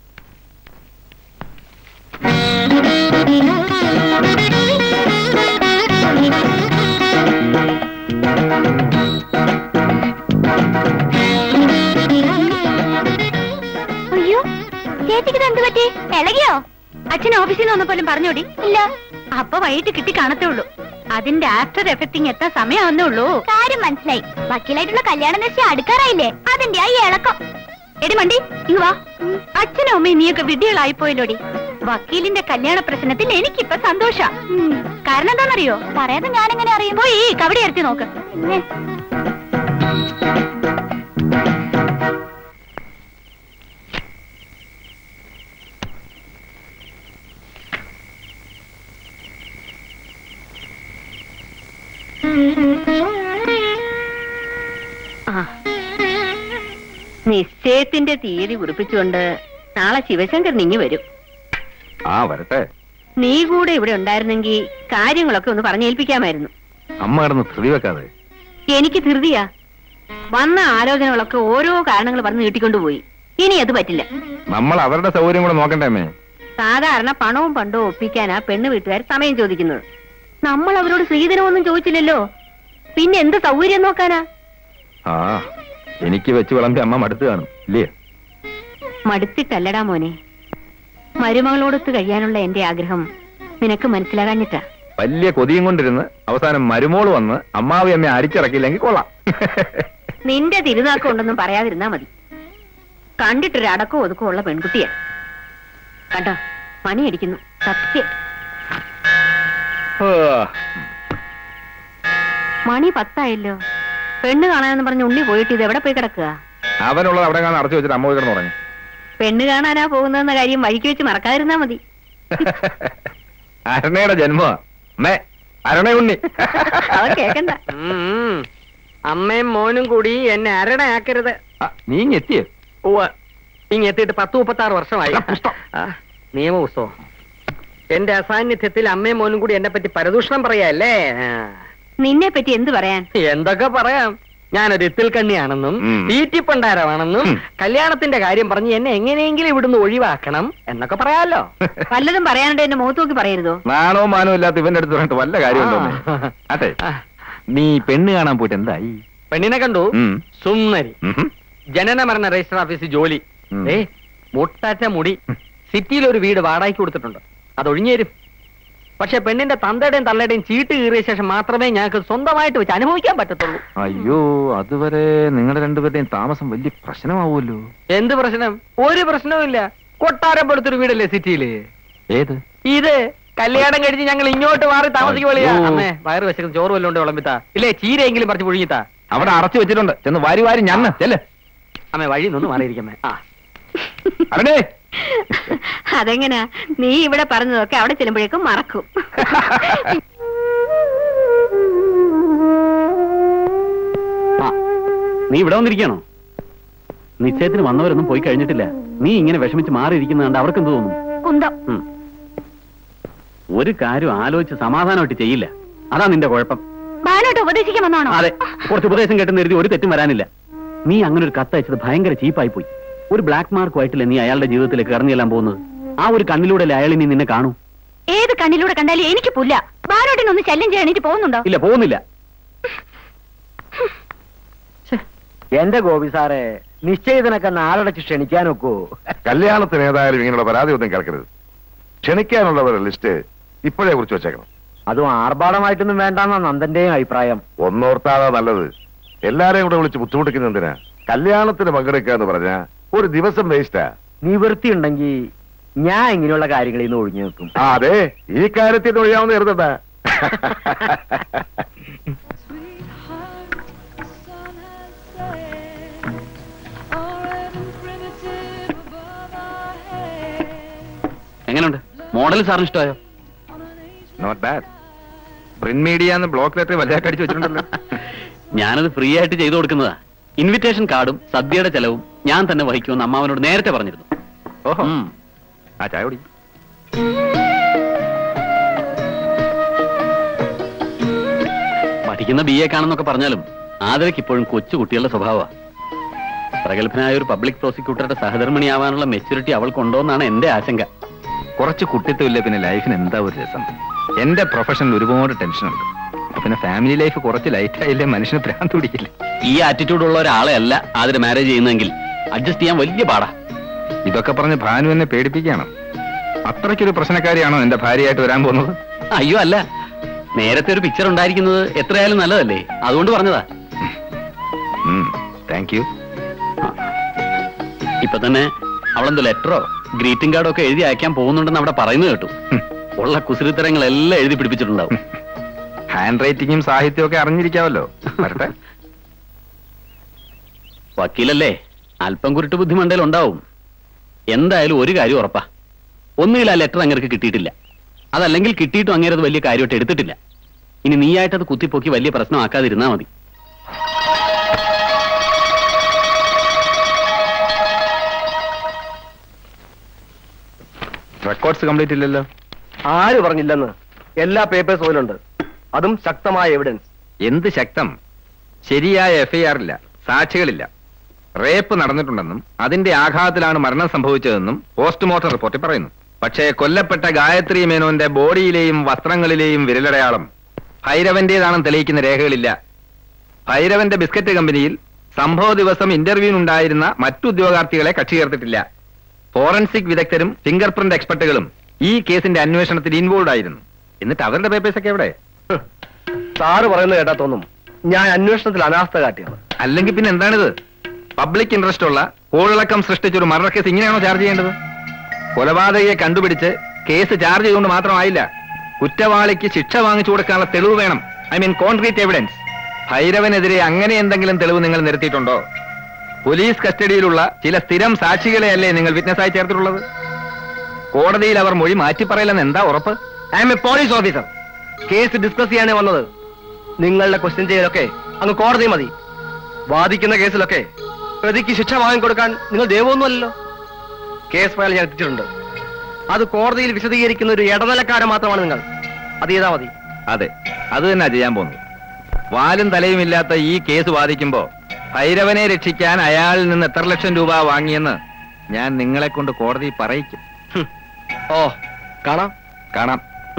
അയ്യോ, ചേച്ചിക്ക് എന്ത് പറ്റി? ഇളകിയോ? അച്ഛൻ ഓഫീസിൽ നിന്ന് വന്നപ്പോലും പറഞ്ഞോടി? ഇല്ല. അപ്പൊ വൈകിട്ട് കിട്ടി കാണത്തേ ഉള്ളൂ. അതിന്റെ ആഫ്റ്റർ എഫക്റ്റിംഗ് എത്താൻ സമയമാവുന്നേ ഉള്ളൂ. കാര്യം മനസ്സിലായി. വക്കീലായിട്ടുള്ള കല്യാണം നിശ്ചയം അടുക്കാറായില്ലേ? അതിന്റെ ആ ഇളക്കം. എടി മണ്ടി, ഇങ്ങ് വാ. അച്ഛനും അമ്മയും നീയൊക്കെ വിഡ്ഢികളായിപ്പോയല്ലോടി. വക്കീലിന്റെ കല്യാണ പ്രശ്നത്തിൽ എനിക്കിപ്പൊ സന്തോഷ. കാരണം എന്താണെന്നറിയോ? പറയാതെ ഞാനെങ്ങനെ അറിയും? പോയി കവടി ഇറത്തി നോക്ക്. ആ, നിശ്ചയത്തിന്റെ തീയതി കുറിപ്പിച്ചുകൊണ്ട് നാളെ ശിവശങ്കർ നിങ്ങി വരും. ആ വരട്ടെ. നീ കൂടെ ഇവിടെ ഉണ്ടായിരുന്നെങ്കിൽ കാര്യങ്ങളൊക്കെ ഒന്ന് പറഞ്ഞേൽപ്പിക്കാമായിരുന്നു. അമ്മ കിടന്ന് ധൃതി വെക്കാതെ. എനിക്ക് ധൃതിയാ. വന്ന ആലോചനകളൊക്കെ ഓരോ കാരണങ്ങൾ പറഞ്ഞ് നീട്ടിക്കൊണ്ടുപോയി. ഇനി അത് പറ്റില്ല. നമ്മൾ അവരുടെ സൗകര്യം കൂടെ നോക്കണ്ടേ അമ്മേ? സാധാരണ പണവും പണ്ടവും ഒപ്പിക്കാനാ പെണ്ണ് വീട്ടുകാർ സമയം ചോദിക്കുന്നത്. നമ്മൾ അവരോട് സ്ത്രീധനമൊന്നും ചോദിച്ചില്ലല്ലോ. പിന്നെ എന്ത് സൗകര്യം നോക്കാനാ? ആ എനിക്ക് വെച്ച് വിളമ്പി അമ്മ മടുത്ത് കാണും ഇല്ലേ? മടുത്തിട്ടല്ലടാ മോനെ, മരുമകളോടൊത്ത് കഴിയാനുള്ള എന്റെ ആഗ്രഹം നിനക്ക് മനസ്സിലാകാഞ്ഞിട്ടാ. വലിയ കൊതിയും കൊണ്ടിരുന്ന് അവസാനം മരുമോള് വന്ന് അമ്മാവി അമ്മയെ അരിച്ചിറക്കിയില്ലെങ്കിൽ കൊള്ളാം. നിന്റെ തിരുനാക്കം ഉണ്ടെന്നും പറയാതിരുന്നാ മതി. കണ്ടിട്ടൊരു അടക്കവും ഒതുക്കവും ഉള്ള പെൺകുട്ടിയാ. കണ്ടോ, പണിയടിക്കുന്നു. സത്യം. മണി 10 പെണ്ണ് കാണാനെന്ന് പറഞ്ഞ് ഉണ്ണി പോയിട്ട് ഇത് എവിടെ പോയി കിടക്കുക? അവനുള്ളത് അവിടെ കാണാൻ അടച്ചു വെച്ചിട്ട് അമ്മ പോയി കിടന്നു തുടങ്ങി. പെണ്ണ് കാണാനാ പോകുന്ന കാര്യം വഴിക്ക് വെച്ച് മറക്കാതിരുന്നാ മതി. അരണയുടെ ജന്മ അമ്മേ, അരണ ഉണ്ണി. അവൻ കേക്കണ്ട. അമ്മയും മോനും കൂടി എന്നെ അരണയാക്കരുത്. നീ എത്തിയേ? ഇങ്ങെത്തിയിട്ട് 10-36 വർഷമായി. നിയമപുസ്തകം എന്റെ അസാന്നിധ്യത്തിൽ അമ്മയും മോനും കൂടി എന്നെ പറ്റി പരദൂഷണം പറയാല്ലേ? നിന്നെ പറ്റി എന്ത് പറയാൻ? എന്തൊക്കെ പറയാം. ഞാനൊരു ഇത്തിൽ കണ്ണിയാണെന്നും തീറ്റിപ്പണ്ടാരമാണെന്നും കല്യാണത്തിന്റെ കാര്യം പറഞ്ഞ് എന്നെ എങ്ങനെയെങ്കിലും ഇവിടുന്ന് ഒഴിവാക്കണം എന്നൊക്കെ പറയാലോ. വല്ലതും പറയാനുണ്ട് എന്നെ മുഖത്ത് നോക്കി പറയരുതോ? നാണോ മാനോ ഇല്ലാത്ത ഇവന്റെ അടുത്ത് പറഞ്ഞിട്ട് വല്ല കാര്യമുണ്ടോ? അതെ, നീ പെണ്ണ് കാണാൻ പോയിട്ട് എന്തായി? പെണ്ണിനെ കണ്ടു. സുന്ദരി. ജനന മരണ രജിസ്റ്റർ ഓഫീസിൽ ജോലി. മുട്ടാറ്റ മുടി. സിറ്റിയിൽ ഒരു വീട് വാടകയ്ക്ക് കൊടുത്തിട്ടുണ്ട്. അത് ഒഴിഞ്ഞേരും. പക്ഷെ പെണ്ണിന്റെ തന്തയുടെയും തള്ളയുടെയും ചീട്ട് കീറിയ ശേഷം മാത്രമേ ഞങ്ങൾക്ക് സ്വന്തമായിട്ട് വെച്ച് അനുഭവിക്കാൻ പറ്റത്തുള്ളൂ. അയ്യോ, അതുവരെ നിങ്ങളുടെ രണ്ടുപേരുടെയും താമസം വലിയ പ്രശ്നമാവുമല്ലോ. എന്ത് പ്രശ്നം? ഒരു പ്രശ്നവും ഇല്ല. കൊട്ടാരം പോലത്തൊരു വീടല്ലേ സിറ്റിയില്. ഏത്? ഇത്. കല്യാണം കഴിച്ച് ഞങ്ങൾ ഇങ്ങോട്ട് മാറി താമസിക്കുമ്പോഴേ അമ്മേ വയറ് വെച്ചത് ചോറ് വല്ലോണ്ട് വിളമ്പിത്താ. ഇല്ലേ ചീരയെങ്കിലും പറിച്ച് പുഴുങ്ങിത്താ. അവിടെ അടച്ചു വെച്ചിട്ടുണ്ട്. ചെന്ന് വാരി വാരി ഞാൻ ചെല്ല്. അമ്മേ വഴി നിന്ന് മാറിയിരിക്കമ്മേ. അരണേ, അതെങ്ങനാ? നീ ഇവിടെ പറഞ്ഞതൊക്കെ അവിടെ ചെല്ലുമ്പോഴേക്കും മറക്കും. നീ ഇവിടെ വന്നിരിക്കണോ? നിശ്ചയത്തിന് വന്നവരൊന്നും പോയി കഴിഞ്ഞിട്ടില്ല. നീ ഇങ്ങനെ വിഷമിച്ച് മാറിയിരിക്കുന്ന കണ്ട് അവർക്ക് എന്ത് തോന്നും? കുന്തം. ഒരു കാര്യം ആലോചിച്ച് സമാധാനമായിട്ട് ചെയ്യില്ല. അതാ നിന്റെ കുഴപ്പം. ബാലോട്ട് ഉപദേശിക്കാൻ വന്നാണോ? അതെ, കുറച്ച് ഉപദേശം കേട്ടെന്ന് കരുതി ഒരു തെറ്റും വരാനില്ല. നീ അങ്ങനെ ഒരു കത്തയച്ചത് ഭയങ്കര ചീപ്പായി പോയി. ഒരു ബ്ലാക്ക് മാർക്കുമായിട്ടില്ല നീ അയാളുടെ ജീവിതത്തിലേക്ക് കടന്നെല്ലാം പോകുന്നത്. ആ ഒരു കണ്ണിലൂടെ അയാൾ ഇനി നിന്നെ കാണൂ. ഏത് കണ്ണിലൂടെ കണ്ടാലും എനിക്ക് പുല്ല. ബാലോട്ടിനൊന്ന് ശല്യം ചെയ്യാൻ എനിക്ക് പോകുന്നുണ്ടോ? ഇല്ല, പോകുന്നില്ല. എന്റെ ഗോപി സാറേ, നിശ്ചയത്തിനൊക്കെ നാളടച്ച് ക്ഷണിക്കാനൊക്കോ? കല്യാണത്തിന് ഏതായാലും ഇങ്ങനെയുള്ള പരാതി ഒന്നും കേൾക്കരുത്. ക്ഷണിക്കാനുള്ളവരുടെ ലിസ്റ്റ് ഇപ്പോഴേ കുറിച്ച് വെച്ചേക്കണം. അതും ആർഭാടമായിട്ടൊന്നും വേണ്ടെന്നാ നന്ദന്റെയും അഭിപ്രായം. ഒന്നോർത്താതാ നല്ലത്. എല്ലാരെയും കൂടെ വിളിച്ച് ബുദ്ധിമുട്ടിക്കുന്ന എന്തിനാ? കല്യാണത്തിന് പങ്കെടുക്കുക എന്ന് പറഞ്ഞാ ഒരു ദിവസം വേസ്റ്റാ. നിവൃത്തി ഉണ്ടെങ്കിൽ ഞാൻ ഇങ്ങനെയുള്ള കാര്യങ്ങളിൽ നിന്ന് ഒഴിഞ്ഞു നിൽക്കും. അതെ, ഈ കാര്യത്തിൽ ഒഴിയാവുന്ന കരുതണ്ട. എങ്ങനെയുണ്ട്? മോഡൽ സാറിന് ഇഷ്ടമായോ? Not bad. Print media block letter വലുതായിട്ട് അടിച്ചു വെച്ചിട്ടുണ്ടല്ലോ. ഞാനത് ഫ്രീ ആയിട്ട് ചെയ്തു കൊടുക്കുന്നതാ. ഇൻവിറ്റേഷൻ കാർഡും സദ്യയുടെ ചെലവും ഞാൻ തന്നെ വഹിക്കുമെന്ന് അമ്മാവനോട് നേരത്തെ പറഞ്ഞിരുന്നു. ഓഹോ, ആ ചായ കുടി. പഠിക്കുന്ന BA കാണുന്നൊക്കെ പറഞ്ഞാലും ആദരയ്ക്ക് ഇപ്പോഴും കൊച്ചു കുട്ടികളുടെ സ്വഭാവമാണ്. പ്രഗത്ഭനായ ഒരു പബ്ലിക് പ്രോസിക്യൂട്ടറുടെ സഹധർമ്മിണിയാവാനുള്ള മെച്യൂരിറ്റി അവൾക്കുണ്ടോ എന്നാണ് എന്റെ ആശങ്ക. കുറച്ച് കുട്ടിത്വമില്ല പിന്നെ ലൈഫിന് എന്താ ഒരു രസം. എന്റെ പ്രൊഫഷനിൽ ഒരുപാട് ടെൻഷനുണ്ട്. പിന്നെ ഫാമിലി ലൈഫ് കുറച്ച് ലൈറ്റ് ആയില്ലേ മനുഷ്യന് ഭ്രാന്ത് പിടിക്കില്ല. ഈ ആറ്റിറ്റ്യൂഡ് ഉള്ള ഒരാളെ അല്ല അതിന് മാരേജ് ചെയ്യുന്നെങ്കിൽ അഡ്ജസ്റ്റ് ചെയ്യാൻ വലിയ പാടാ. ഇതൊക്കെ പറഞ്ഞ് ഭാനു എന്നെ പേടിപ്പിക്കുകയാണ്. അത്രയ്ക്കൊരു പ്രശ്നക്കാരിയാണോ എന്റെ ഭാര്യയായിട്ട് വരാൻ പോകുന്നത്? അയ്യോ അല്ല, നേരത്തെ ഒരു പിക്ചർ ഉണ്ടായിരിക്കുന്നത് എത്രയായാലും നല്ലതല്ലേ, അതുകൊണ്ട് പറഞ്ഞതാ. Thank you. ഇപ്പൊ തന്നെ അവളെന്തോ ലെറ്ററോ ഗ്രീറ്റിംഗ് കാർഡോ ഒക്കെ എഴുതി അയക്കാൻ പോകുന്നുണ്ടെന്ന് അവിടെ പറയുന്നത് കേട്ടു. ഉള്ള കുസൃത്തരങ്ങളെല്ലാം എഴുതി പിടിപ്പിച്ചിട്ടുണ്ടാവും. ഹാൻഡ് റൈറ്റിംഗും സാഹിത്യവും ഒക്കെ അറിഞ്ഞിരിക്കാവല്ലോ. വരട്ടെ. വക്കീലല്ലേ, അല്പം കുരുട്ട് ബുദ്ധി മണ്ടയിൽ ഉണ്ടാവും. എന്തായാലും ഒരു കാര്യം ഉറപ്പാ, ഒന്നുകിൽ ആ ലെറ്റർ അങ്ങേർക്ക് കിട്ടിയിട്ടില്ല, അതല്ലെങ്കിൽ കിട്ടിയിട്ടും അങ്ങേരത് വലിയ കാര്യമായിട്ട് എടുത്തിട്ടില്ല. ഇനി നീയായിട്ടത് കുത്തിപ്പൊക്കി വലിയ പ്രശ്നമാക്കാതിരുന്നാ മതി. റെക്കോർഡ്സ് കംപ്ലീറ്റ് ഇല്ലല്ലോ. ആര് പറഞ്ഞില്ലെന്ന്? എല്ലാ പേപ്പേഴ്സ് പോലുണ്ട്, അതും ശക്തമായ എവിഡൻസ്. എന്ത് ശക്തം? ശരിയായ FIR ഇല്ല, സാക്ഷികളില്ല. റേപ്പ് നടന്നിട്ടുണ്ടെന്നും അതിന്റെ ആഘാതത്തിലാണ് മരണം സംഭവിച്ചതെന്നും പോസ്റ്റ്മോർട്ടം റിപ്പോർട്ടിൽ പറയുന്നു. പക്ഷേ കൊല്ലപ്പെട്ട ഗായത്രി മേനോന്റെ ബോഡിയിലെയും വസ്ത്രങ്ങളിലെയും വിരലടയാളം ഭൈരവന്റേതാണെന്ന് തെളിയിക്കുന്ന രേഖകളില്ല. ഭൈരവന്റെ ബിസ്ക്കറ്റ് കമ്പനിയിൽ സംഭവ ദിവസം ഇന്റർവ്യൂവിനുണ്ടായിരുന്ന മറ്റു ഉദ്യോഗാർത്ഥികളെ കക്ഷി ചേർത്തിട്ടില്ല. ഫോറൻസിക് വിദഗ്ധരും ഫിംഗർ പ്രിന്റ് എക്സ്പെർട്ടുകളും ഈ കേസിന്റെ അന്വേഷണത്തിൽ ഇൻവോൾവ് ആയിരുന്നു. എന്നിട്ട് അവരുടെ പേപ്പേഴ്സ് ഒക്കെ എവിടെ? സാറ് പറയുന്നത് കേട്ടാ തോന്നും ഞാൻ അന്വേഷണത്തിൽ അനാസ്ഥ കാട്ടിയാണ്. അല്ലെങ്കിൽ പിന്നെ എന്താണിത്? പബ്ലിക് ഇൻട്രസ്റ്റ് ഉള്ള കോളിളക്കം സൃഷ്ടിച്ചൊരു മർഡർ കേസ് ഇങ്ങനെയാണോ ചാർജ് ചെയ്യേണ്ടത്? കൊലപാതകയെ കണ്ടുപിടിച്ച് കേസ് ചാർജ് ചെയ്തുകൊണ്ട് മാത്രമായില്ല, കുറ്റവാളിക്ക് ശിക്ഷ വാങ്ങിച്ചു കൊടുക്കാനുള്ള തെളിവ് വേണം. I mean concrete evidence. ഭൈരവനെതിരെ അങ്ങനെ എന്തെങ്കിലും തെളിവ് നിങ്ങൾ നിരത്തിയിട്ടുണ്ടോ? പോലീസ് കസ്റ്റഡിയിലുള്ള ചില സ്ഥിരം സാക്ഷികളെയല്ലേ നിങ്ങൾ വിറ്റ്നസ് ആയി ചേർത്തിട്ടുള്ളത്? കോടതിയിൽ അവർ മൊഴി മാറ്റിപ്പറയില്ലെന്ന് എന്താ ഉറപ്പ്? I am a police officer. Case discuss ചെയ്യാനേ വന്നത്. നിങ്ങളുടെ ക്വസ്റ്റ്യൻ ചെയ്യലൊക്കെ അങ്ങ് കോടതി മതി. വാദിക്കുന്ന കേസിലൊക്കെ പ്രതിക്ക് ശിക്ഷ വാങ്ങിക്കൊടുക്കാൻ നിങ്ങൾ ദൈവമൊന്നുമല്ലോ. കേസ് ഫയൽ ഞാൻ എത്തിച്ചിട്ടുണ്ട്. അത് കോടതിയിൽ വിശദീകരിക്കുന്ന ഒരു ഇടനിലക്കാരൻ മാത്രമാണ് നിങ്ങൾ. അത് ചെയ്താൽ മതി. അതെ, അത് തന്നെ ചെയ്യാൻ പോകുന്നത്. വാലും തലയും ഇല്ലാത്ത ഈ കേസ് വാദിക്കുമ്പോ ഭൈരവനെ രക്ഷിക്കാൻ അയാളിൽ നിന്ന് എത്ര ലക്ഷം രൂപ വാങ്ങിയെന്ന് ഞാൻ നിങ്ങളെ കൊണ്ട് കോടതി പറയിക്കും. ഓ, കാണാം കാണാം.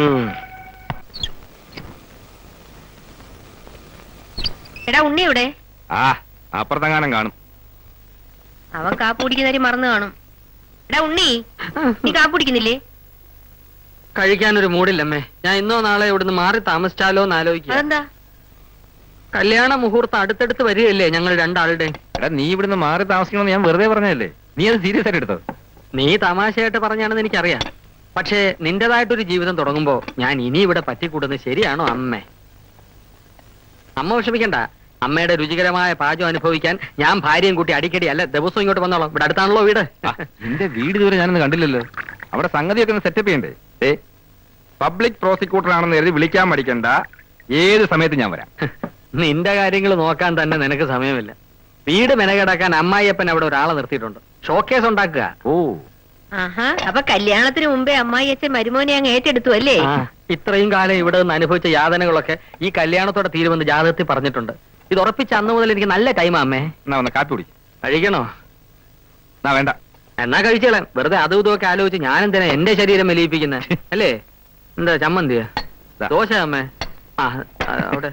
എടാ ഉണ്ണിയുടെ ആ, അപ്പുറത്തെങ്ങാനും കാണും. അവൻ കാപ്പ് കുടിക്കുന്നവര് മറന്നു കാണും. എടാ ഉണ്ണി, നീ കാപ്പ് കുടിക്കുന്നില്ലേ? കഴിക്കാനൊരു മൂടില്ലമ്മേ. ഞാൻ ഇന്നോ നാളെ ഇവിടുന്ന് മാറി താമസിച്ചാലോ എന്ന് ആലോചിക്കുക. അതെന്താ? കല്യാണ മുഹൂർത്തം അടുത്തടുത്ത് വരികയല്ലേ ഞങ്ങൾ രണ്ടാളുടെ. എടാ, നീ ഇവിടുന്ന് മാറി താമസിക്കണമെന്ന് ഞാൻ വെറുതെ പറഞ്ഞതല്ലേ? നീ അത് സീരിയസ് ആയിട്ട് എടുത്തത്? നീ തമാശയായിട്ട് പറഞ്ഞാണെന്ന് എനിക്കറിയാം. പക്ഷേ നിന്റേതായിട്ടൊരു ജീവിതം തുടങ്ങുമ്പോ ഞാൻ ഇനി ഇവിടെ പറ്റിക്കൂടുന്നത് ശരിയാണോ അമ്മേ? അമ്മ വിഷമിക്കണ്ട. അമ്മയുടെ രുചികരമായ പാചകം അനുഭവിക്കാൻ ഞാൻ ഭാര്യയും കൂട്ടി അടിക്കടി അല്ല ദിവസവും ഇങ്ങോട്ട് വന്നോളാം. ഇവിടെ അടുത്താണല്ലോ വീട്. നിന്റെ വീട് ഇതുവരെ ഞാനൊന്ന് കണ്ടില്ലല്ലോ. അവിടെ സംഗതിയൊക്കെ ഒന്ന് സെറ്റപ്പ് ചെയ്യണ്ടേ? പബ്ലിക് പ്രോസിക്യൂട്ടർ ആണെന്ന് കരുതി വിളിക്കാൻ മടിക്കണ്ട. ഏത് സമയത്ത് ഞാൻ വരാം. നിന്റെ കാര്യങ്ങൾ നോക്കാൻ തന്നെ നിനക്ക് സമയമില്ല. വീട് മെനകെടാക്കാൻ അമ്മായിയപ്പൻ അവിടെ ഒരാളെ നിർത്തിയിട്ടുണ്ട്. ഷോക്കേസ് ഉണ്ടാക്കുക. ഓ, ആഹാ, അപ്പൊ കല്യാണത്തിന് മുമ്പേ അമ്മായി അച്ഛൻ മരുമോനെ അങ്ങ് ഏറ്റെടുത്തു അല്ലേ? ഇത്രയും കാലം ഇവിടെ നിന്ന് അനുഭവിച്ച യാതനകളൊക്കെ ഈ കല്യാണത്തോടെ തീരുമെന്ന് ജാതകത്തിൽ പറഞ്ഞിട്ടുണ്ട്. ഇത് ഉറപ്പിച്ച അന്ന് മുതൽ എനിക്ക് നല്ല ടൈമാ അമ്മേ. എന്നാ ഒന്ന് കാപ്പി കുടി. കഴിക്കണോ? എന്നാ വേണ്ട. എന്നാ കഴിച്ചോളാം. വെറുതെ അതും ഇതൊക്കെ ആലോചിച്ച് ഞാൻ എന്തിനാ എന്റെ ശരീരം മെലിയിപ്പിക്കുന്നത് അല്ലേ? എന്താ ചമ്മന്തിയാ? ദോശ അമ്മേ? ആ, അവിടെ.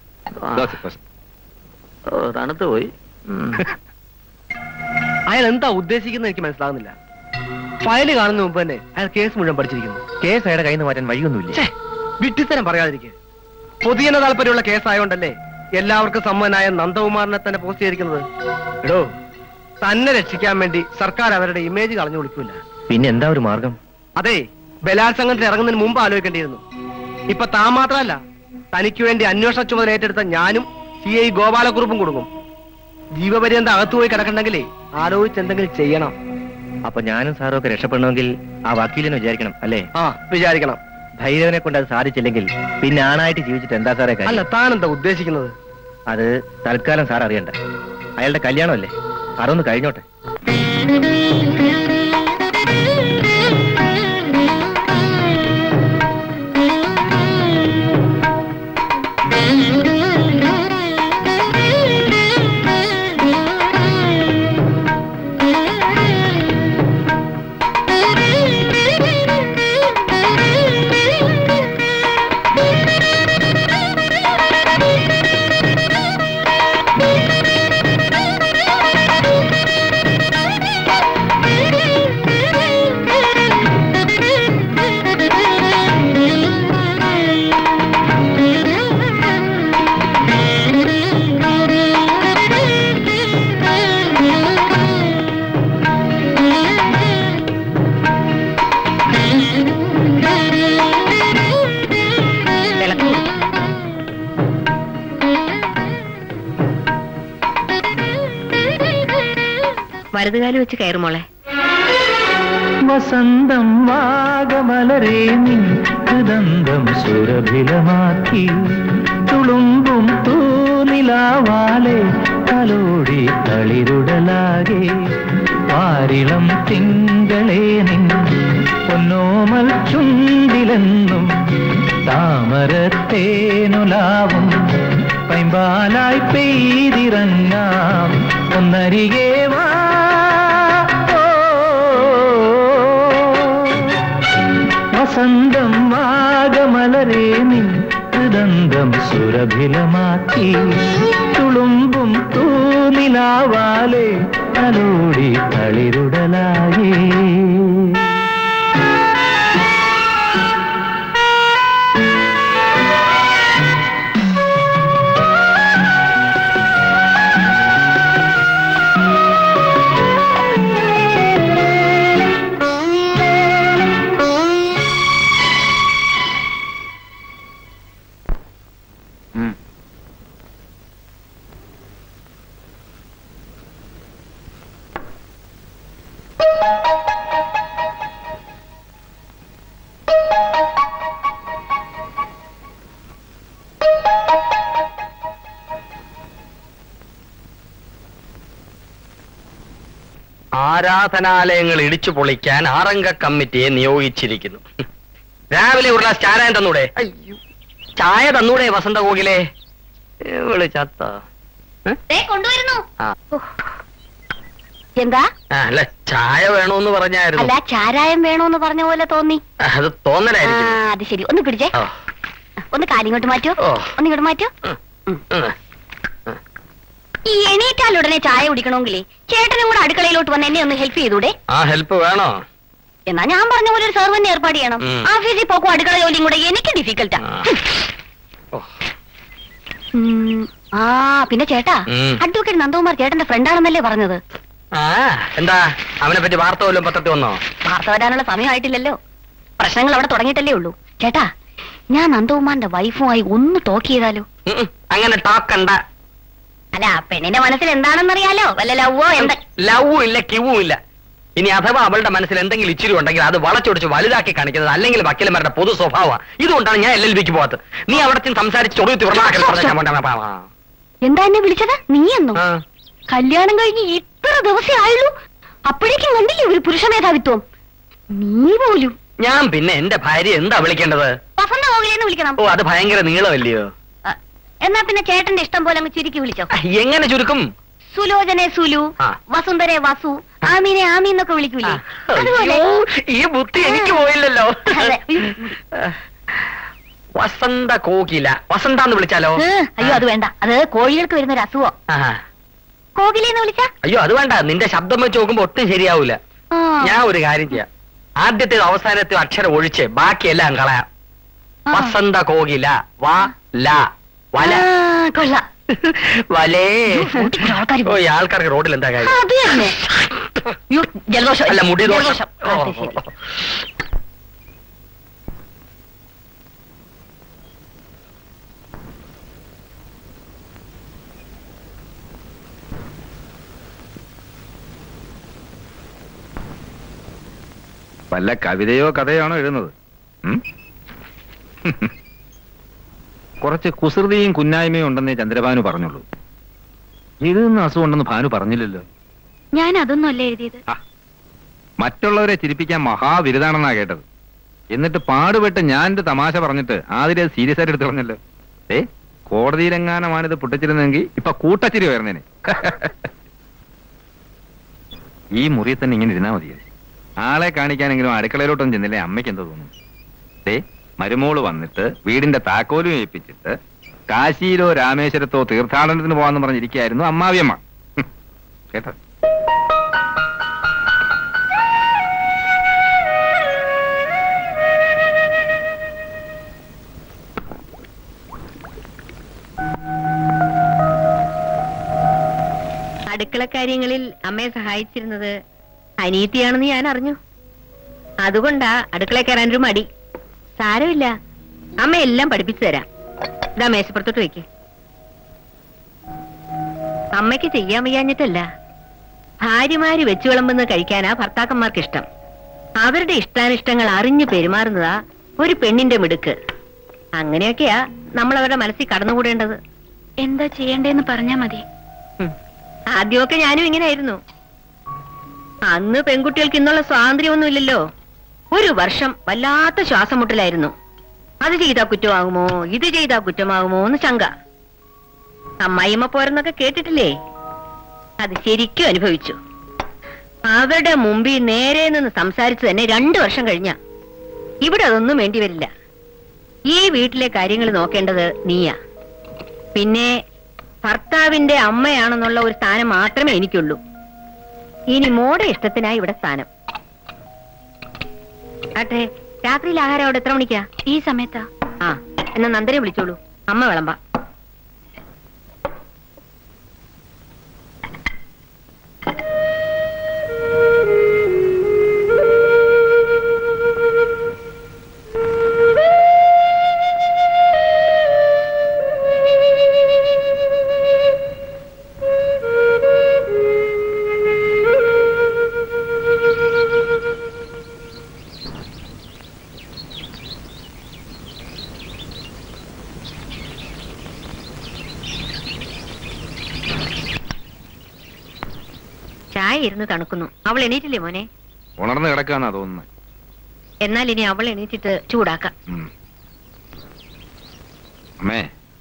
ഓ, തണുത്ത് പോയി. അയാൾ എന്താ ഉദ്ദേശിക്കുന്നത് എനിക്ക് മനസ്സിലാകുന്നില്ല. ഫയല് കാണുന്ന മുമ്പ് തന്നെ അയാൾ കേസ് മുഴുവൻ പഠിച്ചിരിക്കുന്നു. കേസ് അയാളുടെ കയ്യിൽ നിന്ന് മാറ്റാൻ വഴിയൊന്നുമില്ല. വിഡ്ഢിത്തരം പറയാതിരിക്കുക. പൊതുജന താല്പര്യമുള്ള കേസായോണ്ടല്ലേ എല്ലാവർക്കും സമ്മതനായ നന്ദകുമാറിനെ തന്നെ പോസ്റ്റ് ചെയ്തിരിക്കുന്നത്. എടോ, തന്നെ രക്ഷിക്കാൻ വേണ്ടി സർക്കാർ അവരുടെ ഇമേജ് കളഞ്ഞു വിളിക്കൂല. പിന്നെ എന്താ ഒരു മാർഗം? അതെ, ബലാത്സംഗത്തിൽ ഇറങ്ങുന്നതിന് മുമ്പ് ആലോചിക്കേണ്ടിയിരുന്നു. ഇപ്പൊ താൻ മാത്രമല്ല, തനിക്ക് വേണ്ടി അന്വേഷണ ചുമതല ഏറ്റെടുത്ത ഞാനും CI ഗോപാലക്കുറുപ്പും കൊടുക്കും. ജീവപര്യന്തം അകത്തു പോയി കിടക്കണ്ടെങ്കിലേ ആലോചിച്ച് എന്തെങ്കിലും ചെയ്യണം. അപ്പൊ ഞാനും സാറും ഒക്കെ രക്ഷപ്പെടണമെങ്കിൽ ആ വക്കീലിനെ വിചാരിക്കണം അല്ലേ? ആ, വിചാരിക്കണം. ഭൈരവനെ കൊണ്ട് അത് സാധിച്ചില്ലെങ്കിൽ പിന്നെ ആണായിട്ട് ജീവിച്ചിട്ട് എന്താ സാറേ കാര്യം? അല്ല, താൻ എന്താ ഉദ്ദേശിക്കുന്നത്? അത് തൽക്കാലം സാർ അറിയണ്ട. അയാളുടെ കല്യാണമല്ലേ, അതൊന്ന് കഴിഞ്ഞോട്ടെ. വലതുകാലം വെച്ച് കയറുമോളെ. വസന്തം വാഗമലരേ നിദന്തം സുരഭിലമാക്കി തുളുമ്പും തൂനിലാവാലെ തലോടി തളിരുടലാകെ പാരിളം തിങ്കളേ നിൻ പൊന്നോമൽ ചുണ്ടിലെന്നും താമരത്തേനുലാവും പൈമ്പാലായി പെയ്തിറങ്ങാം ഒന്നരികെ വാ. വസന്തം വാഗമലരേ നിൻ ഹൃദന്തം സുരഭിലമാക്കി തുളുമ്പും തൂനിലാവാലെ തലോടി തളിരുടലായേ. ആരാധനാലയങ്ങൾ ഇടിച്ചു പൊളിക്കാൻ 6 അംഗ കമ്മിറ്റിയെ നിയോഗിച്ചിരിക്കുന്നു. രാവിലെ ഒരു ഗ്ലാസ് ചായ തന്നൂടെ? അയ്യോ, ചായ തന്നൂടെ വസന്ത കോകിലേ? വിളിച്ചത്ത കൊണ്ടുവരുന്നു. എന്താ? അല്ല, ചായ വേണോന്ന് പറഞ്ഞായിരുന്നു. അല്ല, ചാരായം വേണോന്ന് പറഞ്ഞ പോലെ തോന്നി. അത് തോന്നലായിരിക്കും. അത് ശരി, ഒന്ന് പിടിച്ചേ. ഒന്ന് കാലിങ്ങോട്ട് മാറ്റോ, ഒന്നിങ്ങോട്ട് മാറ്റോ. ഈ എണീറ്റാലുടനെ ചായ കുടിക്കണമെങ്കിലേ ചേട്ടനും കൂടെ അടുക്കളയിലോട്ട് വന്ന് എന്നെ ഒന്ന് ഹെൽപ്പ് ചെയ്തൂടെ? ആ ഹെൽപ്പ് വേണോ? എന്നാ ഞാൻ പറഞ്ഞ പോലെ ഒരു സെർവന്റ് ഏർപ്പാട് ചെയ്യണം. ഓഫീസിൽ പോക്കും അടുക്കള ജോലിയും കൂടെ എനിക്ക് ഡിഫിക്കൽട്ടാ. പിന്നെ ചേട്ടാ, അഡ്വക്കേറ്റ് നന്ദകുമാർ ചേട്ടന്റെ ഫ്രണ്ടാണെന്നല്ലേ പറഞ്ഞത്? എന്താ അവനെ പറ്റി വാർത്ത വല്ലതും പത്രത്തിൽ വന്നോ? വാർത്ത വരാനുള്ള സമയമായിട്ടില്ലല്ലോ, പ്രശ്നങ്ങൾ അവിടെ തുടങ്ങിയിട്ടല്ലേ ഉള്ളൂ. ചേട്ടാ, ഞാൻ നന്ദകുമാറിന്റെ വൈഫുമായി ഒന്ന് ടോക്ക് ചെയ്താലോ? അങ്ങനെ ടോക്കണ്ട. അല്ല, പെണ്ണിന്റെ മനസ്സിൽ എന്താണെന്നറിയാലോ? വല്ല ലവ്വോ എന്താ? ലവ്വും ഇല്ല, കിവും ഇല്ല. ഇനി അഥവാ അവളുടെ മനസ്സിൽ എന്തെങ്കിലും ഇച്ചിരി ഉണ്ടെങ്കിൽ അത് വളച്ചൊടിച്ച് വലുതാക്കി കാണിക്കുന്നത് അല്ലെങ്കിൽ വക്കീലന്മാരുടെ പൊതു സ്വഭാവമാണ്. ഇതുകൊണ്ടാണ് ഞാൻ LLBക്ക് പോകാത്തത്. നീ അവിടെ സംസാരിച്ച് എന്താ എന്നെ വിളിച്ചത്? നീ എന്നോ? കല്യാണം കഴിഞ്ഞ് ഇത്ര ദിവസമേ ആയുള്ളൂ, അപ്പോഴേക്കും കണ്ടില്ലേ ഒരു പുരുഷ മേധാവിത്വം? നീ പോലും. ഞാൻ പിന്നെ എന്റെ ഭാര്യ എന്താ വിളിക്കേണ്ടത്? വസന്ത കോകിലെന്ന് വിളിക്കണം. ഓ, അത് ഭയങ്കര നീളമല്ലയോ? എന്നാ പിന്നെ ചേട്ടന്റെ ഇഷ്ടം പോലെ അങ്ങ് ചുരുക്കി വിളിച്ചോ. എങ്ങനെ ചുരുക്കും? സുലോചനെ സുലു, വസുന്ധരെ വസു, ആമീനെ ആമി എന്നൊക്കെ വിളിക്കൂലേ? അതുപോലെ. ഈ ബുദ്ധി എനിക്ക് പോയില്ലല്ലോ. വസന്ത കോകില, വസന്ത എന്ന് വിളിച്ചാലോ? അയ്യോ, അത് വേണ്ട, അത് കോഴികൾക്ക് വരുന്ന ഒരു അസുഖം. കോകിലെന്ന് വിളിച്ചാ? അയ്യോ, അത് വേണ്ട. നിന്റെ ശബ്ദം വെച്ച് നോക്കുമ്പോ ഒട്ടും ശരിയാവൂല. ഞാൻ ഒരു കാര്യം ചെയ്യാം, ആദ്യത്തെ അവസാനത്തെ അക്ഷരം ഒഴിച്ച് ബാക്കിയെല്ലാം കളയാം. വസന്ത കോകില, വ ല വല. കൊള്ളാം. വലേ. ഓ, ഈ ആൾക്കാർക്ക് റോഡിൽ എന്താ കാര്യം? ജലദോഷം അല്ല, മുടി ദോഷം. വല്ല കവിതയോ കഥയാണോ എഴുതുന്നത്? കുറച്ച് കുസൃതിയും കുന്നായ്മയും ഉണ്ടെന്നേ ചന്ദ്രഭാനു പറഞ്ഞുള്ളൂ. എഴുതുന്ന അസുഖമുണ്ടെന്ന് ഭാനു പറഞ്ഞില്ലല്ലോ. ഞാൻ അതൊന്നും അല്ല എഴുതിയത്. മറ്റുള്ളവരെ ചിരിപ്പിക്കാൻ മഹാവിരുതാണെന്നാ കേട്ടത്. എന്നിട്ട് പാടുപെട്ട് ഞാൻ എന്റെ തമാശ പറഞ്ഞിട്ട് ആദ്യം സീരിയസ് ആയിട്ട് എടുത്ത് പറഞ്ഞല്ലോ. കോടതിയിലെങ്ങാനമാണിത് പൊട്ടിച്ചിരുന്നെങ്കിൽ ഇപ്പൊ കൂട്ടച്ചിരി വരുന്നേനെ. ഈ മുറിയിൽ തന്നെ ഇങ്ങനെ ഇരുന്നാ മതിയോ? ആളെ കാണിക്കാനെങ്കിലും അടുക്കളയിലോട്ടൊന്നും ചെന്നില്ലേ അമ്മയ്ക്ക് എന്തോ തോന്നുന്നു. മരുമോള് വന്നിട്ട് വീടിന്റെ താക്കോലും ഏൽപ്പിച്ചിട്ട് കാശിയിലോ രാമേശ്വരത്തോ തീർത്ഥാടനത്തിന് പോവാന്ന് പറഞ്ഞിരിക്കുകയായിരുന്നു അമ്മാവിയമ്മ. കേട്ടോ? അടുക്കള കാര്യങ്ങളിൽ അമ്മയെ സഹായിച്ചിരുന്നത് അനീതിയാണെന്ന് ഞാൻ അറിഞ്ഞു. അതുകൊണ്ടാ അടുക്കള കയറാനൊരു മടി. സാരമില്ല, അമ്മ എല്ലാം പഠിപ്പിച്ചു തരാം. ഇതാ മേശപ്പുറത്തോട്ട് വെക്ക്. അമ്മയ്ക്ക് ചെയ്യാൻ വയ്യാഞ്ഞിട്ടല്ല, ഭാര്യമാര് വെച്ചു വിളമ്പുന്നത് കഴിക്കാനാ ഭർത്താക്കന്മാർക്ക് ഇഷ്ടം. അവരുടെ ഇഷ്ടാനിഷ്ടങ്ങൾ അറിഞ്ഞു പെരുമാറുന്നതാ ഒരു പെണ്ണിന്റെ മിടുക്ക്. അങ്ങനെയൊക്കെയാ നമ്മൾ അവരുടെ മനസ്സിൽ കടന്നുകൂടേണ്ടത്. എന്താ ചെയ്യണ്ടേന്ന് പറഞ്ഞാ മതി. ആദ്യമൊക്കെ ഞാനും ഇങ്ങനെയായിരുന്നു. അന്ന് പെൺകുട്ടികൾക്ക് ഇന്നുള്ള സ്വാതന്ത്ര്യമൊന്നും ഇല്ലല്ലോ. ഒരു വർഷം വല്ലാത്ത ശ്വാസം മുട്ടലായിരുന്നു. അത് ചെയ്താ കുറ്റമാകുമോ, ഇത് ചെയ്താ കുറ്റമാകുമോ എന്ന് ശങ്ക. അമ്മായിമ്മ പോരെന്നൊക്കെ കേട്ടിട്ടില്ലേ? അത് ശരിക്കും അനുഭവിച്ചു. അവരുടെ മുമ്പിൽ നേരെ നിന്ന് സംസാരിച്ചു തന്നെ 2 വർഷം കഴിഞ്ഞ. ഇവിടെ അതൊന്നും വേണ്ടി വരില്ല. ഈ വീട്ടിലെ കാര്യങ്ങൾ നോക്കേണ്ടത് നീയാ. പിന്നെ ഭർത്താവിന്റെ അമ്മയാണെന്നുള്ള ഒരു സ്ഥാനം മാത്രമേ എനിക്കുള്ളൂ. ഇനി മോടെ ഇഷ്ടത്തിനായി ഇവിടെ സ്ഥാനം. ആട്ടെ, രാത്രിയിൽ ആഹാരം അവിടെ എത്ര മണിക്കാ? ഈ സമയത്താ. ആ, എന്നാ നന്ദനെ വിളിച്ചോളൂ, അമ്മ വിളമ്പാ. ചായ ഇരുന്ന് തണുക്കുന്നു. അവൾ എണീറ്റില്ലേ മോനെ? ഉണർന്ന് കിടക്കാന്നാ തോന്നുന്നത്. എന്നാൽ ഇനി അവൾ എണീറ്റിട്ട് ചൂടാക്കാം. അമ്മേ,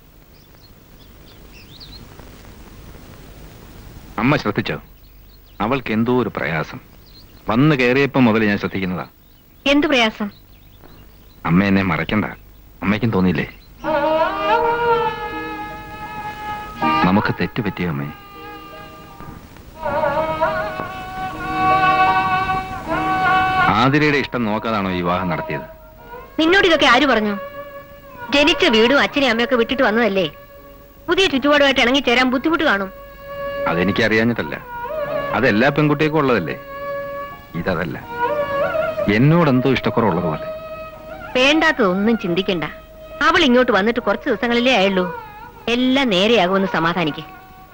അമ്മ ശ്രദ്ധിച്ചോ? അവൾക്ക് എന്തോ ഒരു പ്രയാസം. വന്ന് കയറിയപ്പോ മുതൽ ഞാൻ ശ്രദ്ധിക്കുന്നതാ. എന്ത് പ്രയാസം? അമ്മ എന്നെ മറക്കണ്ട. അമ്മയ്ക്കും തോന്നിയില്ലേ? നമുക്ക് തെറ്റുപറ്റിയ അമ്മേ. ആതിരയുടെ ഇഷ്ടം നോക്കാതാണോ വിവാഹം നടത്തിയത്? നിന്നോട് ഇതൊക്കെ ആര് പറഞ്ഞു? ജനിച്ച വീടും അച്ഛനെയും അമ്മയൊക്കെ വിട്ടിട്ട് വന്നതല്ലേ. പുതിയ ചുറ്റുപാടുമായിട്ട് ഇണങ്ങിച്ചേരാൻ ബുദ്ധിമുട്ട് കാണും. അതെനിക്ക് അറിയാഞ്ഞിട്ടല്ല. അതെല്ലാ പെൺകുട്ടികൾക്കും ഉള്ളതല്ലേ. ഇതല്ല, എന്നോടെന്തോ ഇഷ്ടക്കുറവുള്ളതുപോലെ. വേണ്ടാത്തതൊന്നും ചിന്തിക്കണ്ട. അവൾ ഇങ്ങോട്ട് വന്നിട്ട് കുറച്ച് ദിവസങ്ങളിലേ ആയുള്ളൂ. എല്ലാം നേരെയാകുമെന്ന് സമാധാനിക്ക്.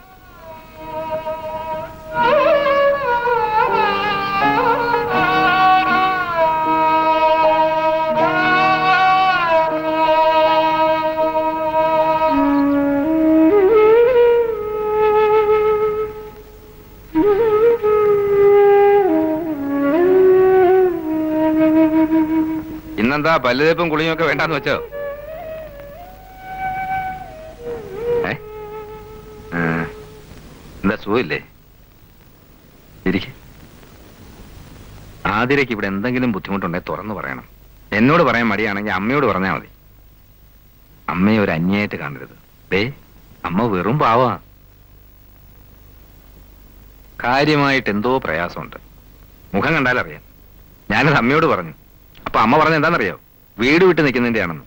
ഇന്നെന്താ പല്ലുതേപ്പും കുളിയും ഒക്കെ വേണ്ടാന്ന് വെച്ചോ? എന്താ സുഖമില്ലേ? ഇരിക്കെ. ആതിരയ്ക്ക് ഇവിടെ എന്തെങ്കിലും ബുദ്ധിമുട്ടുണ്ടെങ്കിൽ തുറന്നു പറയണം. എന്നോട് പറയാൻ മടിയാണെങ്കിൽ അമ്മയോട് പറഞ്ഞാൽ മതി. അമ്മയെ ഒരു അന്യായിട്ട് കാണരുത്. അമ്മ വെറും പാവാ. കാര്യമായിട്ട് എന്തോ പ്രയാസമുണ്ട്. മുഖം കണ്ടാലറിയാം. ഞാനത് അമ്മയോട് പറഞ്ഞു. അപ്പൊ അമ്മ പറഞ്ഞ എന്താണെന്നറിയോ? വീട് വിട്ട് നിൽക്കുന്നതിന്റെ ആണെന്ന്.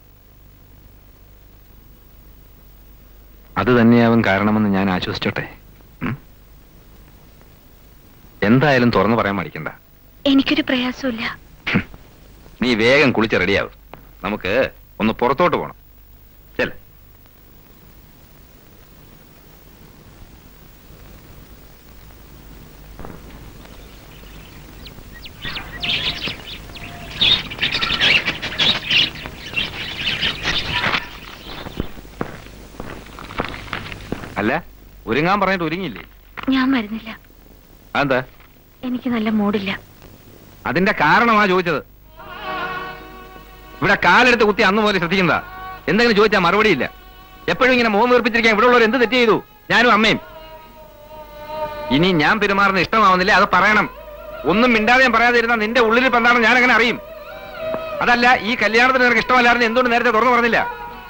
അത് തന്നെയാവും കാരണമെന്ന് ഞാൻ ആശ്വസിച്ചോട്ടെ. എന്തായാലും തുറന്നു പറയാൻ മടിക്കണ്ട. എനിക്കൊരു പ്രയാസമില്ല. നീ വേഗം കുളിച്ച് റെഡിയാവും. നമുക്ക് ഒന്ന് പുറത്തോട്ട് പോണം. ചെല്. അല്ല, ഒരുങ്ങാൻ പറഞ്ഞിട്ട് ഒരുങ്ങിയില്ലേ? ഞാൻ വരുന്നില്ല. അതെന്താ? എനിക്ക് നല്ല മൂഡില്ല. അതിന്റെ കാരണമാ ചോദിച്ചത്. ഇവിടെ കാലെടുത്ത് കുത്തി അന്ന് പോലെ ശ്രദ്ധിക്കുന്നതാ. എന്തെങ്കിലും ചോദിച്ചാൽ മറുപടിയില്ല. എപ്പോഴും ഇങ്ങനെ മോൻ വീർപ്പിച്ചിരിക്കാൻ ഇവിടെ ഉള്ളവർ എന്ത് തെറ്റ് ചെയ്തു? ഞാനും അമ്മയും. ഇനി ഞാൻ പെരുമാറുന്ന ഇഷ്ടമാവുന്നില്ല, അത് പറയണം. ഒന്നും മിണ്ടാതെ ഞാൻ പറയാതെ ഇരുന്ന നിന്റെ ഉള്ളിൽ ഇപ്പം എന്താണെന്ന് ഞാൻ അങ്ങനെ അറിയും. അതല്ല, ഈ കല്യാണത്തിന് നിനക്ക് ഇഷ്ടമല്ലായിരുന്നു എന്തുകൊണ്ട് നേരത്തെ തുറന്നു പറഞ്ഞില്ല?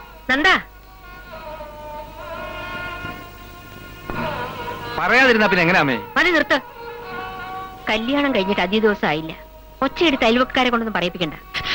പറയാതിരുന്നാ പിന്നെ എങ്ങനെ അമ്മേ? മതി, നിർത്ത്. കല്യാണം കഴിഞ്ഞിട്ട് അധിക ദിവസം ആയില്ല. ഒച്ചയെടുത്ത് അയൽവക്കാരെ കൊണ്ടൊന്നും പറയിപ്പിക്കണ്ട.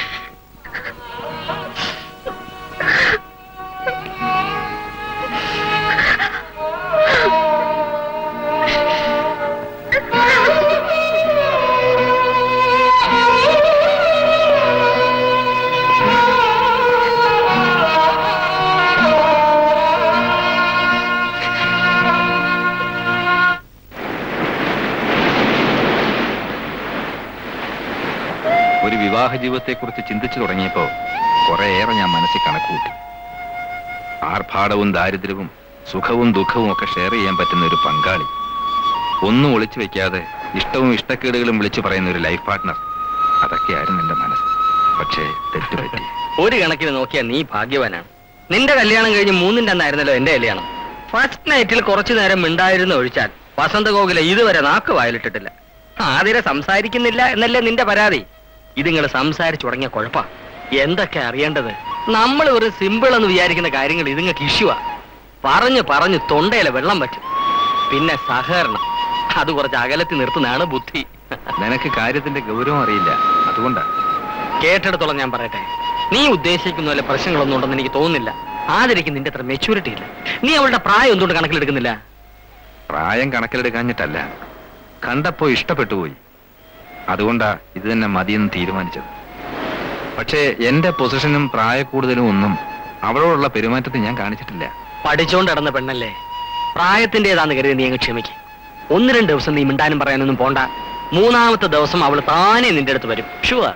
ഒരു വിവാഹ ജീവിതത്തെക്കുറിച്ച് ചിന്തിച്ചു തുടങ്ങിയപ്പോ കുറേയേറെ ഞാൻ മനസ്സിൽ കണക്കുകൂട്ടി. ആർഭാടവും ദാരിദ്ര്യവും സുഖവും ദുഃഖവും ഒക്കെ ഷെയർ ചെയ്യാൻ പറ്റുന്ന ഒരു പങ്കാളി, ഒന്നും ഒളിച്ചു വെക്കാതെ ഇഷ്ടവും ഇഷ്ടക്കേടുകളും വിളിച്ചു പറയുന്ന ഒരു ലൈഫ് പാർട്ട്ണർ, അതൊക്കെയായിരുന്നു എന്റെ മനസ്സ്. പക്ഷേ തെറ്റുപറ്റി. ഒരു കണക്കിന് നോക്കിയാൽ നീ ഭാഗ്യവാനാണ്. നിന്റെ കല്യാണം കഴിഞ്ഞ് 3-ന്റെ അന്നായിരുന്നല്ലോ എന്റെ കല്യാണം. ഫസ്റ്റ് നൈറ്റിൽ കുറച്ചു നേരം മിണ്ടായിരുന്ന ഒഴിച്ചാൽ വസന്തകോകില ഇതുവരെ നാക്ക് വായിലിട്ടിട്ടില്ല. ആതിരെ സംസാരിക്കുന്നില്ല എന്നല്ലേ നിന്റെ പരാതി? ഇതിങ്ങൾ സംസാരിച്ചു തുടങ്ങിയ കുഴപ്പാ. എന്തൊക്കെ അറിയേണ്ടത്? നമ്മൾ ഒരു സിമ്പിൾ എന്ന് വിചാരിക്കുന്ന കാര്യങ്ങൾ ഇതുങ്ങൾക്ക് ഇഷ്യൂവാ. പറഞ്ഞു പറഞ്ഞു തൊണ്ടയിലെ വെള്ളം പറ്റും. പിന്നെ സഹകരണം, അത് കുറച്ച് അകലത്തിൽ നിർത്തുന്നതാണ് ബുദ്ധി. നിനക്ക് കാര്യത്തിന്റെ ഗൗരവം അറിയില്ല, അതുകൊണ്ടാ. കേട്ടെടുത്തോളം ഞാൻ പറയട്ടെ, നീ ഉദ്ദേശിക്കുന്ന പോലെ പ്രശ്നങ്ങളൊന്നും ഉണ്ടെന്ന് എനിക്ക് തോന്നുന്നില്ല. ആതിരയ്ക്ക് നിന്റെ അത്ര മെച്യൂരിറ്റി ഇല്ല. നീ അവളുടെ പ്രായം എന്തുകൊണ്ട് കണക്കിലെടുക്കുന്നില്ല? പ്രായം കണക്കിലെടുക്കാഞ്ഞിട്ടല്ല, കണ്ടപ്പോ ഇഷ്ടപ്പെട്ടു പോയി. അതുകൊണ്ടാ ഇത് തന്നെ മതിയെന്ന് തീരുമാനിച്ചത്. പക്ഷേ എന്റെ പൊസിഷനും പ്രായക്കൂടുതലും ഒന്നും അവളോടുള്ള പെരുമാറ്റത്തിൽ ഞാൻ കാണിച്ചിട്ടില്ല. പഠിച്ചോണ്ട് നടന്ന പെണ്ണല്ലേ, പ്രായത്തിന്റേതാന്ന് കരുതി നീ അങ്ങ് ക്ഷമിക്കും. 1-2 ദിവസം നീ മിണ്ടാനും പറയാനൊന്നും പോണ്ട. 3-ാമത്തെ ദിവസം അവൾ താനേ നിന്റെ അടുത്ത് വരും. ഷുവർ.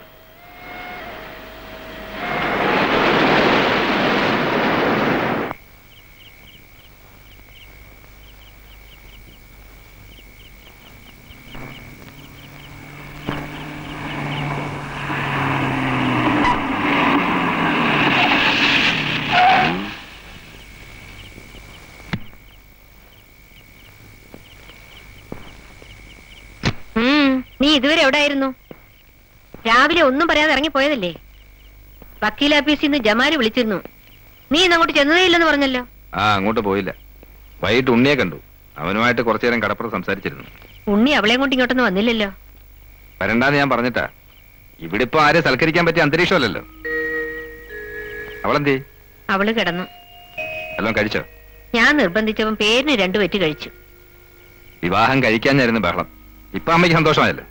നീ ഇതുവരെ എവിടെയായിരുന്നു? രാവിലെ ഒന്നും പറയാതെ ഇറങ്ങിപ്പോയതല്ലേ? വക്കീൽ ഓഫീസിൽ നിന്ന് ജമാല് വിളിച്ചിരുന്നു. നീ ഇന്ന് അങ്ങോട്ട് ചെന്നതേ ഇല്ലെന്ന് പറഞ്ഞല്ലോ. അങ്ങോട്ട് പോയില്ല. വൈകിട്ട് ഉണ്ണിയെ കണ്ടു. അവനുമായിട്ട് കുറച്ചു നേരം കടപ്പുറം സംസാരിച്ചിരുന്നു. ഉണ്ണി അവളെ കൊണ്ട് ഇങ്ങോട്ടൊന്നും വന്നില്ലല്ലോ. വരണ്ടാന്ന് ഞാൻ പറഞ്ഞിട്ടാ. ഇവിടെ ഇപ്പൊ ആരെ സൽക്കരിക്കാൻ പറ്റിയ അന്തരീക്ഷമല്ലല്ലോ. അവളെന്തേ? അവള് കിടന്നു. എല്ലാം കഴിച്ചോ? ഞാൻ നിർബന്ധിച്ചവൻ പേരിന് 2 വെറ്റ് കഴിച്ചു. വിവാഹം കഴിക്കാനായിരുന്നു ബഹളം. ഇപ്പൊ അമ്മയ്ക്ക് സന്തോഷമായല്ലോ.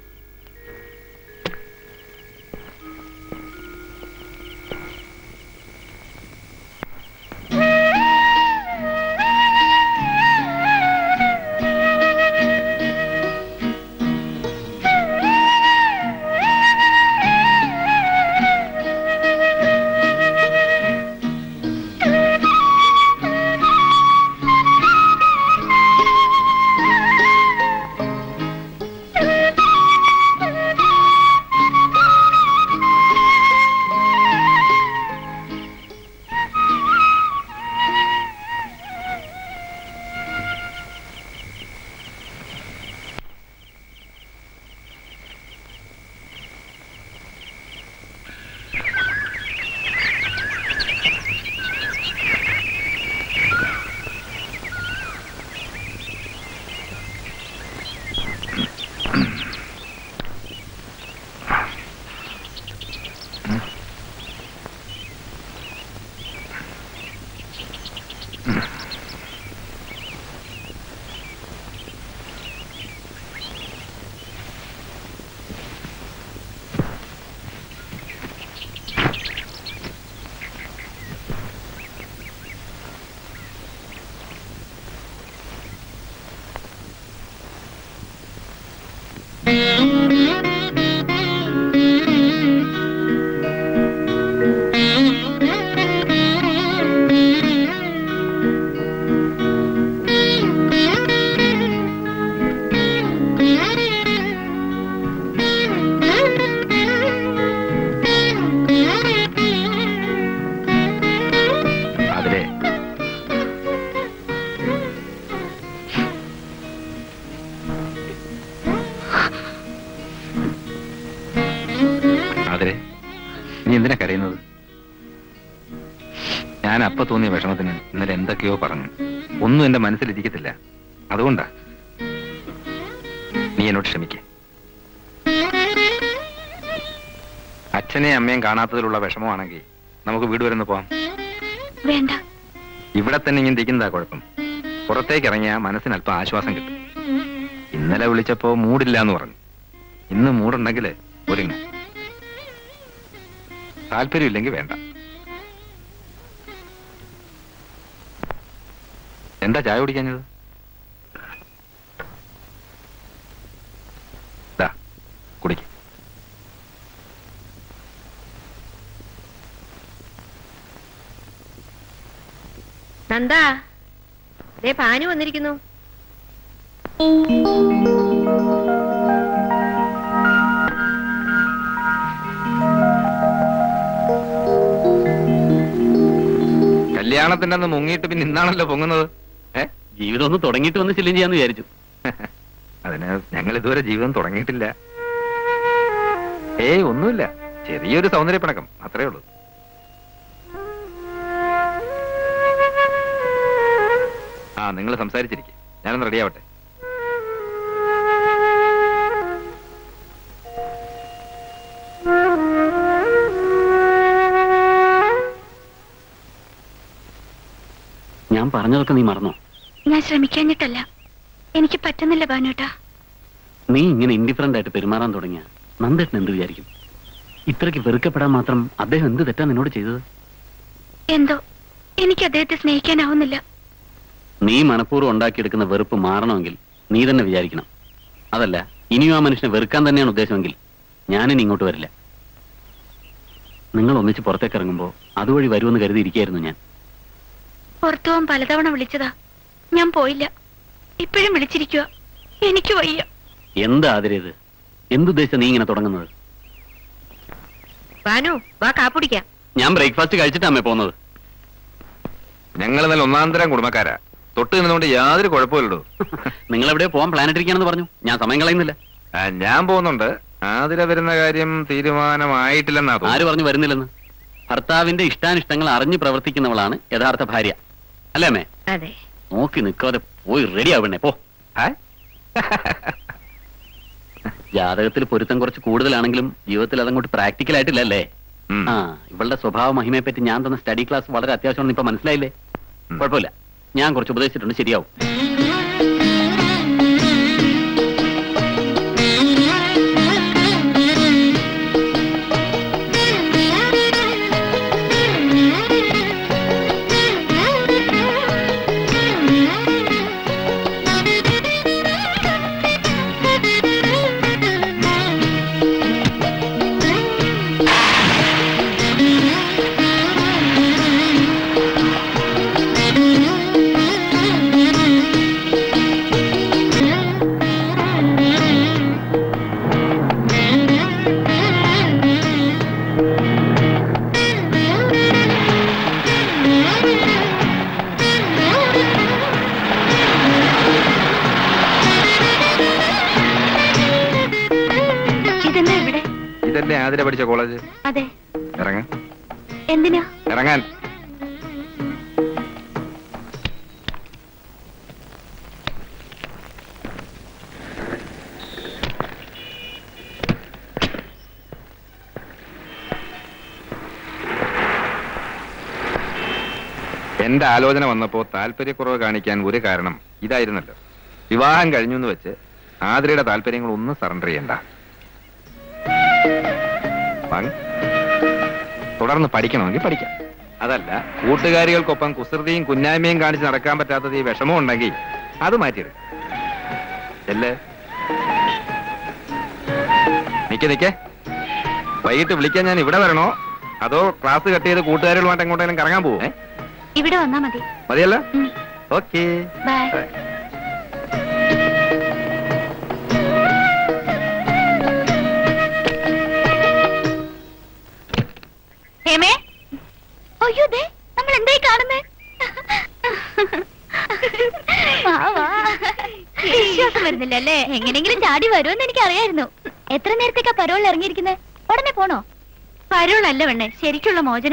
ഞാൻ അപ്പൊ തോന്നിയ വിഷമത്തിന് ഇന്നലെ എന്തൊക്കെയോ പറഞ്ഞു. ഒന്നും എന്റെ മനസ്സിലിരിക്കത്തില്ല. അതുകൊണ്ടാ. നീ എന്നോട് ക്ഷമിക്കേ. അച്ഛനെയും അമ്മയും കാണാത്തതിലുള്ള വിഷമമാണെങ്കിൽ നമുക്ക് വീട് വരെ പോവാം. വേണ്ട, ഇവിടെ തന്നെ ഇങ്ങനെ ഇരിക്കുന്നതാ കുഴപ്പം. പുറത്തേക്ക് ഇറങ്ങിയാ മനസ്സിന് അല്പം ആശ്വാസം കിട്ടും. ഇന്നലെ വിളിച്ചപ്പോ മൂടില്ല എന്ന് പറഞ്ഞു. ഇന്ന് മൂടുണ്ടെങ്കിൽ ഒരുങ്ങ. താല്പര്യമില്ലെങ്കിൽ വേണ്ട. എന്താ ചായ കുടിക്കാഞ്ഞത്? കുടിക്ക. നന്ദാ, ദേ പാനു വന്നിരിക്കുന്നു. കല്യാണത്തിന്റെ അന്ന് മുങ്ങിയിട്ട് പിന്നെ ഇന്നാണല്ലോ പൊങ്ങുന്നത്. ജീവിതം ഒന്ന് തുടങ്ങിയിട്ട് വന്ന് ശല്യം ചെയ്യാന്ന് വിചാരിച്ചു. അതിന് ഞങ്ങൾ ഇതുവരെ ജീവിതം തുടങ്ങിയിട്ടില്ല. ഒന്നുമില്ല, ചെറിയൊരു സൗന്ദര്യപ്പിണക്കം, അത്രേ ഉള്ളൂ. നിങ്ങൾ സംസാരിച്ചിരിക്കും, ഞാനൊന്ന് റെഡിയാവട്ടെ. ഞാൻ പറഞ്ഞതൊക്കെ നീ മറന്നോ? ഞാൻ ശ്രമിക്കാഞ്ഞിട്ടല്ല, എനിക്ക് പറ്റുന്നില്ല ഭാനുട്ടാ. നീ ഇങ്ങനെ ഇൻഡിഫറന്റ് ആയിട്ട് പെരുമാറാൻ തുടങ്ങിയ നന്ദേട്ടൻ എന്ത് വിചാരിക്കും? ഇത്രയ്ക്ക് വെറുക്കപ്പെടാൻ മാത്രം അദ്ദേഹം എന്ത് തെറ്റാ നിന്നോട് ചെയ്തത്? എന്തോ എനിക്ക് അദ്ദേഹത്തെ സ്നേഹിക്കാനാവുന്നില്ല. നീ മനഃപൂർവ്വം ഉണ്ടാക്കിയെടുക്കുന്ന വെറുപ്പ് മാറണമെങ്കിൽ നീ തന്നെ വിചാരിക്കണം. അതല്ല, ഇനിയും ആ മനുഷ്യനെ വെറുക്കാൻ തന്നെയാണ് ഉദ്ദേശമെങ്കിൽ ഞാനിനി ഇങ്ങോട്ട് വരില്ല. നിങ്ങൾ ഒന്നിച്ച് പുറത്തേക്ക് ഇറങ്ങുമ്പോൾ അതുവഴി വരുമെന്ന് കരുതിയിരിക്കുകയായിരുന്നു ഞാൻ. പുറത്തു പോകാൻ പലതവണ വിളിച്ചതാ, ഞാൻ പോയില്ല. ഇപ്പോഴും വിളിച്ചിരിക്കുക, എനിക്ക് വയ്യ. എന്താ ആതിരേത്? എന്തുദ്ദേശിച്ച നീ ഇങ്ങനെ തുടങ്ങുന്നത്? ഭാനു, വാ കാപ്പുടിക്കാം. ഞാൻ ബ്രേക്ക്ഫാസ്റ്റ് കഴിച്ചിട്ടാ അമ്മേ പോകുന്നത്. ഞങ്ങൾ നല്ല ഒന്നാന്തരം കുടുംബക്കാരാ, തൊട്ട് നിന്നുകൊണ്ട് യാതൊരു കുഴപ്പമില്ലടോ. നിങ്ങൾ എവിടെ പോകാൻ പ്ലാൻ ഇട്ടിരിക്കുകയാണെന്ന് പറഞ്ഞു, ഞാൻ സമയം കളയുന്നില്ല. ഞാൻ പോകുന്നുണ്ട്. ആതിര വരുന്ന കാര്യം തീരുമാനമായിട്ടില്ലെന്നാ. ആര് പറഞ്ഞു വരുന്നില്ലെന്ന്? ഭർത്താവിന്റെ ഇഷ്ടാനിഷ്ടങ്ങൾ അറിഞ്ഞു പ്രവർത്തിക്കുന്നവളാണ് യഥാർത്ഥ ഭാര്യ, അല്ലേ അമ്മേ? അതെ. നോക്കി നിൽക്കാതെ പോയി റെഡി ആവണേ, പോ. ജാതകത്തിൽ പൊരുത്തം കുറച്ച് കൂടുതലാണെങ്കിലും ജീവിതത്തിൽ അതങ്ങോട്ട് പ്രാക്ടിക്കൽ ആയിട്ടില്ലല്ലേ? ഇവളുടെ സ്വഭാവ മഹിമയെ പറ്റി ഞാൻ തന്ന സ്റ്റഡി ക്ലാസ് വളരെ അത്യാവശ്യമാണെന്ന് ഇപ്പൊ മനസ്സിലായില്ലേ? കുഴപ്പമില്ല, ഞാൻ കുറച്ച് ഉപദേശിച്ചിട്ടുണ്ട്, ശരിയാവും. ആതിര പഠിച്ച കോളേജ്? അതെ. ഇറങ്ങാൻ. എന്തിനാ ഇറങ്ങാൻ? എന്റെ ആലോചന വന്നപ്പോ താല്പര്യക്കുറവ് കാണിക്കാൻ ഒരു കാരണം ഇതായിരുന്നല്ലോ. വിവാഹം കഴിഞ്ഞു എന്ന് വെച്ച് ആതിരയുടെ താല്പര്യങ്ങൾ ഒന്നും സറണ്ടർ ചെയ്യണ്ട. തുടർന്ന് പഠിക്കണമെങ്കിൽ പഠിക്കാം. അതല്ല, കൂട്ടുകാരികൾക്കൊപ്പം കുസൃതിയും കുന്നായ്മയും കാണിച്ച് നടക്കാൻ പറ്റാത്തത് ഈ വിഷമം ഉണ്ടെങ്കിൽ അത് മാറ്റിയെടുക്കും. അല്ലേ? നിക്കേ, വൈകിട്ട് വിളിക്കാൻ ഞാൻ ഇവിടെ വരണോ അതോ ക്ലാസ് കട്ട് ചെയ്ത് കൂട്ടുകാരികളുമായിട്ട് എങ്ങോട്ടെങ്കിലും കറങ്ങാൻ പോവോ? ഇവിടെ വന്നാ മതി. മതിയല്ല? Okay, bye. അയ്യോ, നമ്മൾ എന്തായി കാണുന്നേ? വിശ്വാസം വരുന്നില്ല അല്ലേ? എങ്ങനെയെങ്കിലും ചാടി വരുമെന്ന് എനിക്ക് അറിയായിരുന്നു. എത്ര നേരത്തേക്കാ പരോളിൽ ഇറങ്ങിയിരിക്കുന്നത്? ഉടനെ പോണോ? പരോളല്ല വേണേ, ശരിക്കുള്ള മോചന.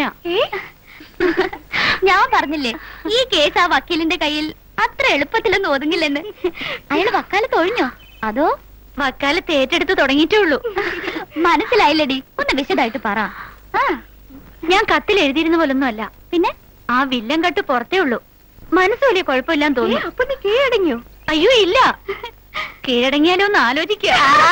ഞാൻ പറഞ്ഞില്ലേ, ഈ കേസ് ആ വക്കീലിന്റെ കയ്യിൽ അത്ര എളുപ്പത്തിലൊന്നും ഒതുങ്ങില്ലെന്ന്. അയാൾ വക്കാലത്ത് ഒഴിഞ്ഞോ അതോ വക്കാലത്ത് ഏറ്റെടുത്ത് തുടങ്ങിയിട്ടേ ഉള്ളൂ? മനസ്സിലായില്ലടി, ഒന്ന് വിശദമായിട്ട് പറ. ഞാൻ കത്തിൽ എഴുതിയിരുന്ന പോലൊന്നും അല്ല. പിന്നെ ആ വില്ലൻ കട്ട് പുറത്തേ ഉള്ളൂ. മനസ്സ് വലിയ കുഴപ്പമില്ലാന്ന് തോന്നുന്നു. അപ്പൊ നീ കീഴടങ്ങിയോ? അയ്യോ ഇല്ല, കീഴടങ്ങിയാലോ ഒന്ന് ആലോചിക്കുക.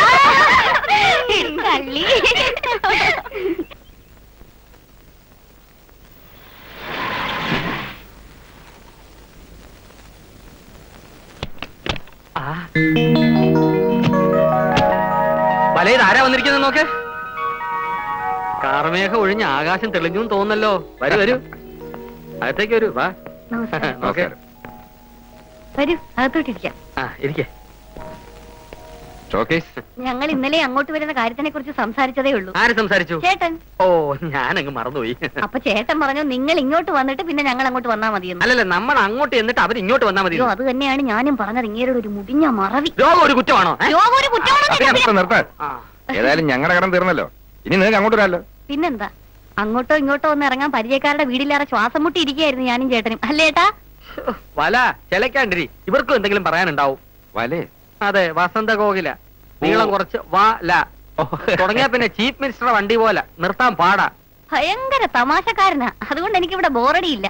വലയത് ആരാ വന്നിരിക്കുന്നത് നോക്ക്. കാർമേഘം ഒഴിഞ്ഞ് ആകാശം തെളിഞ്ഞു തോന്നല്ലോ. വരൂ വരൂ, അകത്തേക്ക് വരൂ. വാ. വരൂ, അകത്തോട്ടിരിക്കാം. ഇരിക്കേ. ഷോക്കേസ് ഞങ്ങൾ ഇന്നലെ അങ്ങോട്ട് വരുന്ന കാര്യത്തിനെ കുറിച്ച് സംസാരിച്ചതേ ഉള്ളൂ. ആര് സംസാരിച്ചു? ചേട്ടൻ. ഓ, ഞാനങ്ങ് മറന്നുപോയി. അപ്പൊ ചേട്ടൻ പറഞ്ഞു നിങ്ങൾ ഇങ്ങോട്ട് വന്നിട്ട് പിന്നെ ഞങ്ങൾ അങ്ങോട്ട് വന്നാ മതിയെന്ന്. അല്ലല്ല, നമ്മൾ അങ്ങോട്ട് എന്നിട്ട് അവർ ഇങ്ങോട്ട് വന്നാൽ മതി. അത് തന്നെയാണ് ഞാനും പറഞ്ഞത്. ഇങ്ങേരുടെ ഒരു മുടിഞ്ഞ മറവി. രോഗം ഒരു കുറ്റമാണോ? രോഗം ഒരു കുറ്റമാണോ? നിർത്താൻ. ഏതായാലും ഞങ്ങളുടെ കടം തീർന്നല്ലോ. ഇനി നിങ്ങൾക്ക് അങ്ങോട്ട് വരാമല്ലോ. പിന്നെന്താ, അങ്ങോട്ടോ ഇങ്ങോട്ടോ ഒന്ന് ഇറങ്ങാൻ പരിചയക്കാരുടെ വീടിലേറെ ശ്വാസം മുട്ടി ഇരിക്കുകയായിരുന്നു ഞാനും ചേട്ടനും. അല്ലേ ഏട്ടാ? വല ചിലക്കാണ്ടിരി, ഇവർക്കും എന്തെങ്കിലും പറയാനുണ്ടാവും. വലേ? അതെ, വസന്ത കോകില. നീളം കുറച്ച് വല തുടങ്ങിയ പിന്നെ ചീഫ് മിനിസ്റ്ററുടെ വണ്ടി പോലെ നിർത്താൻ പാടാ. ഭയങ്കര തമാശക്കാരനാ. അതുകൊണ്ട് എനിക്കിവിടെ ബോറടിയില്ല.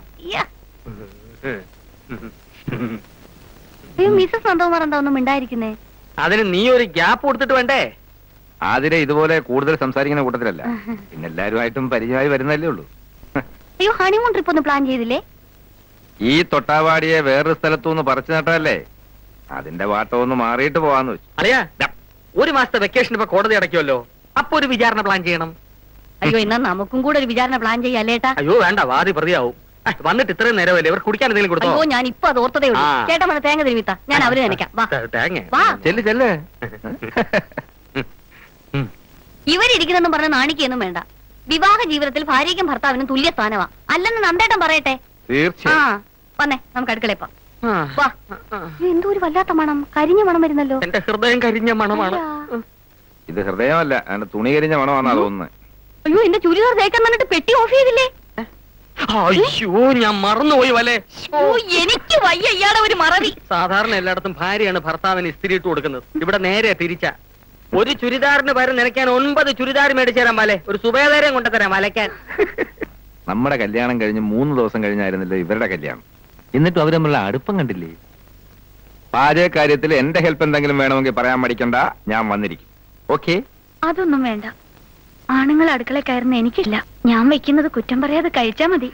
മിസ്സസ് നന്ദകുമാർ എന്താ ഒന്നും മിണ്ടായിരിക്കുന്നേ? അതിന് നീ ഒരു ഗ്യാപ്പ് കൊടുത്തിട്ട് വേണ്ടേ? ആതിരെ ഇതുപോലെ കൂടുതൽ സംസാരിക്കുന്ന കൂട്ടത്തിലല്ല. പിന്നെ എല്ലാരുമായിട്ടും പരിചയമായി വരുന്നല്ലേ ഉള്ളൂ. അയ്യോ, ഹണിമൂൺ ട്രിപ്പ് ഒന്ന് പ്ലാൻ ചെയ്തില്ലേ? ഈ തൊട്ടാവാടിയെ വേറൊരു സ്ഥലത്തുനിന്ന് പറിച്ചു നട്ടല്ലേ, അതിന്റെ വാട്ടം ഒന്ന് മാറിയിട്ട് പോവാന്ന് വെച്ചു. അറിയാ, ഒരു മാസത്തെ വെക്കേഷൻ ഇപ്പൊ കോടതി അടയ്ക്കുമല്ലോ, അപ്പൊ ഒരു വിചാരണ പ്ലാൻ ചെയ്യണം. അയ്യോ, എന്നാ നമുക്കും കൂടെ ഒരു വിചാരണ പ്ലാൻ ചെയ്യാല്ലേട്ടാ? അയ്യോ വേണ്ട, വാദി പ്രതിയാവും. വന്നിട്ട് ഇത്രയും നേരമല്ലേ, ഇവർ കുടിക്കാൻ എന്തെങ്കിലും കൊടുത്തോ? അയ്യോ, ഞാൻ ഇപ്പൊ അത് ഓർത്തതേ ഉള്ളൂ. ചേട്ടൻ വന്ന് തേങ്ങ തിരുമിത്ത, ഞാൻ അവര് നനയ്ക്കാം. ചെല്ല്. ഇവരിരിക്കുന്നെന്നും പറഞ്ഞ നാണിക്കൊന്നും വേണ്ട. വിവാഹ ജീവിതത്തിൽ ഭാര്യയ്ക്കും ഭർത്താവിനും തുല്യ സ്ഥാനമാ. അല്ലെന്ന് നന്ദേട്ടൻ പറയട്ടെ. തീർച്ചയായും. വന്നേ, നമുക്ക് അടുക്കളയിപ്പോ. എന്തോ ഒരു വല്ലാത്ത മണം, കരിഞ്ഞ മണം വരുന്നല്ലോ. എന്റെ ഹൃദയം കരിഞ്ഞ മണമാണ്. ഇത് ഹൃദയമല്ല, അതിന്റെ തുണി കരിഞ്ഞ മണമാണെന്നാ തോന്നുന്നത്. അയ്യോ, എന്റെ ചുരിദാർ തേക്കാൻ വന്നിട്ട് പെട്ടി ഓഫ് ചെയ്തില്ലേ? അയ്യോ, ഞാൻ മറന്നുപോയി വലേ. എനിക്ക് വയ്യ ഇയാളെ ഒരു മറവി. സാധാരണ എല്ലായിടത്തും ഭാര്യയാണ് ഭർത്താവിന് ഇസ്തിരി ഇട്ട് കൊടുക്കുന്നത്. ഇവിടെ നേരെ തിരിച്ച. ഒരു ചുരിദാറിന് പകരം നിനക്കാൻ 9 ചുരിദാർ മേടിച്ചു തരാൻ വലേ. ഒരു സുബേദാരം കൊണ്ടുതരാം വലയ്ക്കാൻ. നമ്മുടെ കല്യാണം കഴിഞ്ഞ് 3 ദിവസം കഴിഞ്ഞായിരുന്നല്ലോ ഇവരുടെ കല്യാണം. എന്നിട്ടും അവർ തമ്മിലുള്ള അടുപ്പം കണ്ടില്ലേ? പാചക കാര്യത്തിൽ എന്റെ ഹെൽപ്പ് എന്തെങ്കിലും വേണമെങ്കിൽ പറയാൻ മടിക്കണ്ട, ഞാൻ വന്നിരിക്കും. ഓക്കെ? അതൊന്നും വേണ്ട. ആണുങ്ങൾ അടുക്കള കയറുന്ന എനിക്കില്ല. ഞാൻ വെക്കുന്നത് കുറ്റം പറയാതെ കഴിച്ചാ മതി.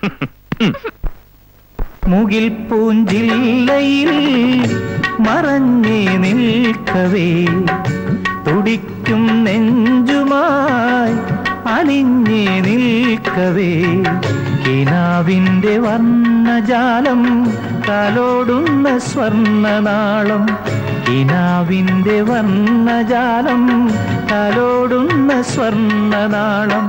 മുകിൽ പൂഞ്ചില്ലയിൽ മറഞ്ഞേ നിൽക്കവേ തുടിക്കും നെഞ്ചുമായി അലിഞ്ഞേ നിൽക്കവേ കിനാവിന്റെ വർണ്ണജാലം തലോടുന്ന സ്വർണ്ണനാളം കിനാവിന്റെ വർണ്ണജാലം തലോടുന്ന സ്വർണ്ണനാളം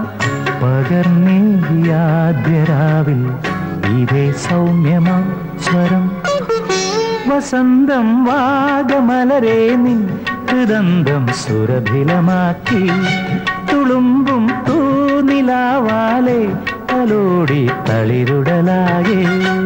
പകർന്നേകിയാദ്യരാവിൽ ഇതേ സൗമ്യമാ സ്വരം വസന്തം വാഗമലരേ നിൻ ഹൃദന്തം സുരഭിലമാക്കി തുളുമ്പും തൂനിലാവാലെ തലോടി തളിരുടലാകെ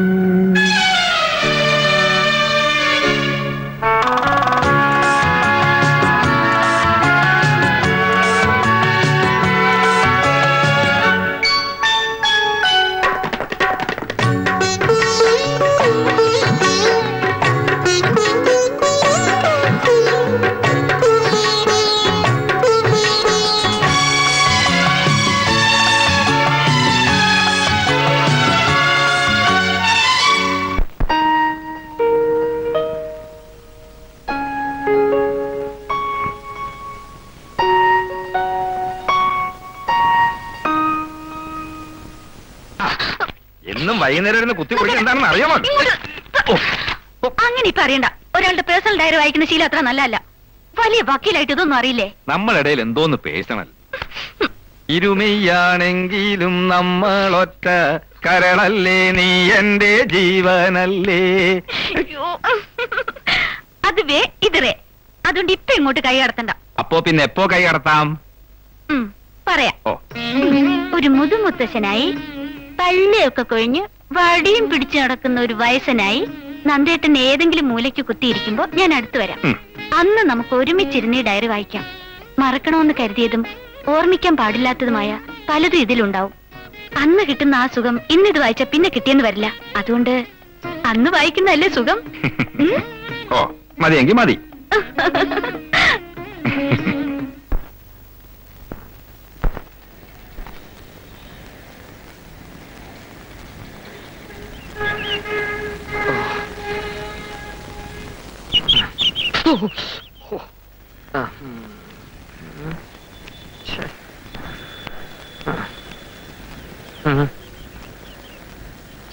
വൈകുന്നേരം കുത്തി കുടിക്കാൻ എന്താണെന്ന് അറിയാമോ? അങ്ങനെ ഇപ്പൊ അറിയണ്ട. ഒരാളുടെ പേഴ്സണൽ ഡയറി വായിക്കുന്ന ശീലം അത്ര നല്ലതല്ല. വലിയ വക്കീലായിട്ട് ഇതൊന്നും അറിയില്ലേ? നമ്മളിടയിൽ എന്തോന്ന് പേഴ്സണൽ. ഇരുമയാണെങ്കിലും നമ്മളൊറ്റ കരളല്ലേ, നീ എന്റെ ജീവനല്ലേ. അത് വേ ഇത് വേ. അതുകൊണ്ട് ഇപ്പൊ ഇങ്ങോട്ട് കൈ കടത്തണ്ട. അപ്പോ പിന്നെ എപ്പോ കൈ കടത്താം? പറയാം. ഒരു മുതുമുത്തശ്ശനായി പള്ളിയൊക്കെ കൊഴിഞ്ഞ് വടിയും പിടിച്ചു നടക്കുന്ന ഒരു വയസ്സനായി നന്ദേട്ടൻ ഏതെങ്കിലും മൂലയ്ക്ക് കുത്തിയിരിക്കുമ്പോ ഞാൻ അടുത്തു വരാം. അന്ന് നമുക്ക് ഒരുമിച്ചിരുന്ന് ഡയറി വായിക്കാം. മറക്കണമെന്ന് കരുതിയതും ഓർമ്മിക്കാൻ പാടില്ലാത്തതുമായ പലതും ഇതിലുണ്ടാവും. അന്ന് കിട്ടുന്ന ആ സുഖം ഇന്നിത് വായിച്ച പിന്നെ കിട്ടിയെന്ന് വരില്ല. അതുകൊണ്ട് അന്ന് വായിക്കുന്നതല്ലേ സുഖം. മതിയെങ്കിൽ മതി.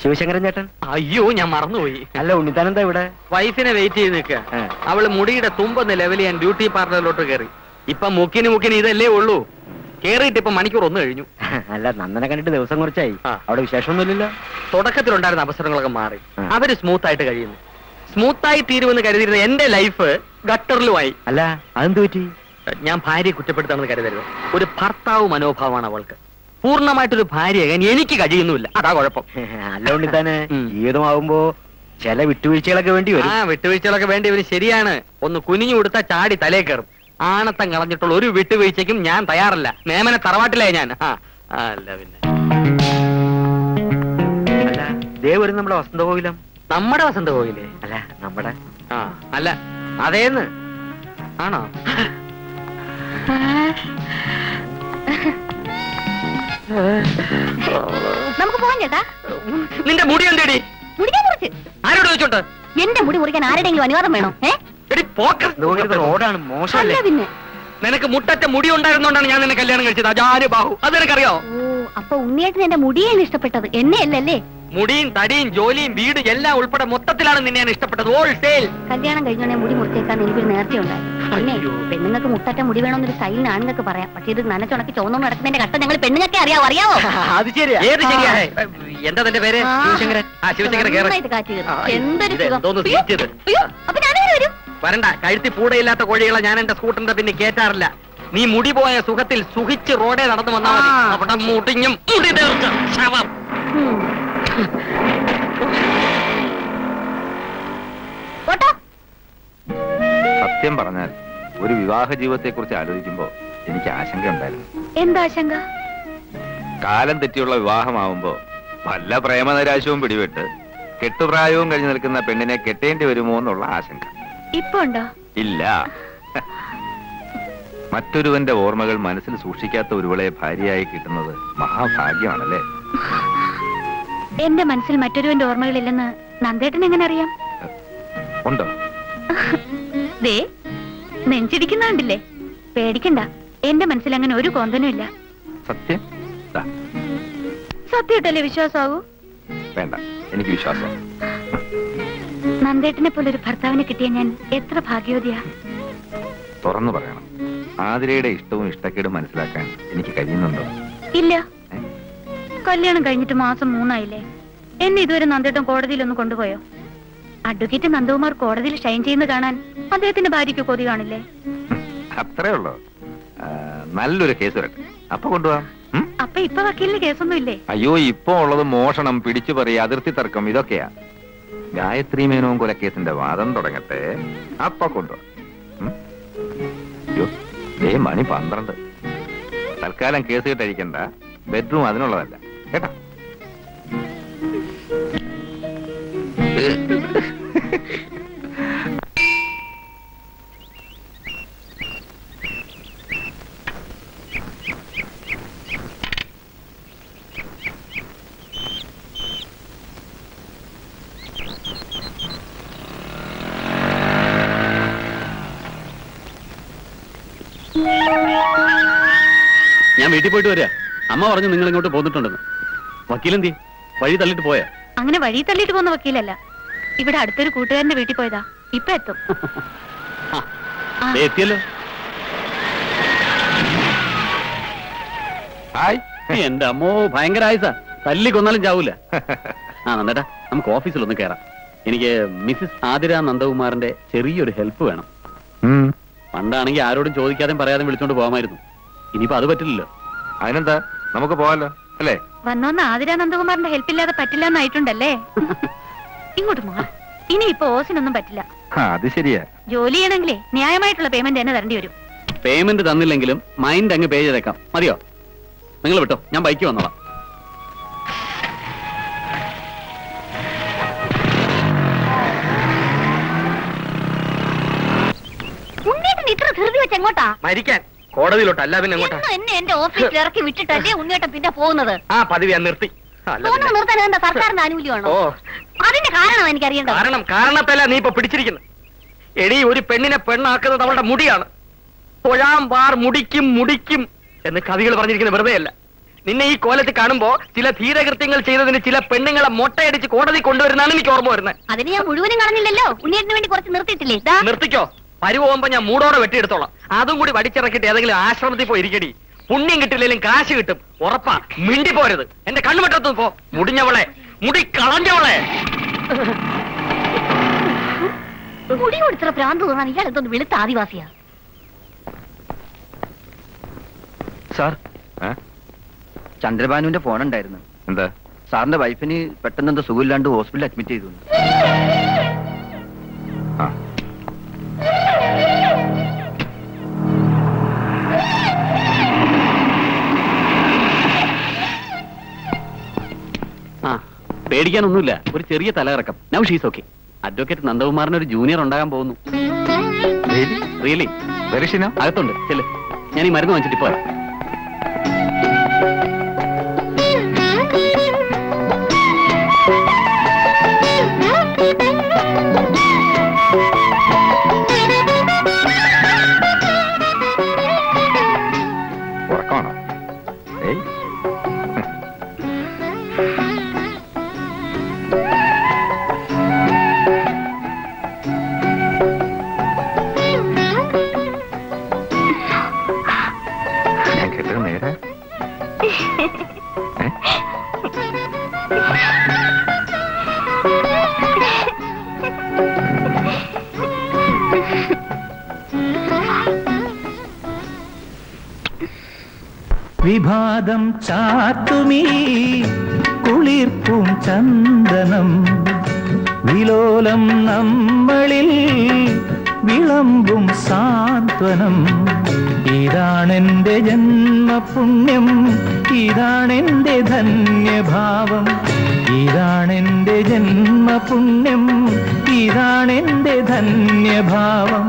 ശിവശങ്കരൻ ചേട്ടൻ? അയ്യോ, ഞാൻ മറന്നുപോയി. അല്ല, ഉണ്ണിത്താനെന്താ ഇവിടെ? വൈഫിനെ വെയിറ്റ് ചെയ്ത് നിൽക്കുക. അവള് മുടിയുടെ തുമ്പൊന്ന് ലെവൽ ചെയ്യാൻ ബ്യൂട്ടി പാർലറിലോട്ട് കയറി. ഇപ്പൊ മുക്കിന് ഇതല്ലേ ഉള്ളൂ. കേറിയിട്ട് ഇപ്പൊ മണിക്കൂർ 1 കഴിഞ്ഞു. അല്ല, നന്ദനെ കണ്ടിട്ട് ദിവസം കുറച്ചായി. അവിടെ വിശേഷമൊന്നുമില്ലല്ലോ. തുടക്കത്തിലുണ്ടായിരുന്ന അവസരങ്ങളൊക്കെ മാറി. അവര് സ്മൂത്ത് ആയിട്ട് കഴിയുന്നു. സ്മൂത്തായി തീരുമെന്ന് കരുതിയിരുന്ന എന്റെ ലൈഫ് ഗട്ടറിലുമായി. അല്ല, അതെന്ത് പറ്റി? ഞാൻ ഭാര്യയെ കുറ്റപ്പെടുത്താണെന്ന് കരുതരുത്. ഒരു ഭർത്താവ് മനോഭാവമാണ് അവൾക്ക്. പൂർണ്ണമായിട്ടൊരു ഭാര്യയാകാൻ എനിക്ക് കഴിയുന്നുമില്ല. അതാ കുഴപ്പം. അല്ല ഉണ്ണിത്താനെ, ജീവിതമാകുമ്പോ ചില വിട്ടുവീഴ്ചകളൊക്കെ വേണ്ടി വരും. വിട്ടുവീഴ്ചകളൊക്കെ വേണ്ടി വരും, ശരിയാണ്. ഒന്ന് കുനിഞ്ഞു കൊടുത്താൽ ചാടി തലേ കയറും. ആണത്തം കളഞ്ഞിട്ടുള്ള ഒരു വിട്ടുവീഴ്ചയ്ക്കും ഞാൻ തയ്യാറല്ല. നേമനെ തറവാട്ടിലേ ഞാൻ. അല്ല പിന്നെ അല്ല, ദേ വരും നമ്മുടെ വസന്തകോവിലം. നമ്മുടെ വസന്തകോവിലേ? അല്ല, നമ്മുടെ. അല്ല, അതേന്ന്. ആണോ? നമുക്ക് പോവാൻ ചേട്ടാ. നിന്റെ മുടി എന്തേടി? മുടിക്കാൻ മുറിച്ച്. ആരോട് ചോദിച്ചോണ്ട്? എന്റെ മുടി മുറിക്കാൻ ആരുടെയെങ്കിലും അനുവാദം വേണോ? റോഡാണ്, മോശമല്ലേ? പിന്നെ നിനക്ക് മുട്ടറ്റ മുടി ഉണ്ടായിരുന്നോണ്ടാണ് ഞാൻ നിന്നെ കല്യാണം കഴിച്ചത്. അജാര് ബാഹു, അത് നിനക്കറിയോ? ഓ, അപ്പൊ ഉണ്ണിയേട്ടൻ എന്റെ മുടിയാണ് ഇഷ്ടപ്പെട്ടത്, എന്നെ അല്ലല്ലേ? മുടിയും തടിയും ജോലിയും വീട് എല്ലാം ഉൾപ്പെടെ മൊത്തത്തിലാണ് നിന്നെ ഇഷ്ടപ്പെട്ടത്. ഹോൾസെയിൽ. കല്യാണം കഴിഞ്ഞോടെ മുടി മുറിച്ചേക്കാന്ന് എനിക്കൊരു നേർച്ചയുണ്ടായി. പിന്നെ പെണ്ണുങ്ങൾക്ക് മുട്ടറ്റ മുടി വേണമെന്നൊരു സ്റ്റൈലിന് ആണുങ്ങൾക്ക് പറയാം. പക്ഷെ ഇത് നനച്ചുണക്കി ചോന്നോന്ന് നടക്കുന്നതിന്റെ കഷ്ടം ഞങ്ങൾ പെണ്ണുങ്ങൾക്ക് അറിയാവോ? അത് ശരിയാ. ഏത് ശരിയാ? എന്താ തന്റെ പേര്? ശിവശങ്കരൻ. ശിവശങ്കരൻ എന്തൊരു അപ്പൊ ഞാനേ വരും. വരണ്ട. കഴുത്തി പൂടയില്ലാത്ത കോഴികളെ ഞാൻ എന്റെ സ്കൂട്ടറിന്റെ പിന്നെ കേറ്റാറില്ല. നീ മുടി പോയ സുഖത്തിൽ സുഖിച്ച് റോഡേ നടന്നു വന്നാൽ മതി. അവിടെ മുടിഞ്ഞും മുടി തീർച്ച ശവം. സത്യം പറഞ്ഞാൽ ഒരു വിവാഹ ജീവിതത്തെ കുറിച്ച് ആലോചിക്കുമ്പോ എനിക്ക് ആശങ്ക ഉണ്ടായിരുന്നു. എന്താ ആശങ്ക? കാലം തെറ്റിയുള്ള വിവാഹമാവുമ്പോ വല്ല പ്രേമനൈരാശ്യവും പിടിപെട്ട് കെട്ടുപ്രായവും കഴിഞ്ഞു നിൽക്കുന്ന പെണ്ണിനെ കെട്ടേണ്ടി വരുമോ എന്നുള്ള ആശങ്ക. ഇപ്പൊ ഉണ്ടോ? ഇല്ല. മറ്റൊരുവന്റെ ഓർമ്മകൾ മനസ്സിൽ സൂക്ഷിക്കാത്ത ഒരുവളെ ഭാര്യയായി കിട്ടുന്നത് മഹാഭാഗ്യമാണല്ലേ? എന്റെ മനസ്സിൽ മറ്റൊരുവന്റെ ഓർമ്മകളില്ലെന്ന് നന്ദേട്ടൻ എങ്ങനെ അറിയാം? ഉണ്ടോ? ദേ നെഞ്ചിടിക്കുന്ന കണ്ടില്ലേ? പേടിക്കണ്ട, എന്റെ മനസ്സിൽ അങ്ങനെ ഒരു കോന്തനും ഇല്ല. സത്യം? സത്യമായിട്ടല്ലേ വിശ്വാസാവൂ? വേണ്ട, എനിക്ക് വിശ്വാസം. നന്ദേട്ടനെ പോലെ ഒരു ഭർത്താവിനെ കിട്ടിയ ഞാൻ എത്ര ഭാഗ്യവതിയാ. തുറന്നു പറയണം, ആതിരയുടെ ഇഷ്ടവും ഇഷ്ടക്കേടും മനസ്സിലാക്കാൻ എനിക്ക് കഴിയുന്നുണ്ടോ? ഇല്ല. കല്യാണം കഴിഞ്ഞിട്ട് മാസം 3 ആയില്ലേ? എന്നെ ഇതുവരെ നന്ദേട്ടൻ കോടതിയിലൊന്ന് കൊണ്ടുപോയോ? അഡ്വക്കേറ്റ് നന്ദകുമാർ കോടതിയിൽ ഷൈൻ ചെയ്യുന്ന കാണാൻ അദ്ദേഹത്തിന്റെ ഭാര്യയ്ക്ക് കൊതി കാണില്ലേ? അത്രേ ഉള്ളൂ. നല്ലൊരു കേസ് വരട്ടെ, അപ്പൊ കൊണ്ടുപോവാം. അപ്പൊ ഇപ്പൊ വക്കീലിന് കേസൊന്നും ഇല്ലേ? അയ്യോ, ഇപ്പൊ ഉള്ളത് മോഷണം, പിടിച്ചുപറി, അതിർത്തി തർക്കം, ഇതൊക്കെയാ. ഗായത്രി മേനോൻ കൊലക്കേസിന്റെ വാദം തുടങ്ങട്ടെ, അപ്പൊ കൊണ്ടുപോവാം. അയ്യോ, മണി 12. തൽക്കാലം കേസ് കേട്ടഴിക്കണ്ട. ബെഡ്റൂം അതിനുള്ളതല്ല കേട്ടോ. ഞാൻ വീട്ടിൽ പോയിട്ട് വരാ. അമ്മ പറഞ്ഞു നിങ്ങൾ ഇങ്ങോട്ട് പോന്നിട്ടുണ്ടെന്ന്. വക്കീലെന്തി വഴി തള്ളിട്ട് പോയാ? അങ്ങനെ വഴി തള്ളിട്ട് പോകുന്ന വക്കീലല്ല, ഇവിടെ അടുത്തൊരു കൂട്ടുകാരന്റെ വീട്ടിൽ പോയതാ. ഇപ്പൊ എത്തും. എത്തിയല്ലോ. എന്റെ അമ്മോ, ഭയങ്കര ആയുസാ. തല്ലി കൊന്നാലും ചാവൂല. നന്ദേട്ടാ, നമുക്ക് ഓഫീസിലൊന്ന് കയറാം. എനിക്ക് മിസ്സിസ് ആതിര നന്ദകുമാറിന്റെ ചെറിയൊരു ഹെൽപ്പ് വേണം. പണ്ടാണെങ്കിൽ ആരോടും ചോദിക്കാതെയും പറയാതെ വിളിച്ചോണ്ട് പോകാമായിരുന്നു. ഇനിയിപ്പോ അത് പറ്റില്ലല്ലോ. അതിനെന്താ, നമുക്ക് പോവാലോ അല്ലേ? വന്നോന്ന് ആതിര നന്ദകുമാറിന്റെ ഹെൽപ്പ് ഇല്ലാതെ പറ്റില്ല എന്നായിട്ടുണ്ടല്ലേ? ഇങ്ങോട്ട് മാ. ഇനിയിപ്പോ ഓസിനൊന്നും പറ്റില്ല. അത് ശരിയാ. ജോലി ചെയ്യണമെങ്കിലേ ന്യായമായിട്ടുള്ള പേയ്മെന്റ് തന്നെ തരേണ്ടി വരും. പേയ്മെന്റ് തന്നില്ലെങ്കിലും മൈൻഡ് അങ്ങ് പേ ചെയ്തേക്കാം. മതിയോ? നിങ്ങൾ വിട്ടോ, ഞാൻ ബൈക്ക് വന്നോളാം. ഇത്ര ധൃതി വെച്ച് എങ്ങോട്ടാ? മരിക്കാൻ. കോടതിയിലോട്ട്. അല്ല പിന്നെ എങ്ങോട്ടാ? എന്നെ എന്റെ ഓഫീസിൽ ഇറക്കി വിട്ടിട്ടല്ലേ ഉണ്ണിയേട്ടൻ പിന്നെ പോകുന്നത്? പതിവ് ഞാൻ നിർത്തി. നിർത്താൻ എന്താ സർക്കാരിന്റെ ആനുകൂല്യമാണോ? അതിന്റെ കാരണം എനിക്കറിയേണ്ടത്. കാരണത്തല്ല നീ ഇപ്പൊ പിടിച്ചിരിക്കുന്നത്. എടി, ഒരു പെണ്ണിനെ പെണ്ണാക്കുന്നത് അവളുടെ മുടിയാണ്. തൊഴാം വാർ മുടിക്കും മുടിക്കും എന്ന് കവികൾ പറഞ്ഞിരിക്കുന്നത് വെറുതെ അല്ല. നിന്നെ ഈ കോലത്തിൽ കാണുമ്പോ ചില ധീരകൃത്യങ്ങൾ ചെയ്തതിന് ചില പെണ്ണുങ്ങളെ മൊട്ടയടിച്ച് കോടതി കൊണ്ടുവരുന്നതാണ് എനിക്ക് ഓർമ്മ വരുന്നത്. അതിന് ഞാൻ മുഴുവനും കാണുന്നില്ലല്ലോ. ഉണ്ണിയേട്ടന് വേണ്ടി കുറച്ച് നിർത്തിയിട്ടില്ലേ? നിർത്തിക്കോ, പരുവുമ്പോ ഞാൻ മൂടോടെ വെട്ടിയെടുത്തോളാം. അതും കൂടി വടിച്ചിറക്കിട്ട് ഏതെങ്കിലും ആശ്രമത്തിൽ പോയി ഇരിക്കടി. പുണ്യം കിട്ടില്ലെങ്കിലും കാശ് കിട്ടും, ഉറപ്പാ. മിണ്ടി പോരുത്, എന്റെ കണ്ണുമറ്റത്തു പോ. മുടിഞ്ഞവളെ, മുടി കളഞ്ഞവളെ. മുടി കൊടുത്ത ഭ്രാന്ത് തോന്നാൻ ഇയാൾ എന്തോന്ന് വെളുത്ത ആദിവാസിയാ. സാർ, ചന്ദ്രബാനുവിന്റെ ഫോൺ ഉണ്ടായിരുന്നു. എന്താ? സാറിന്റെ വൈഫിന് പെട്ടെന്ന് എന്തോ സുഖമില്ലാണ്ട് ഹോസ്പിറ്റലിൽ അഡ്മിറ്റ് ചെയ്തു. പേടിക്കാനൊന്നുമില്ല, ഒരു ചെറിയ തലകറക്കം. Now she's okay. അഡ്വക്കേറ്റ് നന്ദകുമാറിന് ഒരു ജൂനിയർ ഉണ്ടാകാൻ പോകുന്നു. റിയലി? അകത്തുണ്ട്, ചെല്ല്. ഞാൻ ഈ മരുന്ന് വാങ്ങിച്ചിട്ട് പോരാ. ഉറക്കമാണോ? ഞാൻ കേട്ടത് നേരെ. വിഭാതം ചാത്തുമീ കുളിർപ്പും ചന്ദനം വിലോലം നമ്മളിൽ വിളമ്പും സാന്ത്വനം. ഇതാണെന്റെ ജന്മപുണ്യം, ഇതാണെന്റെ ധന്യഭാവം. ഇതാണെന്റെ ജന്മപുണ്യം, ഇതാണെന്റെ ധന്യഭാവം.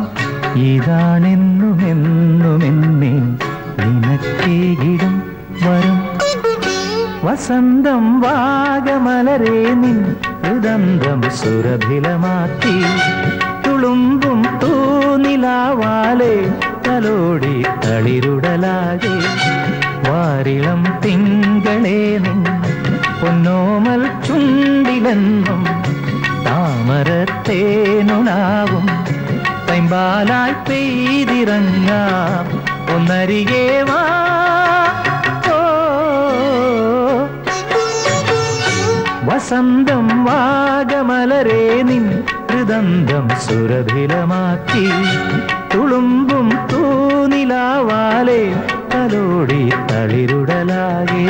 ഇതാണെന്നുമെന്നുമെന്നെ നിനക്കേകിടും വരും. വസന്തം വാഗമലരേ നിൻ ഹൃദന്തം സുരഭിലമാക്കി തുളുമ്പും തൂനിലാവാലെ തലോടി തളിരുടലാകെ. വാരിളം തിങ്കളേ നിൻ പൊന്നോമൽ ചുണ്ടിലെന്നും താമരത്തേനുണാവും പൈമ്പാലായി പെയ്തിറങ്ങാം ഒന്നരികെ വാ. വസന്തം വാഗമലരേ നിൻ ഹൃദന്തം സുരഭിലമാക്കി തുളുമ്പും തൂനിലാവാലെ തലോടി തളിരുടലാകെ.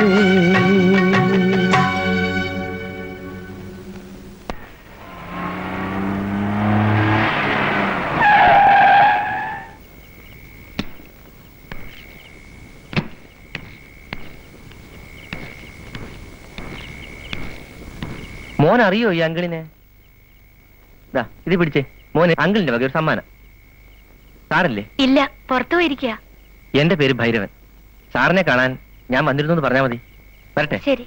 മോൻ അറിയോ ഈ അങ്കിളിനെ? ഇത് പിടിച്ചേ മോനെ, അങ്കിളിന്റെ വക ഒരു സമ്മാനം. സാറല്ലേ? ഇല്ല, പുറത്തു പോയിരിക്കുക. എന്റെ പേര് ഭൈരവൻ. സാറിനെ കാണാൻ ഞാൻ വന്നിരുന്നു എന്ന് പറഞ്ഞാൽ മതി. വരട്ടെ? ശരി.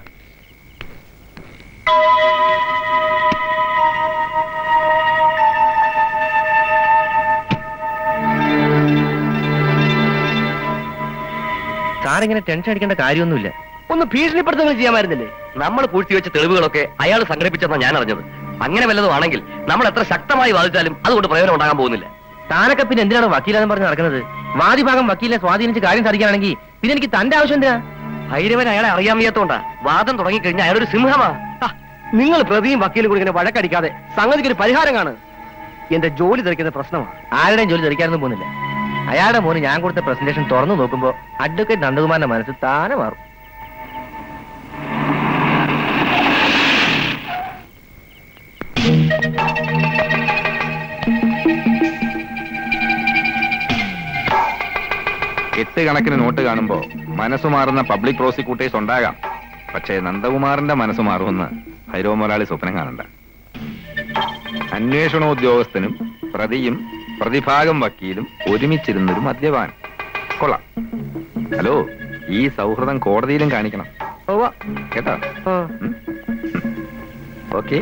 സാറിങ്ങനെ ടെൻഷൻ അടിക്കേണ്ട കാര്യമൊന്നുമില്ല. ഒന്ന് ഭീഷണിപ്പെടുത്തുകയും ചെയ്യാമായിരുന്നില്ലേ? നമ്മൾ പൂഴ്ത്തിവെച്ച തെളിവുകളൊക്കെ അയാൾ സംഘടിപ്പിച്ചെന്നാണ് ഞാൻ അറിഞ്ഞത്. അങ്ങനെ വല്ലതും ആണെങ്കിൽ നമ്മൾ എത്ര ശക്തമായി വാദിച്ചാലും അതുകൊണ്ട് പ്രയോജനം ഉണ്ടാകാൻ പോകുന്നില്ല. താനൊക്കെ പിന്നെ എന്തിനാണ് വക്കീലെന്ന് പറഞ്ഞ് നടക്കുന്നത്? വാദിഭാഗം വക്കീലിനെ സ്വാധീനിച്ച് കാര്യം സാധിക്കുകയാണെങ്കിൽ പിന്നെ എനിക്ക് തന്റെ ആവശ്യം എന്തിനാ? ഭൈരവൻ അയാളെ അറിയാൻ വയ്യാത്തോണ്ടാ. വാദം തുടങ്ങിക്കഴിഞ്ഞാൽ അയാളൊരു സിംഹമാ. നിങ്ങൾ പ്രതിയും വക്കീലും കൂടി ഇങ്ങനെ വഴക്കടിക്കാതെ സംഗതിക്ക് ഒരു പരിഹാരം കാണും. എന്റെ ജോലി തെറിക്കുന്ന പ്രശ്നമാണ്. ആരുടെയും ജോലി തെറിക്കാനൊന്നും പോകുന്നില്ല. അയാളുടെ മോന് ഞാൻ കൊടുത്ത പ്രസന്റേഷൻ തുറന്നു നോക്കുമ്പോ അഡ്വക്കേറ്റ് നന്ദകുമാറിന്റെ മനസ്സ് താനെ മാറും. കണക്കിന് നോട്ട് കാണുമ്പോ മനസ്സു മാറുന്ന പബ്ലിക് പ്രോസിക്യൂട്ടേഴ്സ് ഉണ്ടാകാം. പക്ഷേ നന്ദകുമാറിന്റെ മനസ്സ് മാറുമെന്ന് ഭൈരവ മുതലാളി സ്വപ്നം കാണണ്ട. അന്വേഷണോദ്യോഗസ്ഥനും പ്രതിയും പ്രതിഭാഗം വക്കീലും ഒരുമിച്ചിരുന്നൊരു മദ്യപാൻ. കൊള്ളാം. ഹലോ, ഈ സൗഹൃദം കോടതിയിലും കാണിക്കണം കേട്ടോ. ഓക്കെ.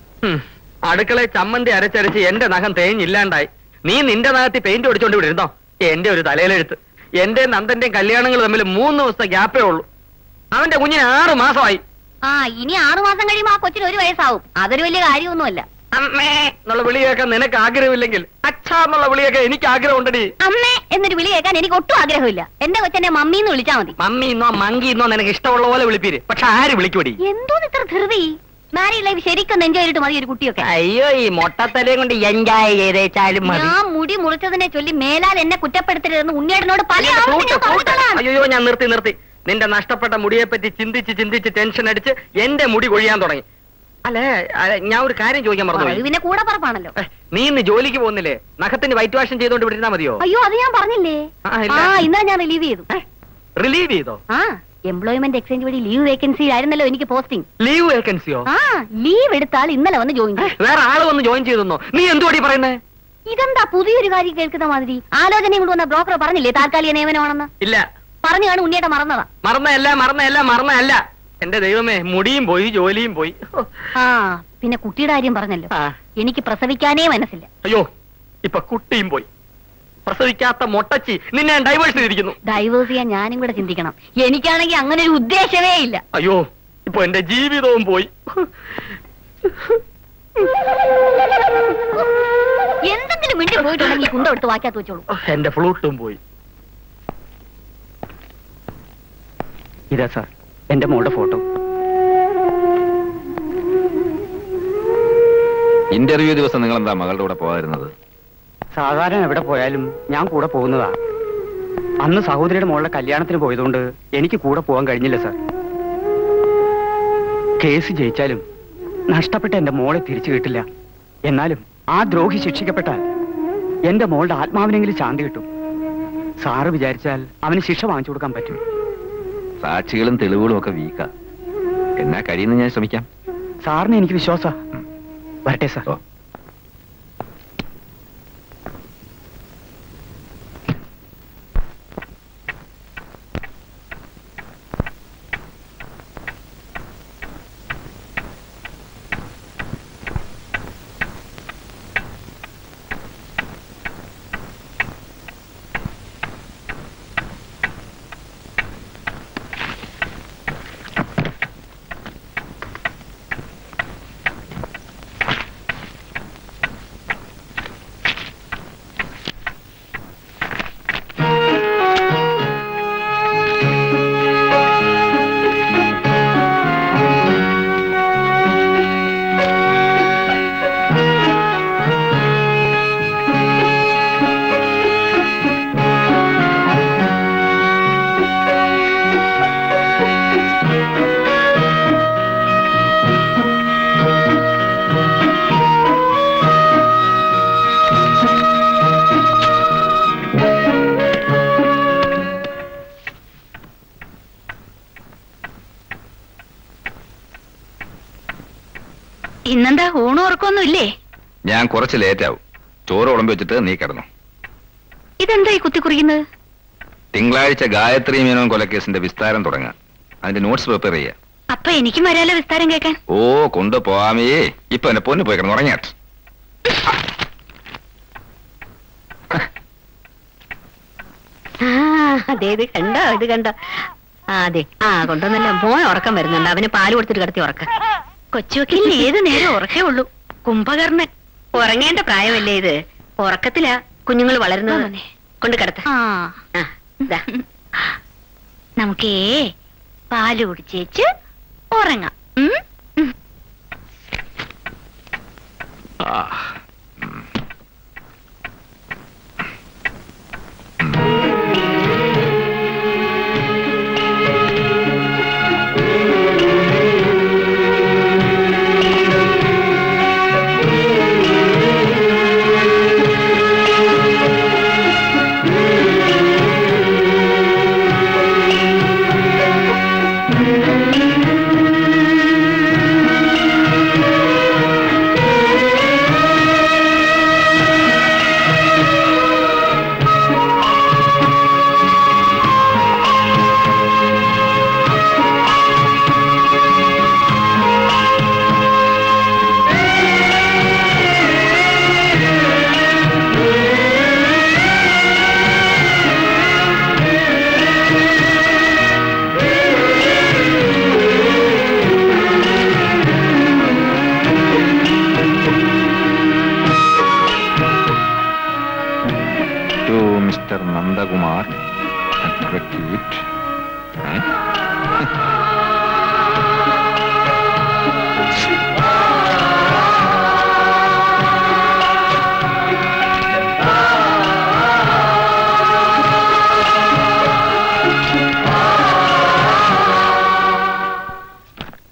അടുക്കളയെ ചമ്മന്തി അരച്ചരച്ച് എന്റെ നഖം തേഞ്ഞില്ലാണ്ടായി. നീ നിന്റെ നഖത്തിൽ പെയിന്റ് ഒടിച്ചോണ്ട് ഇവിടെ ഇരുന്നോ? എന്റെ ഒരു തലയിലെഴുത്ത്. എന്റെ നന്ദന്റെയും കല്യാണങ്ങൾ തമ്മിൽ 3 ദിവസത്തെ ഗ്യാപ്പേ ഉള്ളൂ. അവന്റെ കുഞ്ഞിന് 6 മാസമായി. ആ ഇനി 6 മാസം കഴിയുമ്പോ ആ കൊച്ചിന് 1 വയസ്സാവും. അതൊരു വലിയ കാര്യമൊന്നുമല്ല. അമ്മേ എന്നുള്ള വിളി കേൾക്കാൻ നിനക്ക് ആഗ്രഹമില്ലെങ്കിൽ അച്ഛാ എന്നുള്ള വിളി കേൾക്കാൻ എനിക്ക് ആഗ്രഹമുണ്ടടി. അമ്മേ എന്നൊരു വിളി കേൾക്കാൻ എനിക്ക് ഒട്ടും ആഗ്രഹമില്ല. എന്റെ കൊച്ചെന്നെ മമ്മീന്ന് വിളിച്ചാ മതി. മമ്മിന്നോ മങ്കിന്നോ നിനക്ക് ഇഷ്ടമുള്ള പോലെ വിളിപ്പീര്. പക്ഷെ ആര് വിളിക്കൂടി? എന്തോ ഇത്ര ധൃതി. മാരീഡ് ലൈഫ് ശരിക്കും എൻജോയ് ചെയ്തിട്ട് മതി ഒരു കുട്ടിയൊക്കെ. അയ്യോ ഈ മൊട്ടത്തലയും കൊണ്ട് എൻജോയ് ചെയ്തേച്ചാലും മതി. ഞാൻ മുടി മുറിച്ചതിനെ ചൊല്ലി മേലാൽ എന്നെ കുറ്റപ്പെടുത്തരുതെന്ന് ഉണ്ണിയേട്ടനോട് പല ആവർത്തി ഞാൻ പറഞ്ഞിട്ടുള്ളതാണ്. അയ്യോ ഞാൻ നിർത്തി. നിന്റെ നഷ്ടപ്പെട്ട മുടിയെ പറ്റി ചിന്തിച്ച് ടെൻഷൻ അടിച്ച് എന്റെ മുടി കൊഴിയാൻ തുടങ്ങി. അല്ലേ ഞാൻ ഒരു കാര്യം ചോദിക്കാൻ പറഞ്ഞു. പിന്നെ കൂടെ പറപ്പാണല്ലോ. നീ ഇന്ന് ജോലിക്ക് പോകുന്നില്ലേ? നഖത്തിന് വൈറ്റ് വാഷൻ ചെയ്തോണ്ട് വിട്ടിരുന്നാ മതിയോ? അയ്യോ അത് ഞാൻ പറഞ്ഞില്ലേ. ഇന്നലെ ഞാൻ റിലീവ് ചെയ്തു. റിലീവ് ചെയ്തോ? ആ എംപ്ലോയ്മെന്റ് എക്സ്ചേഞ്ച് വഴി ലീവ് വേക്കൻസി ആയിരുന്നല്ലോ എനിക്ക് പോസ്റ്റിംഗ്. ലീവ് വേക്കൻസിയോ? ആ ലീവ് എടുത്താൽ ഇന്നലെ വന്ന് ജോയിൻ ചെയ്തു. വേറെ ആള് വന്ന് ജോയിൻ ചെയ്തെന്നോ? നീ എന്തുവാടി പറയുന്നേ? ഇതെന്താ പുതിയൊരു കാര്യം കേൾക്കുന്ന മാതിരി? ആലോചനയും കൊണ്ട് വന്ന ബ്രോക്കർ പറഞ്ഞില്ലേ താൽക്കാലിക നിയമനമാണെന്ന്? ഇല്ല പറഞ്ഞു കാണും. ഉണ്ണിയേട്ടൻ മറന്നതാ. മറന്നല്ല. എന്റെ ദൈവമേ മുടിയും പോയി ജോലിയും പോയി. ആ പിന്നെ കുട്ടിയുടെ കാര്യം പറഞ്ഞല്ലോ. എനിക്ക് പ്രസവിക്കാനേ മനസ്സില്ല. അയ്യോ ഇപ്പൊ കുട്ടിയും പോയി. പ്രസവിക്കാത്ത മൊട്ടച്ചി നിന്നെ ഡൈവേഴ്സ് ചെയ്തിരിക്കുന്നു. ഡൈവേഴ്സ് ചെയ്യാൻ ഞാനും കൂടെ ചിന്തിക്കണം. എനിക്കാണെങ്കിൽ അങ്ങനെ ഒരു ഉദ്ദേശമേ ഇല്ല. അയ്യോ ഇപ്പൊ എന്റെ ജീവിതവും പോയി. എന്തെങ്കിലും മിണ്ടി പോയിട്ടുണ്ടെങ്കിൽ കുന്തം എടുത്ത് വാക്കാത്ത് വെച്ചോളൂ. എന്റെ ഫ്ലൂട്ടും പോയി. ഇതാ സാർ എന്റെ മോളുടെ ഫോട്ടോ. ഇന്റർവ്യൂ ദിവസം നിങ്ങൾ എന്താ മകളുടെ കൂടെ പോകാതിരുന്നത്? സാധാരണ എവിടെ പോയാലും ഞാൻ കൂടെ പോകുന്നതാ. അന്ന് സഹോദരിയുടെ മോളുടെ കല്യാണത്തിന് പോയതുകൊണ്ട് എനിക്ക് കൂടെ പോകാൻ കഴിഞ്ഞില്ല സാർ. കേസ് ജയിച്ചാലും നഷ്ടപ്പെട്ട എന്റെ മോളെ തിരിച്ചു കിട്ടില്ല. എന്നാലും ആ ദ്രോഹി ശിക്ഷിക്കപ്പെട്ടാൽ എന്റെ മോളുടെ ആത്മാവിനെങ്കിലും ശാന്തി കിട്ടും. സാറ് വിചാരിച്ചാൽ അവന് ശിക്ഷ വാങ്ങിച്ചു കൊടുക്കാൻ പറ്റും. സാക്ഷികളും തെളിവുകളും ഒക്കെ വീക്കാ. എന്നാ കഴിയുന്ന ഞാൻ ശ്രമിക്കാം. സാറിന് എനിക്ക് വിശ്വാസാ. വരട്ടെ സാർ. ഇന്നെന്താ ഊണും ഉറക്കൊന്നും ഇല്ലേ? ഞാൻ കുറച്ച് ലേറ്റ് ആവും. ചോറ് ഉളമ്പി വെച്ചിട്ട് നീ കിടന്നു. ഇതെന്താ ഈ കുത്തിക്കുറിക്കുന്നത്? തിങ്കളാഴ്ച ഗായത്രി മേനോൻ കൊലക്കേസിന്റെ വിസ്താരം തുടങ്ങാം. അതിന്റെ നോട്ട്സ് പ്രിപ്പയർ ചെയ്യാം. അപ്പൊ എനിക്കും വരാലോ വിസ്താരം കേൾക്കാൻ? ഓ കൊണ്ടുപോവാമേ. ഇപ്പൊ എന്നെ പൊന്നു പോയി കിടന്നു ഉറങ്ങിയാട്ട്. ഇത് കണ്ടോ അതെ കൊണ്ടുവന്നല്ല. മോൻ ഉറക്കം വരുന്നുണ്ട്. അവന് പാല് കൊടുത്തിട്ട് കിടത്തി ഉറക്ക. കൊച്ചുവക്കിൽ ഏത് നേരം ഉറക്കേ ഉള്ളൂ. കുംഭകർണൻ. ഉറങ്ങേണ്ട പ്രായമല്ലേ ഇത്? ഉറക്കത്തിലാ കുഞ്ഞുങ്ങൾ വളരുന്നത്. കൊണ്ട് കിടത്ത. നമുക്കേ പാല് കുടിച്ചേച്ച് ഉറങ്ങാം.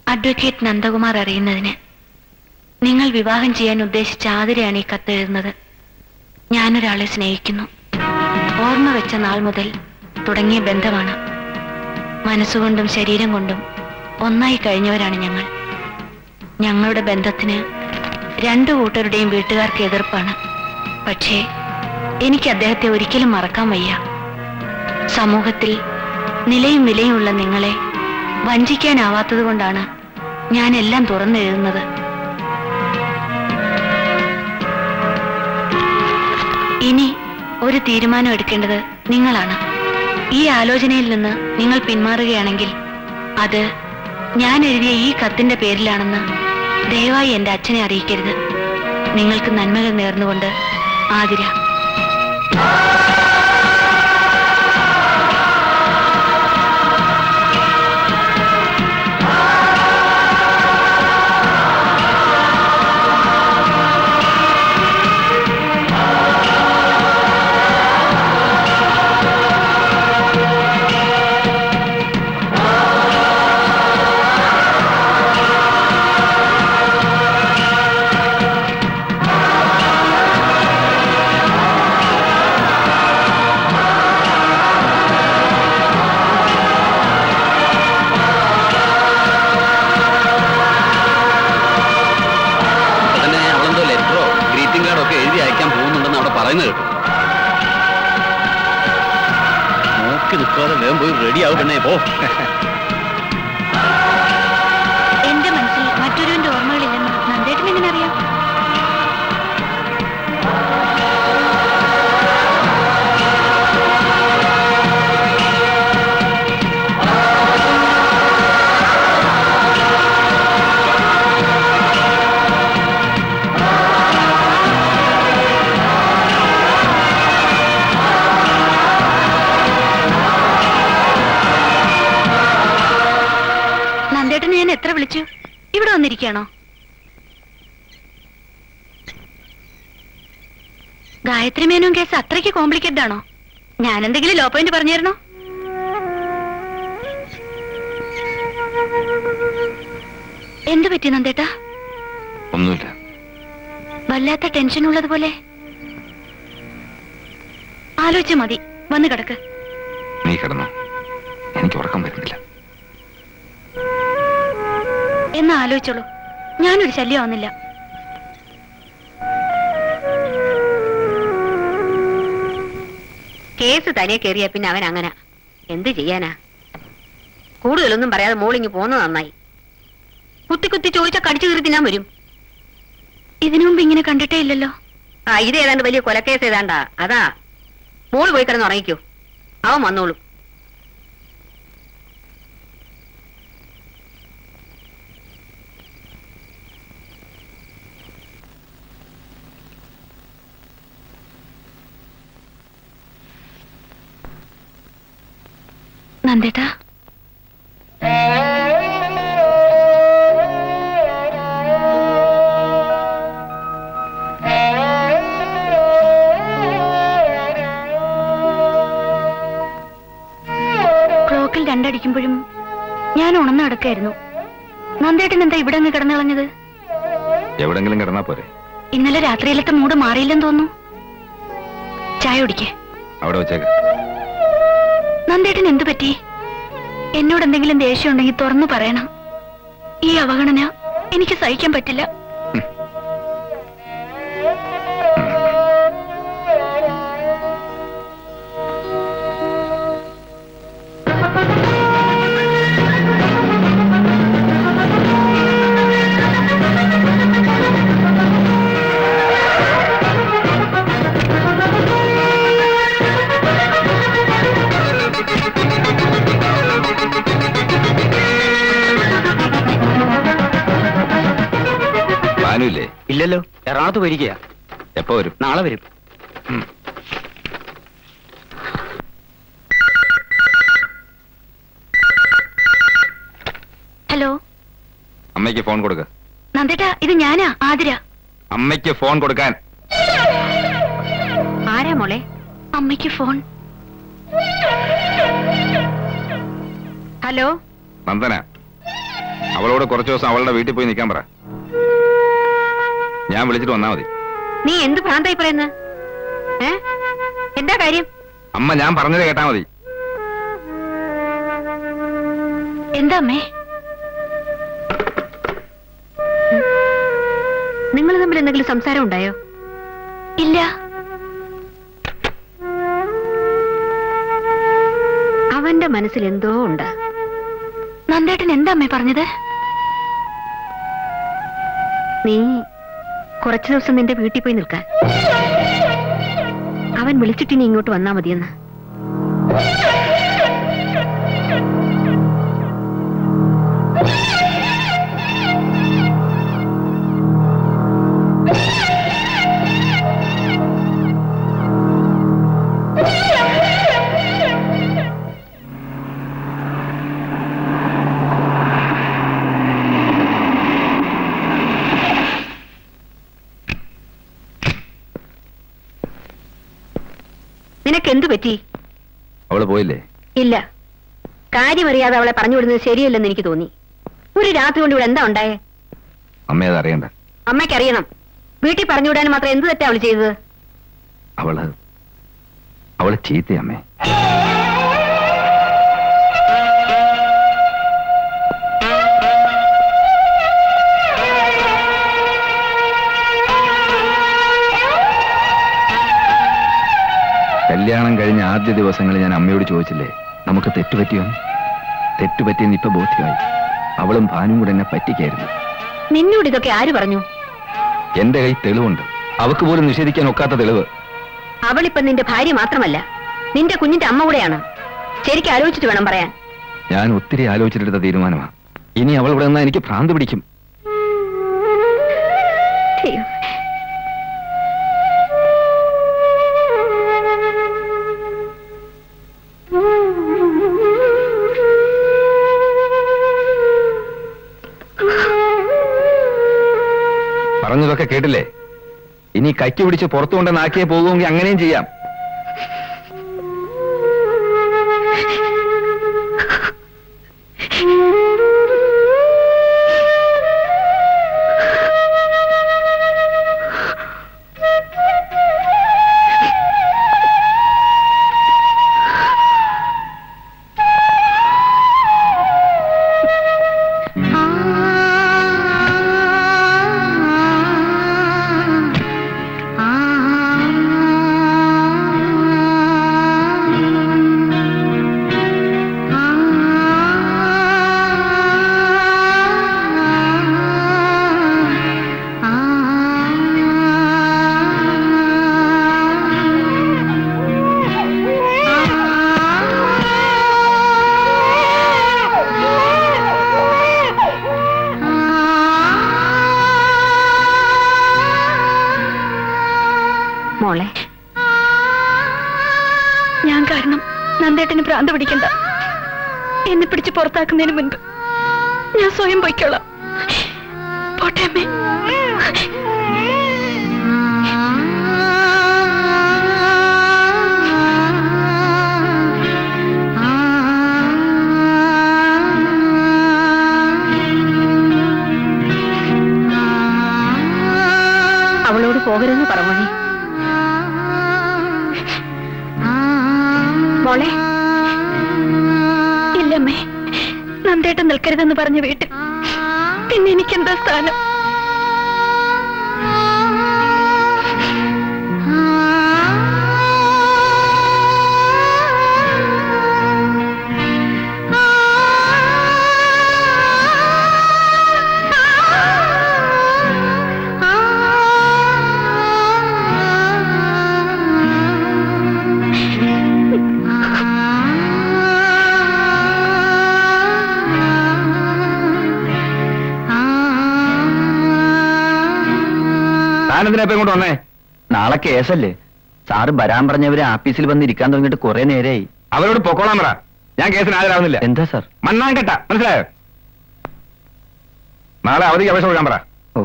അഡ്വക്കേറ്റ് നന്ദകുമാർ അറിയുന്നതിന് നിങ്ങൾ വിവാഹം ചെയ്യാൻ ഉദ്ദേശിച്ച ആതിരയാണ് ഈ കത്തെഴുതുന്നത്. ഞാനൊരാളെ സ്നേഹിക്കുന്നു. ഓർമ്മ വെച്ച നാൾ മുതൽ തുടങ്ങിയ ബന്ധമാണ്. മനസ്സുകൊണ്ടും ശരീരം കൊണ്ടും ഒന്നായി കഴിഞ്ഞവരാണ് ഞങ്ങൾ. ഞങ്ങളുടെ ബന്ധത്തിന് രണ്ടു കൂട്ടരുടെയും വീട്ടുകാർക്ക് എതിർപ്പാണ്. പക്ഷേ എനിക്ക് അദ്ദേഹത്തെ ഒരിക്കലും മറക്കാൻ വയ്യ. സമൂഹത്തിൽ നിലയും വിലയുമുള്ള നിങ്ങളെ വഞ്ചിക്കാനാവാത്തത് കൊണ്ടാണ് ഞാൻ എല്ലാം തുറന്നെഴുതുന്നത്. ഇനി ഒരു തീരുമാനം എടുക്കേണ്ടത് നിങ്ങളാണ്. ഈ ആലോചനയിൽ നിന്ന് നിങ്ങൾ പിന്മാറുകയാണെങ്കിൽ അത് ഞാൻ എഴുതിയ ഈ കത്തിന്റെ പേരിലാണെന്ന് ദയവായി എന്റെ അച്ഛനെ അറിയിക്കരുത്. നിങ്ങൾക്ക് നന്മകൾ നേർന്നുകൊണ്ട് ആതിര. എന്റെ മനസ്സിൽ മറ്റൊരുവിന്റെ ഓർമ്മകളില്ലെന്ന് നന്ദേട്ടൻ എങ്ങനെ അറിയാം? ഞാൻ എത്ര വിളിച്ചു? ഇവിടെ വന്നിരിക്കുകയാണോ? ഗായത്രി മേനോൻ കേസ് അത്രയ്ക്ക് കോംപ്ലിക്കേറ്റഡ് ആണോ? ഞാൻ എന്തെങ്കിലും ലോ പോയിന്റ് പറഞ്ഞായിരുന്നോ? എന്ത് പറ്റി നന്ദേട്ടാ? ഒന്നുമില്ല. വല്ലാത്ത ടെൻഷൻ ഉള്ളതുപോലെ. ആലോചിച്ച മതി, വന്ന് കിടക്ക്. നീ കിടന്നോ, എനിക്ക് ഉറക്കം വരുന്നില്ല. എന്ന് ആലോചിച്ചോളൂ, ഞാനൊരു ശല്യമാവുന്നില്ല. കേസ് തലയെ കയറിയ പിന്നെ അവൻ അങ്ങനെ എന്ത് ചെയ്യാനാ? കൂടുതലൊന്നും പറയാതെ മോളിങ്ങി പോന്നത് നന്നായി. കുത്തി കുത്തി ചോദിച്ചാൽ കടിച്ചു കീറി തിന്നാൻ വരും. ഇതിനു മുമ്പ് ഇങ്ങനെ കണ്ടിട്ടേ ഇല്ലല്ലോ. ഇത് ഏതാണ്ട് വലിയ കൊലക്കേസ് ഏതാണ്ടാ. അതാ മോള് പോയി കിടന്ന് ഉറങ്ങിക്കോ, അവൻ വന്നോളൂ. നന്ദേട്ടാ, ക്ലോക്കിൽ 2 അടിക്കുമ്പോഴും ഞാൻ ഉണർന്നു കിടക്കായിരുന്നു. നന്ദേട്ടൻ എന്താ ഇവിടെ അങ്ങ് കിടന്നിളഞ്ഞത്? എവിടെങ്കിലും കിടന്നാ പോരെ. ഇന്നലെ രാത്രിയിലത്തെ മൂഡ് മാറിയില്ലെന്ന് തോന്നുന്നു. ചായ കുടിക്കേ. അവിടെ വെച്ചേക്ക്. നന്ദേട്ടൻ എന്തു പറ്റി? എന്നോട് എന്തെങ്കിലും ദേഷ്യം ഉണ്ടെങ്കിൽ തുറന്നു പറയണം. ഈ അവഗണന എനിക്ക് സഹിക്കാൻ പറ്റില്ല. ഇല്ലല്ലോ, എറണാകുളത്ത് പോയിരിക്കുക. എപ്പോ വരും? നാളെ വരും. ഹലോ, അമ്മയ്ക്ക് ഫോൺ കൊടുക്ക. നന്ദേട്ടാ, ഇത് ഞാനാ, ആതിര. അമ്മയ്ക്ക് ഫോൺ കൊടുക്കാൻ. ആരാ മോളെ? അമ്മയ്ക്ക് ഫോൺ. ഹലോ നന്ദന, അവളോട് കുറച്ചു ദിവസം അവളുടെ വീട്ടിൽ പോയി നിൽക്കാൻ പറ. ഞാൻ വിളിച്ചിട്ട് വന്നാ മതി. നീ എന്ത് ഭ്രാന്തായി പറയുന്ന? എന്താ കാര്യം? അമ്മ ഞാൻ പറഞ്ഞത് കേട്ടാ മതി. എന്താ അമ്മേ? നിങ്ങൾ തമ്മിൽ എന്തെങ്കിലും സംസാരം ഉണ്ടായോ? ഇല്ല. അവന്റെ മനസ്സിൽ എന്തോ ഉണ്ട്. നന്ദേട്ടൻ എന്താ അമ്മേ പറഞ്ഞത്? നീ കുറച്ചു ദിവസം നിന്റെ വീട്ടിൽ പോയി നിൽക്കാൻ. അവൻ വിളിച്ചിട്ട് നീ ഇങ്ങോട്ട് വന്നാ മതിയെന്ന്. നിനക്കെന്തു പറ്റി? അവള് പോയില്ലേ? ഇല്ല. കാര്യമറിയാതെ അവളെ പറഞ്ഞു വിടുന്നത് ശരിയല്ലെന്ന് എനിക്ക് തോന്നി. ഒരു രാത്രി കൊണ്ട് ഇവിടെ എന്താ ഉണ്ടായേ? അമ്മ അത് അറിയണ്ട. അമ്മയ്ക്കറിയണം. വീട്ടിൽ പറഞ്ഞു വിടാൻ മാത്രം എന്ത് തെറ്റാ അവള് ചെയ്തത്? അവള് ചീത്ത അമ്മേ. കല്യാണം കഴിഞ്ഞ ആദ്യ ദിവസങ്ങളിൽ ഞാൻ അമ്മയോട് ചോദിച്ചില്ലേ നമുക്ക് തെറ്റുപറ്റിയോ? തെറ്റുപറ്റിയെന്ന് ഇപ്പൊ ബോധ്യമായി. അവളും ഭാനും കൂടെ എന്നെ പറ്റിക്കായിരുന്നു. നിന്നോട് ഇതൊക്കെ ആര് പറഞ്ഞു? എന്റെ കൈ തെളിവുണ്ട്. അവക്ക് പോലും നിഷേധിക്കാൻ ഒക്കാത്ത തെളിവ്. അവളിപ്പം നിന്റെ ഭാര്യ മാത്രമല്ല, നിന്റെ കുഞ്ഞിന്റെ അമ്മ കൂടെയാണ്. ശരിക്കും ആലോചിച്ചിട്ട് വേണം പറയാൻ. ഞാൻ ഒത്തിരി ആലോചിച്ചിട്ടെടുത്ത തീരുമാനമാണ്. ഇനി അവൾ ഇവിടെ നിന്നാ എനിക്ക് ഭ്രാന്ത് പിടിക്കും. പറഞ്ഞതൊക്കെ കേട്ടില്ലേ? ഇനി കൈക്ക് പിടിച്ച് പുറത്തു കൊണ്ട് നാക്കിയെ പോകുമെങ്കിൽ അങ്ങനെയും ചെയ്യാം. മോളെ, ഞാൻ കാരണം നന്ദേട്ടന് ഭ്രാന്ത് പിടിക്കണ്ട. എന്നെ പിടിച്ച് പുറത്താക്കുന്നതിന് മുൻപ് ഞാൻ സ്വയം പൊയ്ക്കോളാം. പോട്ടെ അമ്മേ. അവളോട് പോകരുതെന്ന് പറഞ്ഞു മോളെ. ഇല്ലമ്മേ, നന്ദേട്ടൻ നിൽക്കരുതെന്ന് പറഞ്ഞ വീട്ടിൽ പിന്നെ എനിക്കെന്താ സ്ഥാനം? താനെന്തിനാ ഇങ്ങോട്ട് വന്നേ? നാളെ കേസല്ലേ? സാറ് വരാൻ പറഞ്ഞവര് ആഫീസിൽ വന്ന് ഇരിക്കാൻ തുടങ്ങിയിട്ട് കുറെ നേരമായി. അവരോട് പൊക്കോളാൻ പറ. ഞാൻ കേസിന് ഹാജരാകുന്നില്ല. എന്താ സാർ? മണ്ണാങ്കട്ട, മനസ്സിലായോ? നാളെ അവധിക്ക് അപേക്ഷ കൊടുക്കാൻ പറ. ഓ,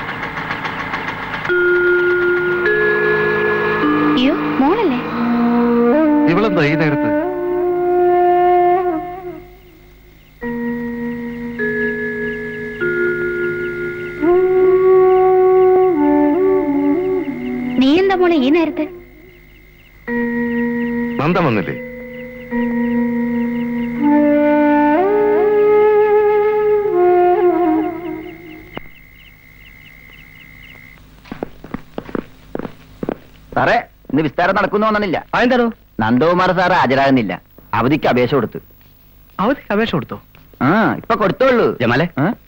അയ്യോ മോളല്ലേ? ഇവളെന്താ ഈ നേരത്ത്? നീ എന്താ മോളെ ഈ നേരത്തെ? നന്ദ വന്നില്ലേ? സാറേ, ഇന്ന് വിസ്താരം നടക്കുന്നു തോന്നണില്ല. അതെന്താണോ? നന്ദകുമാർ സാറ് ഹാജരാകുന്നില്ല. അവധിക്ക് അപേക്ഷ കൊടുത്തു. അവധിക്ക് അപേക്ഷ കൊടുത്തോ? ഇപ്പൊ കൊടുത്തോളൂ. ജമാലെ,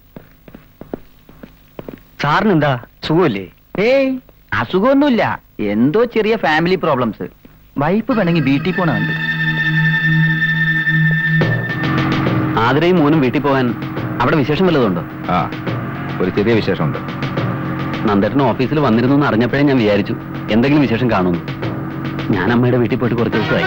സാറിന് എന്താ സുഖമില്ലേ? ഏയ്, അസുഖമൊന്നുമില്ല. എന്തോ ചെറിയ ഫാമിലി പ്രോബ്ലംസ്. വൈഫ് വേണമെങ്കിൽ വീട്ടിൽ പോണുണ്ട്. ആതിരയും മോനും വീട്ടിൽ പോകാൻ അവിടെ വിശേഷം വല്ലതുണ്ടോ? ആ, ഒരു ചെറിയ വിശേഷമുണ്ട്. നന്ദേട്ടൻ ഓഫീസിൽ വന്നിരുന്നു എന്ന് അറിഞ്ഞപ്പോഴേ ഞാൻ വിചാരിച്ചു എന്തെങ്കിലും വിശേഷം കാണുന്നു. ഞാൻ അമ്മയുടെ വീട്ടിൽ പോയിട്ട് കുറച്ച് ദിവസമായി.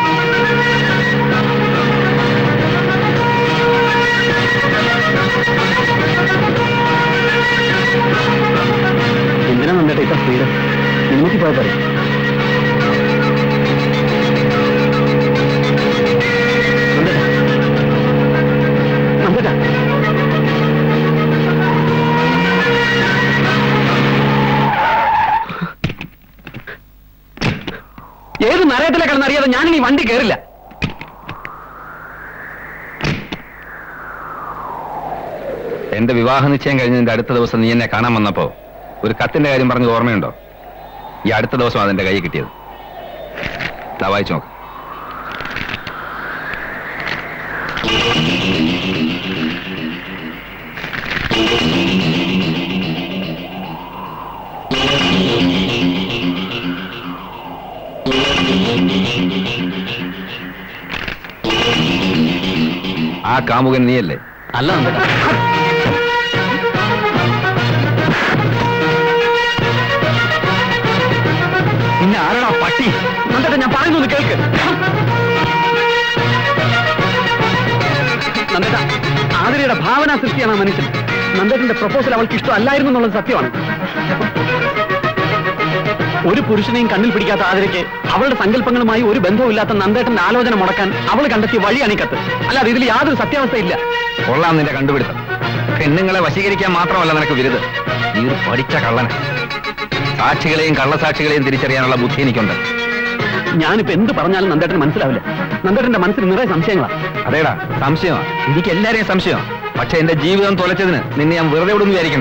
എന്തിനാ നന്ദേട്ട ഇപ്പൊ സ്പീഡ്? നിങ്ങൾക്ക് പോയാൽ പറയും. നന്ദേട്ട, ഏത് നരയത്തിലെ കിടന്നറിയാതെ ഞാൻ ഈ വണ്ടി കയറില്ല. എന്റെ വിവാഹ നിശ്ചയം കഴിഞ്ഞതിന്റെ അടുത്ത ദിവസം നീ എന്നെ കാണാൻ വന്നപ്പോ ഒരു കത്തിന്റെ കാര്യം പറഞ്ഞ് ഓർമ്മയുണ്ടോ? ഈ അടുത്ത ദിവസം അതെന്റെ കൈ കിട്ടിയത്. വായിച്ചു നോക്ക്. ആ കാമുകൻ നീയല്ലേ? അല്ല നന്ദേട്ട. പിന്നെ ആരാടാ പട്ടി? നന്ദേട്ട, ഞാൻ പറയുന്നൊന്ന് കേൾക്ക്. നന്ദേട്ട, ആതിരയുടെ ഭാവന സൃഷ്ടിയാണ് ആ മനുഷ്യൻ. നന്ദേട്ടന്റെ പ്രപ്പോസൽ അവൾക്ക് ഇഷ്ടമല്ലായിരുന്നു എന്നുള്ളത് സത്യമാണ്. ഒരു പുരുഷനെയും കണ്ണിൽ പിടിക്കാത്ത ആതിരയ്ക്ക് അവളുടെ സങ്കല്പങ്ങളുമായി ഒരു ബന്ധവുമില്ലാത്ത നന്ദേട്ടന്റെ ആലോചന മുടക്കാൻ അവൾ കണ്ടെത്തിയ വഴിയാണ് ഈ കത്ത്. അല്ലാതെ ഇതിൽ യാതൊരു സത്യാവസ്ഥയില്ല. കൊള്ളാം നിന്റെ കണ്ടുപിടുത്തം. പെണ്ണുങ്ങളെ വശീകരിക്കാൻ മാത്രമല്ല നിനക്ക് വിരുത്. നീ ഒരു പഠിച്ച കള്ളന. സാക്ഷികളെയും കള്ളസാക്ഷികളെയും തിരിച്ചറിയാനുള്ള ബുദ്ധി എനിക്കുണ്ട്. ഞാനിപ്പോ എന്ത് പറഞ്ഞാലും നന്ദേട്ടന് മനസ്സിലാവില്ല. നന്ദേട്ടന്റെ മനസ്സിൽ നിറയെ സംശയങ്ങളാ. അതേടാ, സംശയമാണ്. എനിക്ക് എല്ലാരെയും സംശയമാണ്. പക്ഷെ എന്റെ ജീവിതം തൊലച്ചതിന് നിന്നെ ഞാൻ വെറുതെ വിടുന്നു വിചാരിക്കണ്ട.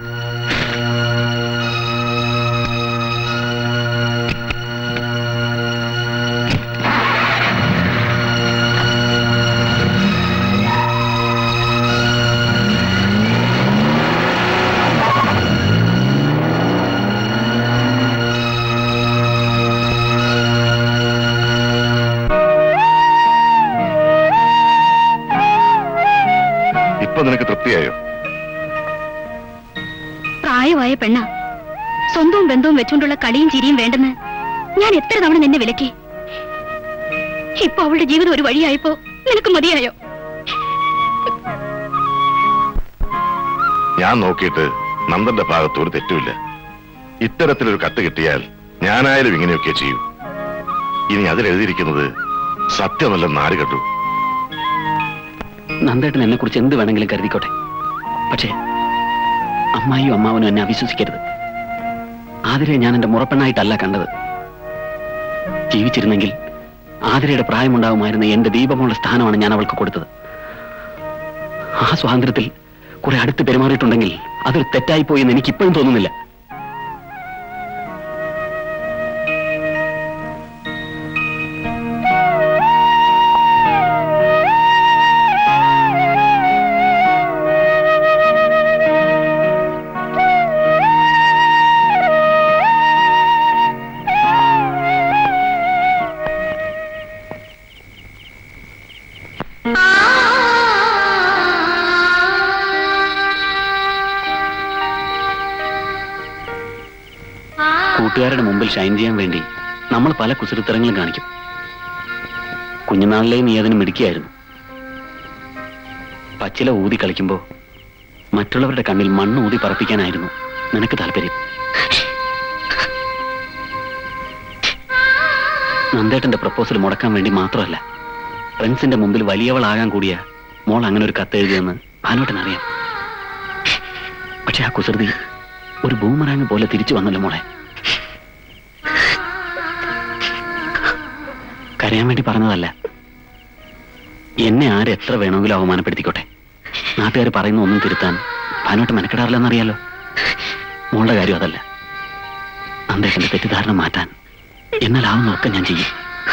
നിനക്ക് തൃപ്തിയായോ? പ്രായമായ പെണ്ണ, സ്വന്തവും ബന്ധവും വെച്ചുകൊണ്ടുള്ള കളിയും ചിരിയും വേണ്ടെന്ന് ഞാൻ എത്ര തവണ നിന്നെ വിലക്കി. ഇപ്പൊ അവളുടെ ജീവിതം ഒരു വഴിയായപ്പോ നിനക്ക് മതിയായോ? ഞാൻ നോക്കിയിട്ട് നന്ദന്റെ ഭാഗത്ത് ഒരു തെറ്റുമില്ല. ഇത്തരത്തിലൊരു കത്ത് കിട്ടിയാൽ ഞാനായാലും ഇങ്ങനെയൊക്കെ ചെയ്യൂ. ഇനി അതിലെഴുതിയിരിക്കുന്നത് സത്യമല്ലെന്ന് ആര് കണ്ടു? നന്ദേട്ടൻ എന്നെ കുറിച്ച് എന്ത് വേണമെങ്കിലും കരുതിക്കോട്ടെ. പക്ഷേ അമ്മായിയും അമ്മാവനും എന്നെ അവിശ്വസിക്കരുത്. ആതിരയെ ഞാൻ എന്റെ മുറപ്പെണ്ണായിട്ടല്ല കണ്ടത്. ജീവിച്ചിരുന്നെങ്കിൽ ആതിരയുടെ പ്രായമുണ്ടാവുമായിരുന്ന എന്റെ ദീപമുള്ള സ്ഥാനമാണ് ഞാൻ അവൾക്ക് കൊടുത്തത്. ആ സ്വാതന്ത്ര്യത്തിൽ കുറെ അടുത്ത് പെരുമാറിയിട്ടുണ്ടെങ്കിൽ അതൊരു തെറ്റായിപ്പോയി എന്ന് എനിക്കിപ്പോഴും തോന്നുന്നില്ല. കൂട്ടുകാരുടെ മുമ്പിൽ ഷൈൻ ചെയ്യാൻ വേണ്ടി നമ്മൾ പല കുസൃത്തരങ്ങളും കാണിക്കും. കുഞ്ഞുനാളിലെ നീ അതിന് മിടുക്കിയായിരുന്നു. പച്ചില ഊതി കളിക്കുമ്പോ മറ്റുള്ളവരുടെ കണ്ണിൽ മണ്ണ് ഊതി പറപ്പിക്കാനായിരുന്നു നിനക്ക് താല്പര്യം. നന്ദേട്ടന്റെ പ്രപ്പോസൽ മുടക്കാൻ വേണ്ടി മാത്രമല്ല, ഫ്രണ്ട്സിന്റെ മുമ്പിൽ വലിയവളാകാൻ കൂടിയ മോൾ അങ്ങനെ ഒരു കത്ത് എഴുതിയെന്ന് ഭാനുവേട്ടൻ അറിയാം. പക്ഷെ ആ കുസൃതി ഒരു ബൂമറാങ് പോലെ തിരിച്ചു വന്നല്ലോ മോളെ. കരയാൻ വേണ്ടി പറഞ്ഞതല്ല. എന്നെ ആരെത്ര വേണമെങ്കിലും അവമാനപ്പെടുത്തിക്കോട്ടെ, നാട്ടുകാർ പറയുന്ന ഒന്നും തിരുത്താൻ ഭാനുവേട്ടൻ മെനക്കെടാറില്ലെന്നറിയാലോ. മോളുടെ കാര്യം അതല്ല. നന്ദേട്ടന്റെ തെറ്റിദ്ധാരണ മാറ്റാൻ എന്നാലാവുന്നൊക്കെ ഞാൻ ചെയ്യും.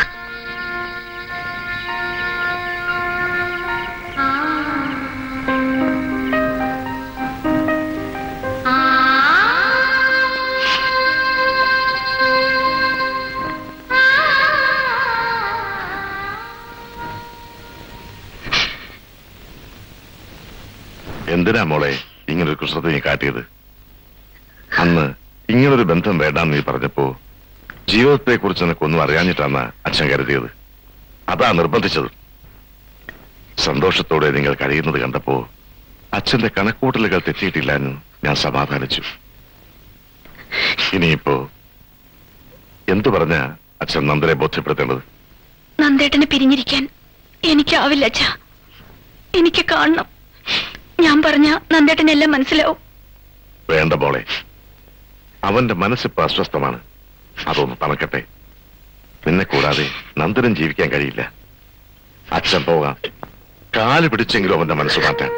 എന്തിനാ മോളെ ഇങ്ങനൊരു കുസൃതി നീ കാട്ടിയത്? അന്ന് ഇങ്ങനൊരു ബന്ധം വേണ്ടാന്ന് നീ പറഞ്ഞപ്പോ ജീവിതത്തെ കുറിച്ച് നിനക്കൊന്നും അറിയാഞ്ഞിട്ടാണ് അച്ഛൻ കരുതിയത്. അതാ നിർബന്ധിച്ചത്. സന്തോഷത്തോടെ നിങ്ങൾ കഴിയുന്നത് കണ്ടപ്പോ അച്ഛന്റെ കണക്കൂട്ടലുകൾ തെറ്റിയിട്ടില്ല എന്ന് ഞാൻ സമാധാനിച്ചു. ഇനിയിപ്പോ എന്തു പറഞ്ഞ അച്ഛൻ നന്ദനെ ബോധ്യപ്പെടുത്തേണ്ടത്? നന്ദേട്ടനെ പിരിഞ്ഞിരിക്കാൻ എനിക്കാവില്ല അച്ഛാ. എനിക്ക് കാണണം. ഞാൻ പറഞ്ഞ നന്ദേട്ടനെല്ലാം മനസ്സിലാവും. വേണ്ട മോളെ, അവന്റെ മനസ്സിപ്പോ അസ്വസ്ഥമാണ്. അതൊന്ന് തണുക്കട്ടെ. നിന്നെ കൂടാതെ നന്ദനും ജീവിക്കാൻ കഴിയില്ല. അച്ഛൻ പോകാം. കാല് പിടിച്ചെങ്കിലും അവന്റെ മനസ്സ് മാറ്റാൻ.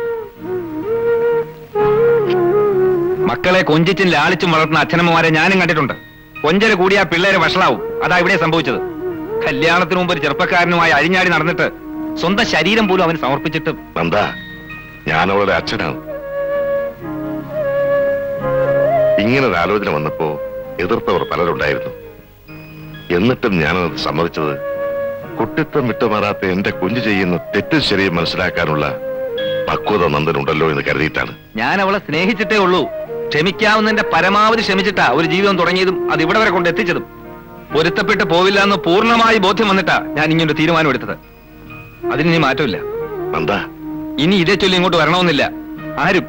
മക്കളെ കൊഞ്ചിച്ചും ലാളിച്ചും വളർത്തുന്ന അച്ഛനമ്മമാരെ ഞാനും കണ്ടിട്ടുണ്ട്. കൊഞ്ചര കൂടിയ പിള്ളേരെ വഷളാവും. അതാ ഇവിടെ സംഭവിച്ചത്. കല്യാണത്തിന് മുമ്പ് ഒരു ചെറുപ്പക്കാരനുമായി അഴിഞ്ഞാടി നടന്നിട്ട് സ്വന്തം ശരീരം പോലും അവന് സമർപ്പിച്ചിട്ട്. നന്ദ, ഞാനവളുടെ അച്ഛനാണ്. ഇങ്ങനൊരു ആലോചന വന്നപ്പോ എതിർത്തവർ പലരുണ്ടായിരുന്നു. എന്നിട്ടും ഞാനത് സമ്മതിച്ചത് കുട്ടിത്തം വിട്ടുമാറാത്ത എന്റെ കുഞ്ഞു ചെയ്യുന്ന തെറ്റും ശരിയും മനസ്സിലാക്കാനുള്ള പക്വത നന്ദനുണ്ടല്ലോ എന്ന് കരുതിയിട്ടാണ്. ഞാൻ അവളെ സ്നേഹിച്ചിട്ടേ ഉള്ളൂ. ക്ഷമിക്കാവുന്നതിന്റെ പരമാവധി ക്ഷമിച്ചിട്ടാ ഒരു ജീവിതം തുടങ്ങിയതും അത് ഇവിടെ വരെ കൊണ്ട് എത്തിച്ചതും. പൊരുത്തപ്പെട്ട് പോവില്ല എന്ന് പൂർണ്ണമായി ബോധ്യം വന്നിട്ടാ ഞാൻ ഇങ്ങനൊരു തീരുമാനം എടുത്തത്. അതിന് ഇനി മാറ്റമില്ല. നന്ദ, ഇനി ഇതേ ചൊല്ലി ഇങ്ങോട്ട് വരണമെന്നില്ല ആരും.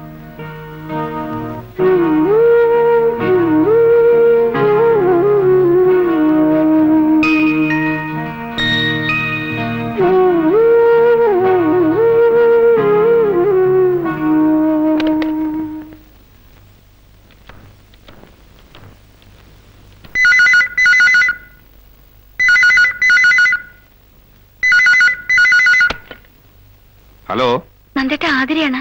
ഹലോ, നന്ദേട്ട ആതിരയാണ്.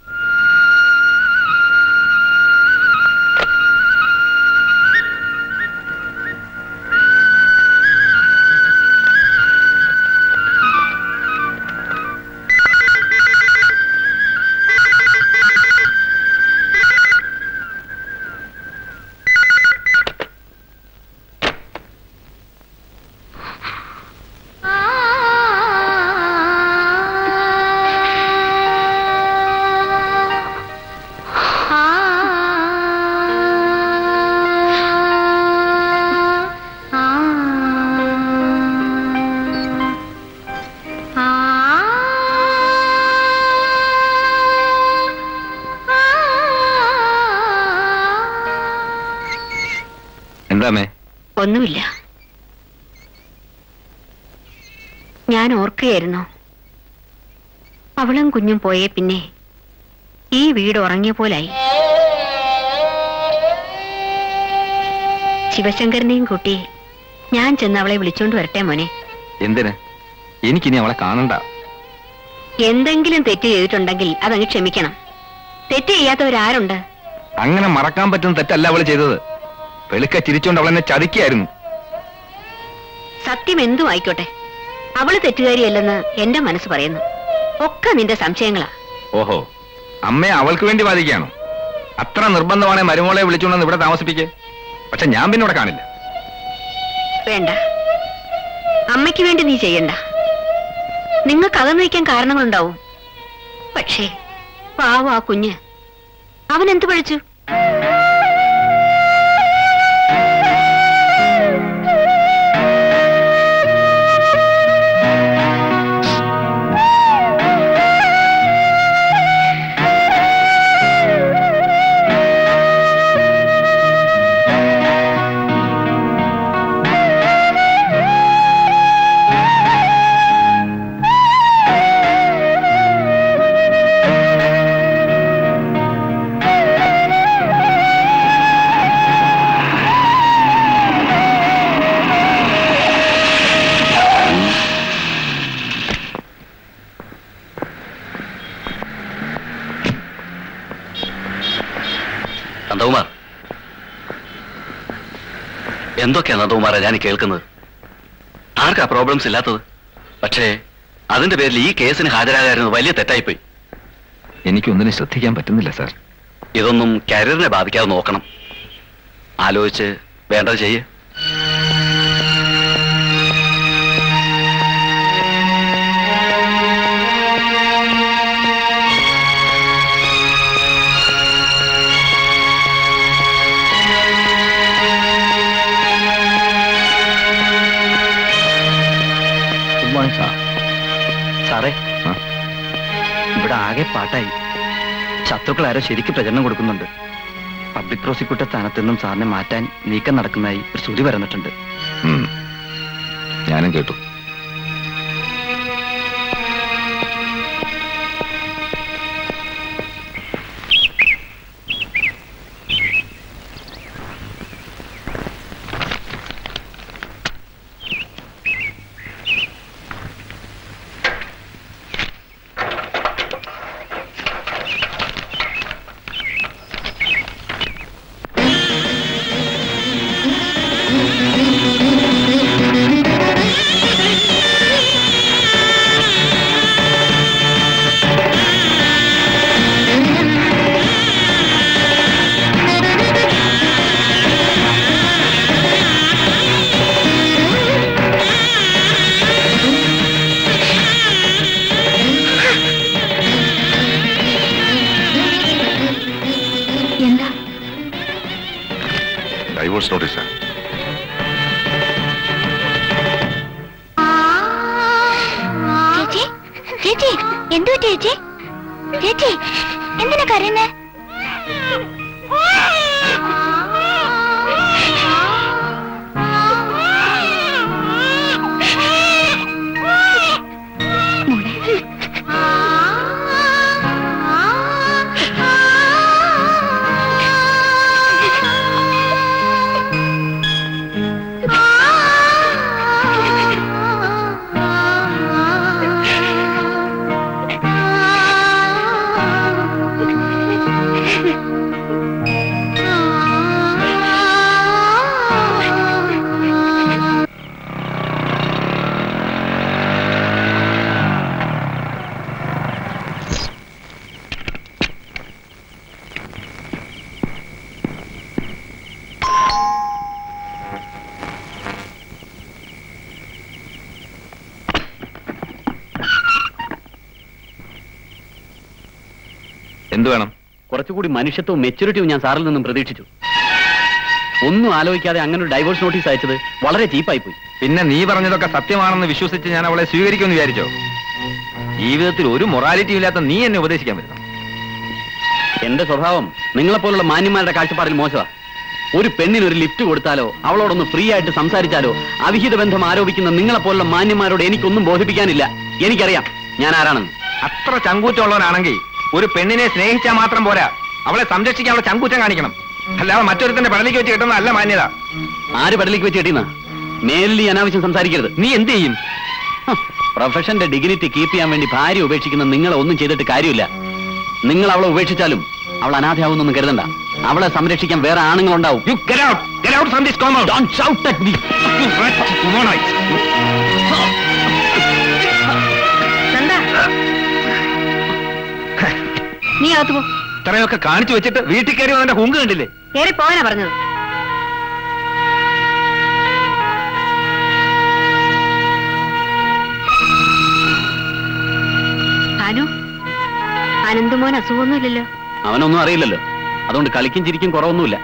ഒന്നുമില്ല. ഞാൻ ഓർക്കുകയായിരുന്നു, അവളും കുഞ്ഞും പോയേ പിന്നെ ഈ വീട് ഉറങ്ങിയ പോലായി. ശിവശങ്കരനെയും കൂട്ടി ഞാൻ ചെന്ന് അവളെ വിളിച്ചോണ്ട് വരട്ടെ മോനെ. എന്തിന്? എനിക്കിനി അവളെ കാണണ്ട. എന്തെങ്കിലും തെറ്റ് ചെയ്തിട്ടുണ്ടെങ്കിൽ അതങ്ങ് ക്ഷമിക്കണം. തെറ്റ് ചെയ്യാത്തവരാരുണ്ട്? അങ്ങനെ മറക്കാൻ പറ്റുന്ന തെറ്റല്ല അവള് ചെയ്തത്. വെളുക്ക ചിരിച്ചോണ്ട് അവളെന്നെ ചതിക്കായിരുന്നു. സത്യം എന്തും ആയിക്കോട്ടെ, അവള് തെറ്റുകാരിയല്ലെന്ന് എന്റെ മനസ്സ് പറയുന്നു. ഒക്കെ നിന്റെ സംശയങ്ങളാ. ഓഹോ, അമ്മയെ അവൾക്ക് വേണ്ടി വാദിക്കുകയാണോ? അത്ര നിർബന്ധമാണെ മരുമോളെ വിളിച്ചുകൊണ്ടെന്ന് ഇവിടെ താമസിപ്പിക്കേ. പക്ഷെ ഞാൻ പിന്നെ ഇവിടെ കാണില്ല. വേണ്ട, അമ്മയ്ക്ക് വേണ്ടി നീ ചെയ്യണ്ട. നിങ്ങൾക്ക് അകന്നു വയ്ക്കാൻ കാരണങ്ങളുണ്ടാവും. പക്ഷേ പാവം ആ കുഞ്ഞ്, അവൻ എന്ത് പഴിച്ചു? എന്തൊക്കെയാണ് നന്ദകുമാറ ഞാൻ കേൾക്കുന്നത്? ആർക്കാ പ്രോബ്ലംസ് ഇല്ലാത്തത്? പക്ഷേ അതിന്റെ പേരിൽ ഈ കേസിന് ഹാജരാകായിരുന്നത് വലിയ തെറ്റായിപ്പോയി. എനിക്കൊന്നിനും ശ്രദ്ധിക്കാൻ പറ്റുന്നില്ല സാർ. ഇതൊന്നും കരിയറിനെ ബാധിക്കാതെ നോക്കണം. ആലോചിച്ച് വേണ്ടത് ചെയ്യേ. സാറേ, ഇവിടെ ആകെ പാട്ടായി. ശത്രുക്കൾ ആരോ ശരിക്കും പ്രചരണം കൊടുക്കുന്നുണ്ട്. പബ്ലിക് പ്രോസിക്യൂട്ടർ സ്ഥാനത്ത് നിന്നും സാറിനെ മാറ്റാൻ നീക്കം നടക്കുന്നതായി ഒരു ശ്രുതി പറഞ്ഞിട്ടുണ്ട്. ഞാനും കേട്ടു. ഡൈവോഴ്സ് നോട്ടീസാ. ചേച്ചി, ചേച്ചി എന്തു ചേച്ചി? ചേച്ചി എന്തിനാ കരയുന്നേ? എന്ത് വേണം? കുറച്ചുകൂടി മനുഷ്യത്വവും മെച്യൂരിറ്റിയും ഞാൻ സാറിൽ നിന്നും പ്രതീക്ഷിച്ചു. ഒന്നും ആലോചിക്കാതെ അങ്ങനെ ഒരു ഡൈവോഴ്സ് നോട്ടീസ് അയച്ചത് വളരെ ചീപ്പായി പോയി. പിന്നെ നീ പറഞ്ഞതൊക്കെ സത്യമാണെന്ന് വിശ്വസിച്ച് ഞാൻ അവളെ സ്വീകരിക്കുമെന്ന് വിചാരിച്ചോ? ജീവിതത്തിൽ ഒരു മൊറാലിറ്റി ഇല്ലാത്ത നീ എന്നെ ഉപദേശിക്കാൻ പറ്റുന്നു. എന്റെ സ്വഭാവം നിങ്ങളെപ്പോലുള്ള മാന്യന്മാരുടെ കാഴ്ചപ്പാടിൽ മോശമാ. ഒരു പെണ്ണിന് ഒരു ലിഫ്റ്റ് കൊടുത്താലോ അവളോടൊന്ന് ഫ്രീ ആയിട്ട് സംസാരിച്ചാലോ അവിഹിത ബന്ധം ആരോപിക്കുന്ന നിങ്ങളെപ്പോലുള്ള മാന്യന്മാരോട് എനിക്കൊന്നും ബോധിപ്പിക്കാനില്ല. എനിക്കറിയാം ഞാൻ ആരാണെന്ന്. അത്ര ചങ്കൂറ്റമുള്ളവനാണെങ്കിൽ ഒരു പെണ്ണിനെ സ്നേഹിച്ചാൽ മാത്രം പോരാ, അവളെ സംരക്ഷിക്കാൻ അവളെ ചങ്കൂറ്റം കാണിക്കണം. അല്ലാതെ മറ്റൊരുത്തന്റെ പടലിക്ക് വെച്ച് കിട്ടുന്ന അല്ല മാന്യത. ആര് പടലിക്ക് വെച്ച് കിട്ടിയെന്ന? മേലിൽ ഈ അനാവശ്യം സംസാരിക്കരുത്. നീ എന്ത് ചെയ്യും? പ്രൊഫഷന്റെ ഡിഗ്നിറ്റി കീപ്പ് ചെയ്യാൻ വേണ്ടി ഭാര്യ ഉപേക്ഷിക്കുന്ന നിങ്ങളെ ഒന്നും ചെയ്തിട്ട് കാര്യമില്ല. നിങ്ങൾ അവളെ ഉപേക്ഷിച്ചാലും അവൾ അനാഥയാവുന്നൊന്നും കരുതണ്ട. അവളെ സംരക്ഷിക്കാൻ വേറെ ആണുങ്ങളുണ്ടാവും. You get out! Get out from this compound! Don't shout at me! You rat! Womanite! നീ അകത്ത് പോ. ഇത്രയൊക്കെ കാണിച്ചു വെച്ചിട്ട് വീട്ടിൽ കയറി വന്നെ ഹുങ്ക് കണ്ടില്ലേ? കയറി പോകാനാ പറഞ്ഞത്. അനു, അനന്തമോൻ അസുഖമൊന്നുമില്ലല്ലോ? അവനൊന്നും അറിയില്ലല്ലോ. അതുകൊണ്ട് കളിക്കും ചിരിക്കും കുറവൊന്നുമില്ല.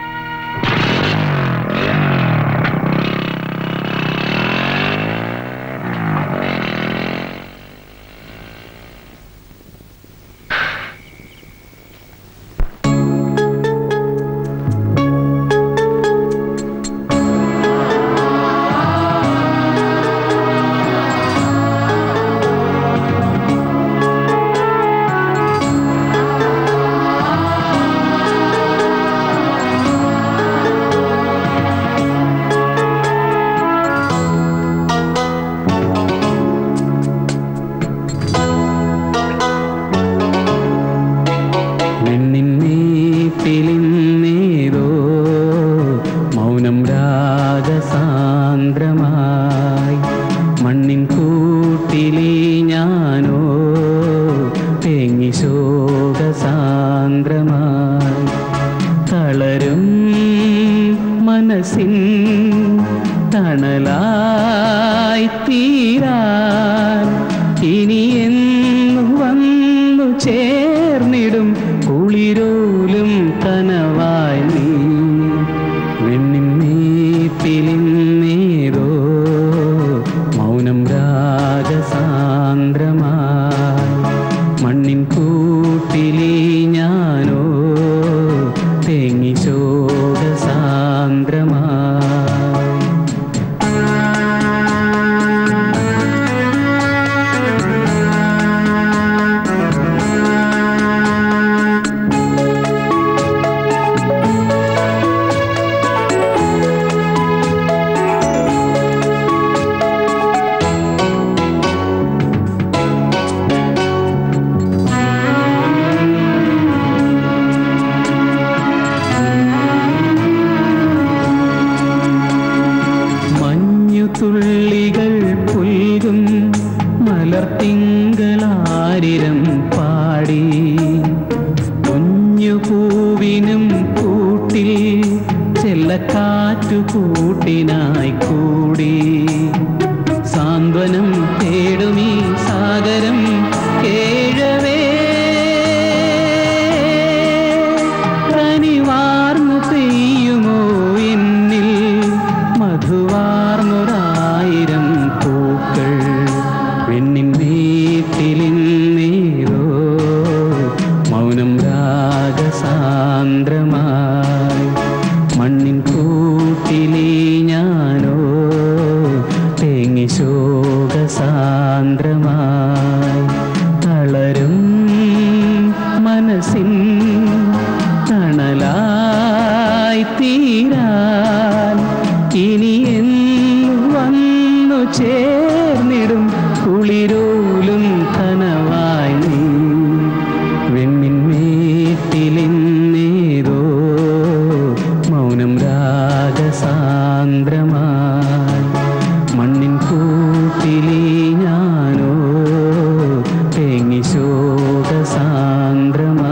തീരാൻ ഇനി എന്നു വന്നു ചേർന്നിടും കുളിരോലും കനവായി നീ വെണ്ണിന്നേപ്പിലിന്നേതോ മൗനം രാഗസാന്ദ്രമായി മണ്ണിൻ കൂട്ടിലേ ഞാനോ തേങ്ങി ശോകസാന്ദ്രമായി തുള്ളികൾ പുൽകും മലർത്തിങ്കളാരിരം പാടി കുഞ്ഞു പൂവിനും കൂട്ടിൽ ചെല്ലക്കാറ്റു കൂട്ടിനായി കൂടി സാന്ത്വനം തേടുമീ സാഗരം കേഴവേ കനിവാർന്നു പെയ്യുമോ എന്നിൽ മധുവാർന്നൊരായിരം പൂക്കൾ പെണ്ണിൻ വീട്ടിലിന്നേരോ മൗനം രാഗസാന്ദ്രമായി മണ്ണിൻ കൂട്ടിലേ ഞാനോ തേങ്ങി ശോകസാന്ദ്രമായി തളരും മനസ്സിൻ തണലായി തീരാൻ ഇനി എന്നു വന്നു ചേർന്നിടും കുളിരോലും കനവായി നീ വെണ്ണിൻമേട്ടിലിന്നേതോ മൗനം രാഗസാന്ദ്രമായി മണ്ണിൻ കൂട്ടിലേ ഞാനോ തേങ്ങി ശോകസാന്ദ്രമായി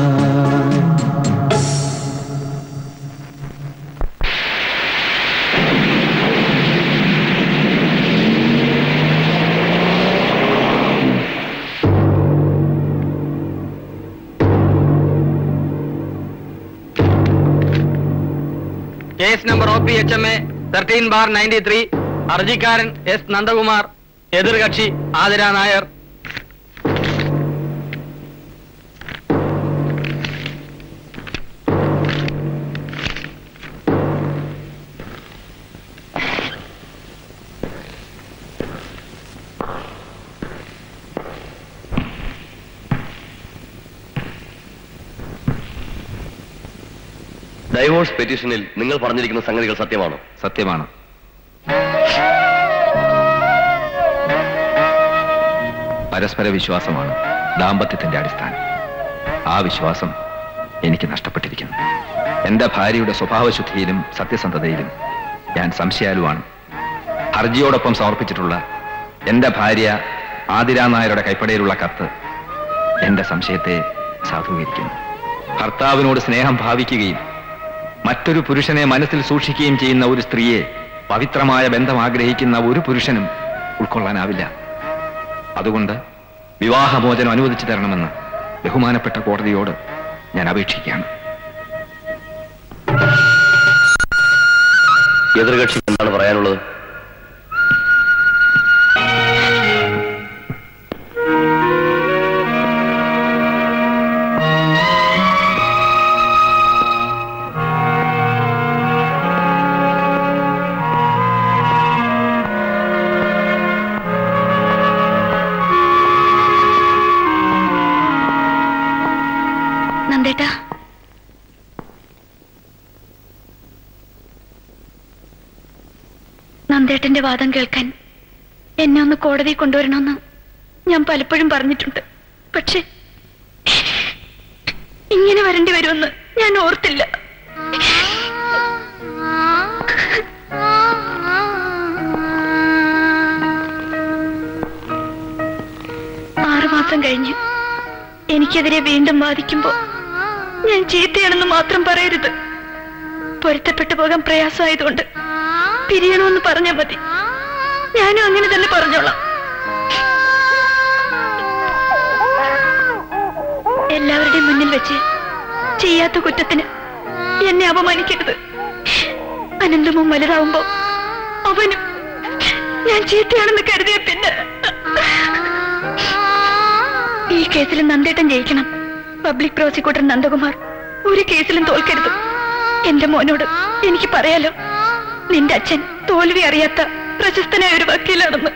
കേസ് നമ്പർ OPHMA 13/93 ഹർജിക്കാരൻ S. നന്ദകുമാർ, എതിർകക്ഷി ആതിര നായർ. ഡൈവോഴ്സ് പെറ്റീഷനിൽ നിങ്ങൾ പറഞ്ഞിരിക്കുന്ന സംഗതികൾ സത്യമാണോ? സത്യമാണ്. പരസ്പര വിശ്വാസമാണ് ദാമ്പത്യത്തിന്റെ അടിസ്ഥാനം. ആ വിശ്വാസം എനിക്ക് നഷ്ടപ്പെട്ടിരിക്കുന്നു. എന്റെ ഭാര്യയുടെ സ്വഭാവശുദ്ധിയിലും സത്യസന്ധതയിലും ഞാൻ സംശയാലുവാണ്. ഹർജിയോടൊപ്പം സമർപ്പിച്ചിട്ടുള്ള എന്റെ ഭാര്യ ആതിര നായരുടെ കൈപ്പടയിലുള്ള കത്ത് എന്റെ സംശയത്തെ സാധൂകരിക്കുന്നു. ഭർത്താവിനോട് സ്നേഹം ഭാവിക്കുകയും മറ്റൊരു പുരുഷനെ മനസ്സിൽ സൂക്ഷിക്കുകയും ചെയ്യുന്ന ഒരു സ്ത്രീയെ പവിത്രമായ ബന്ധം ആഗ്രഹിക്കുന്ന ഒരു പുരുഷനും ഉൾക്കൊള്ളാനാവില്ല. അതുകൊണ്ട് വിവാഹമോചനം അനുവദിച്ചു തരണമെന്ന് ബഹുമാനപ്പെട്ട കോടതിയോട് ഞാൻ അപേക്ഷിക്കുകയാണ്. എതിർകക്ഷി എന്താണ് പറയാനുള്ളത്? നന്ദേട്ടാ, നന്ദേട്ടന്റെ വാദം കേൾക്കാൻ എന്നെ ഒന്ന് കോടതി കൊണ്ടുവരണമെന്ന് ഞാൻ പലപ്പോഴും പറഞ്ഞിട്ടുണ്ട്. പക്ഷെ ഇങ്ങനെ വരേണ്ടി വരുമെന്ന് ഞാൻ ഓർത്തില്ല. 6 മാസം കഴിഞ്ഞ് എനിക്കെതിരെ വീണ്ടും വാദിക്കുമ്പോ ഞാൻ ചീത്തയാണെന്ന് മാത്രം പറയരുത്. പൊരുത്തപ്പെട്ടു പോകാൻ പ്രയാസമായതുകൊണ്ട് പിരിയണമെന്ന് പറഞ്ഞാൽ മതി. ഞാനും അങ്ങനെ തന്നെ പറഞ്ഞോളാം. എല്ലാവരുടെയും മുന്നിൽ വെച്ച് ചെയ്യാത്ത കുറ്റത്തിന് എന്നെ അപമാനിക്കരുത്. അനന്തമും വലുതാവുമ്പോ അവനും ഞാൻ ചീത്തയാണെന്ന് കരുതിയ പിന്നെ ഈ കേസിലും നന്ദേട്ടൻ ജയിക്കണം. പബ്ലിക് പ്രോസിക്യൂട്ടർ നന്ദകുമാർ ഒരു കേസിലും തോൽക്കരുത്. എന്റെ മോനോട് എനിക്ക് പറയാലോ, നിന്റെ അച്ഛൻ തോൽവി അറിയാത്ത പ്രശസ്തനായ ഒരു വക്കീലാണെന്ന്.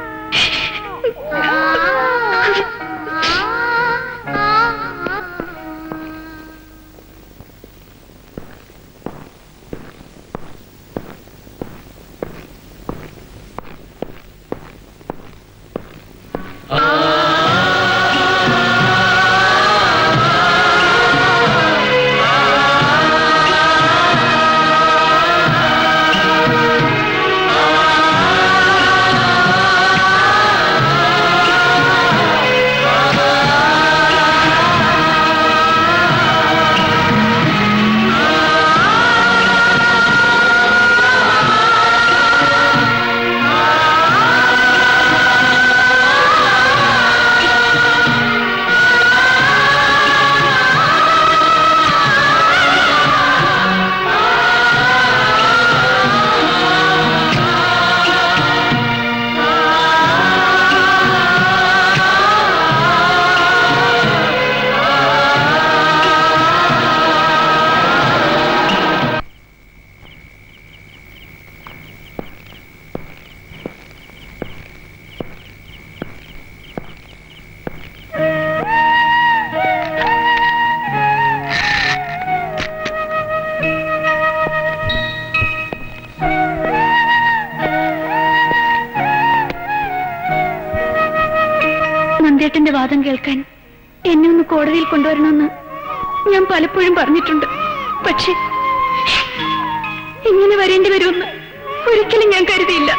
നന്ദേട്ടന്റെ വാദം കേൾക്കാൻ എന്നെ ഒന്ന് കോടതിയിൽ കൊണ്ടുവരണമെന്ന് ഞാൻ പലപ്പോഴും പറഞ്ഞിട്ടുണ്ട്. പക്ഷെ ഇങ്ങനെ വരേണ്ടി വരുമെന്ന് ഒരിക്കലും ഞാൻ കരുതിയില്ല.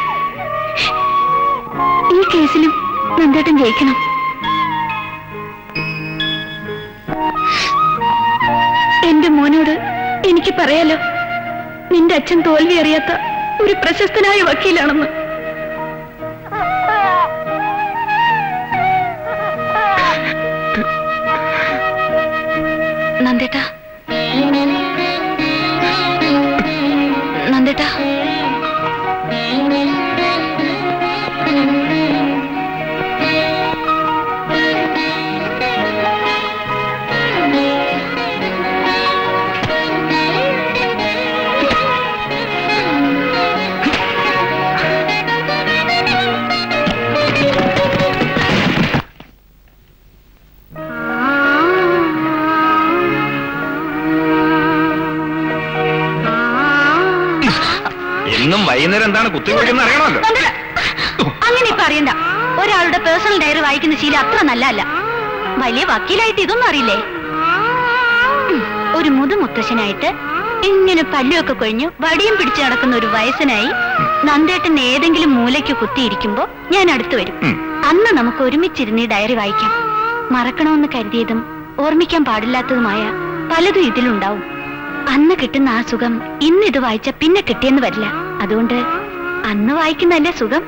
ഈ കേസിലും നന്ദേട്ടൻ ജയിക്കണം. എന്റെ മോനോട് എനിക്ക് പറയാലോ, നിന്റെ അച്ഛൻ തോൽവി അറിയാത്ത ഒരു പ്രശസ്തനായ വക്കീലാണെന്ന്. നന്ദേട്ടാ, നന്ദേട്ടാ, എന്നും വൈകുന്നേരം എന്താണ് കുത്തിവെക്കുന്നത് അറിയണമല്ലോ. അങ്ങനെ ഇപ്പൊ അറിയണ്ട. ഒരാളുടെ പേഴ്സണൽ ഡയറി വായിക്കുന്ന ശീലം അത്ര നല്ലതല്ല. വലിയ വക്കീലായിട്ട് ഇതൊന്നും അറിയില്ലേ? ഒരു മുതുമുത്തശ്ശനായിട്ട് ഇങ്ങനെ പല്ലുമൊക്കെ കൊഴിഞ്ഞു വടിയും പിടിച്ചു നടക്കുന്ന ഒരു വയസ്സനായി നന്ദേട്ടൻ ഏതെങ്കിലും മൂലയ്ക്ക് കുത്തിയിരിക്കുമ്പോ ഞാൻ അടുത്തു വരും. അന്ന് നമുക്ക് ഒരുമിച്ചിരുന്ന് ഈ ഡയറി വായിക്കാം. മറക്കണമെന്ന് കരുതിയതും ഓർമ്മിക്കാൻ പാടില്ലാത്തതുമായ പലതും ഇതിലുണ്ടാവും. അന്ന് കിട്ടുന്ന ആ സുഖം ഇന്ന് ഇത് വായിച്ച പിന്നെ കിട്ടിയെന്ന് വരില്ല. അതുകൊണ്ട് അന്ന് വായിക്കുന്നതല്ലേ സുഖം.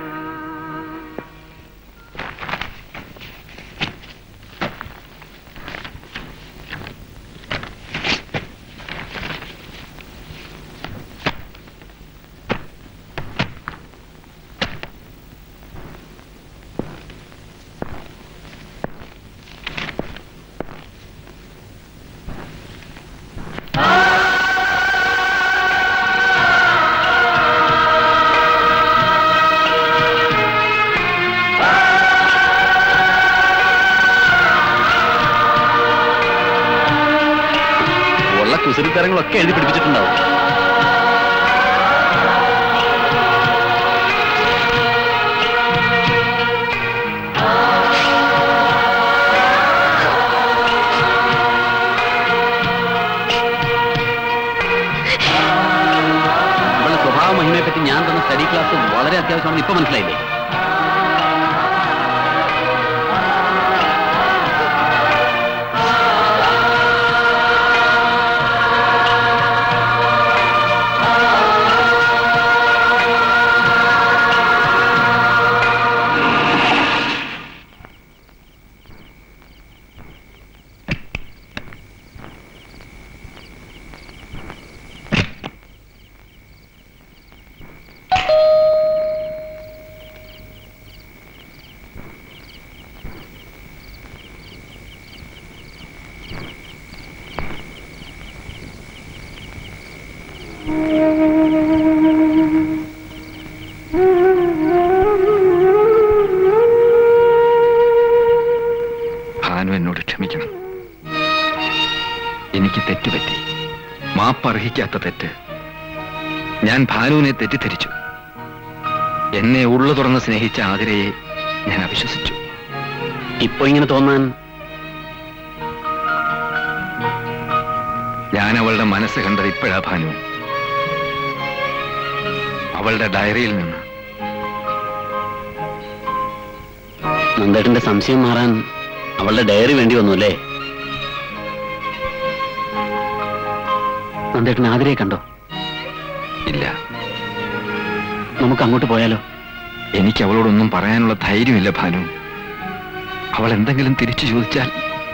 കുസൃതിത്തരങ്ങളൊക്കെ എഴുതി പിടിപ്പിച്ചിട്ടുണ്ടാവും. അവളുടെ സ്വഭാവ മഹിമയെ പറ്റി ഞാൻ തന്ന സ്റ്റഡി ക്ലാസ് വളരെ അത്യാവശ്യമാണെന്ന് ഇപ്പൊ മനസ്സിലായില്ലേ? മാപ്പർഹിക്കാത്ത തെറ്റ്. ഞാൻ ഭാനുവിനെ തെറ്റിദ്ധരിച്ചു. എന്നെ ഉള്ളു തുറന്ന് സ്നേഹിച്ച ആതിരയെ ഞാൻ അവിശ്വസിച്ചു. ഇപ്പൊ ഇങ്ങനെ തോന്നാൻ ഞാൻ അവളുടെ മനസ്സ് കണ്ടത് ഇപ്പോഴാ ഭാനു. അവളുടെ ഡയറിയിൽ നിന്ന്. നന്ദേട്ടന്റെ സംശയം മാറാൻ അവളുടെ ഡയറി വേണ്ടി വന്നു അല്ലേ? നന്ദേട്ടൻ ആതിരയെ കണ്ടോ? ഇല്ല. നമുക്ക് അങ്ങോട്ട് പോയാലോ? എനിക്ക് അവളോടൊന്നും പറയാനുള്ള ധൈര്യമില്ല ഭാനു. അവൾ എന്തെങ്കിലും തിരിച്ചു ചോദിച്ചാൽ.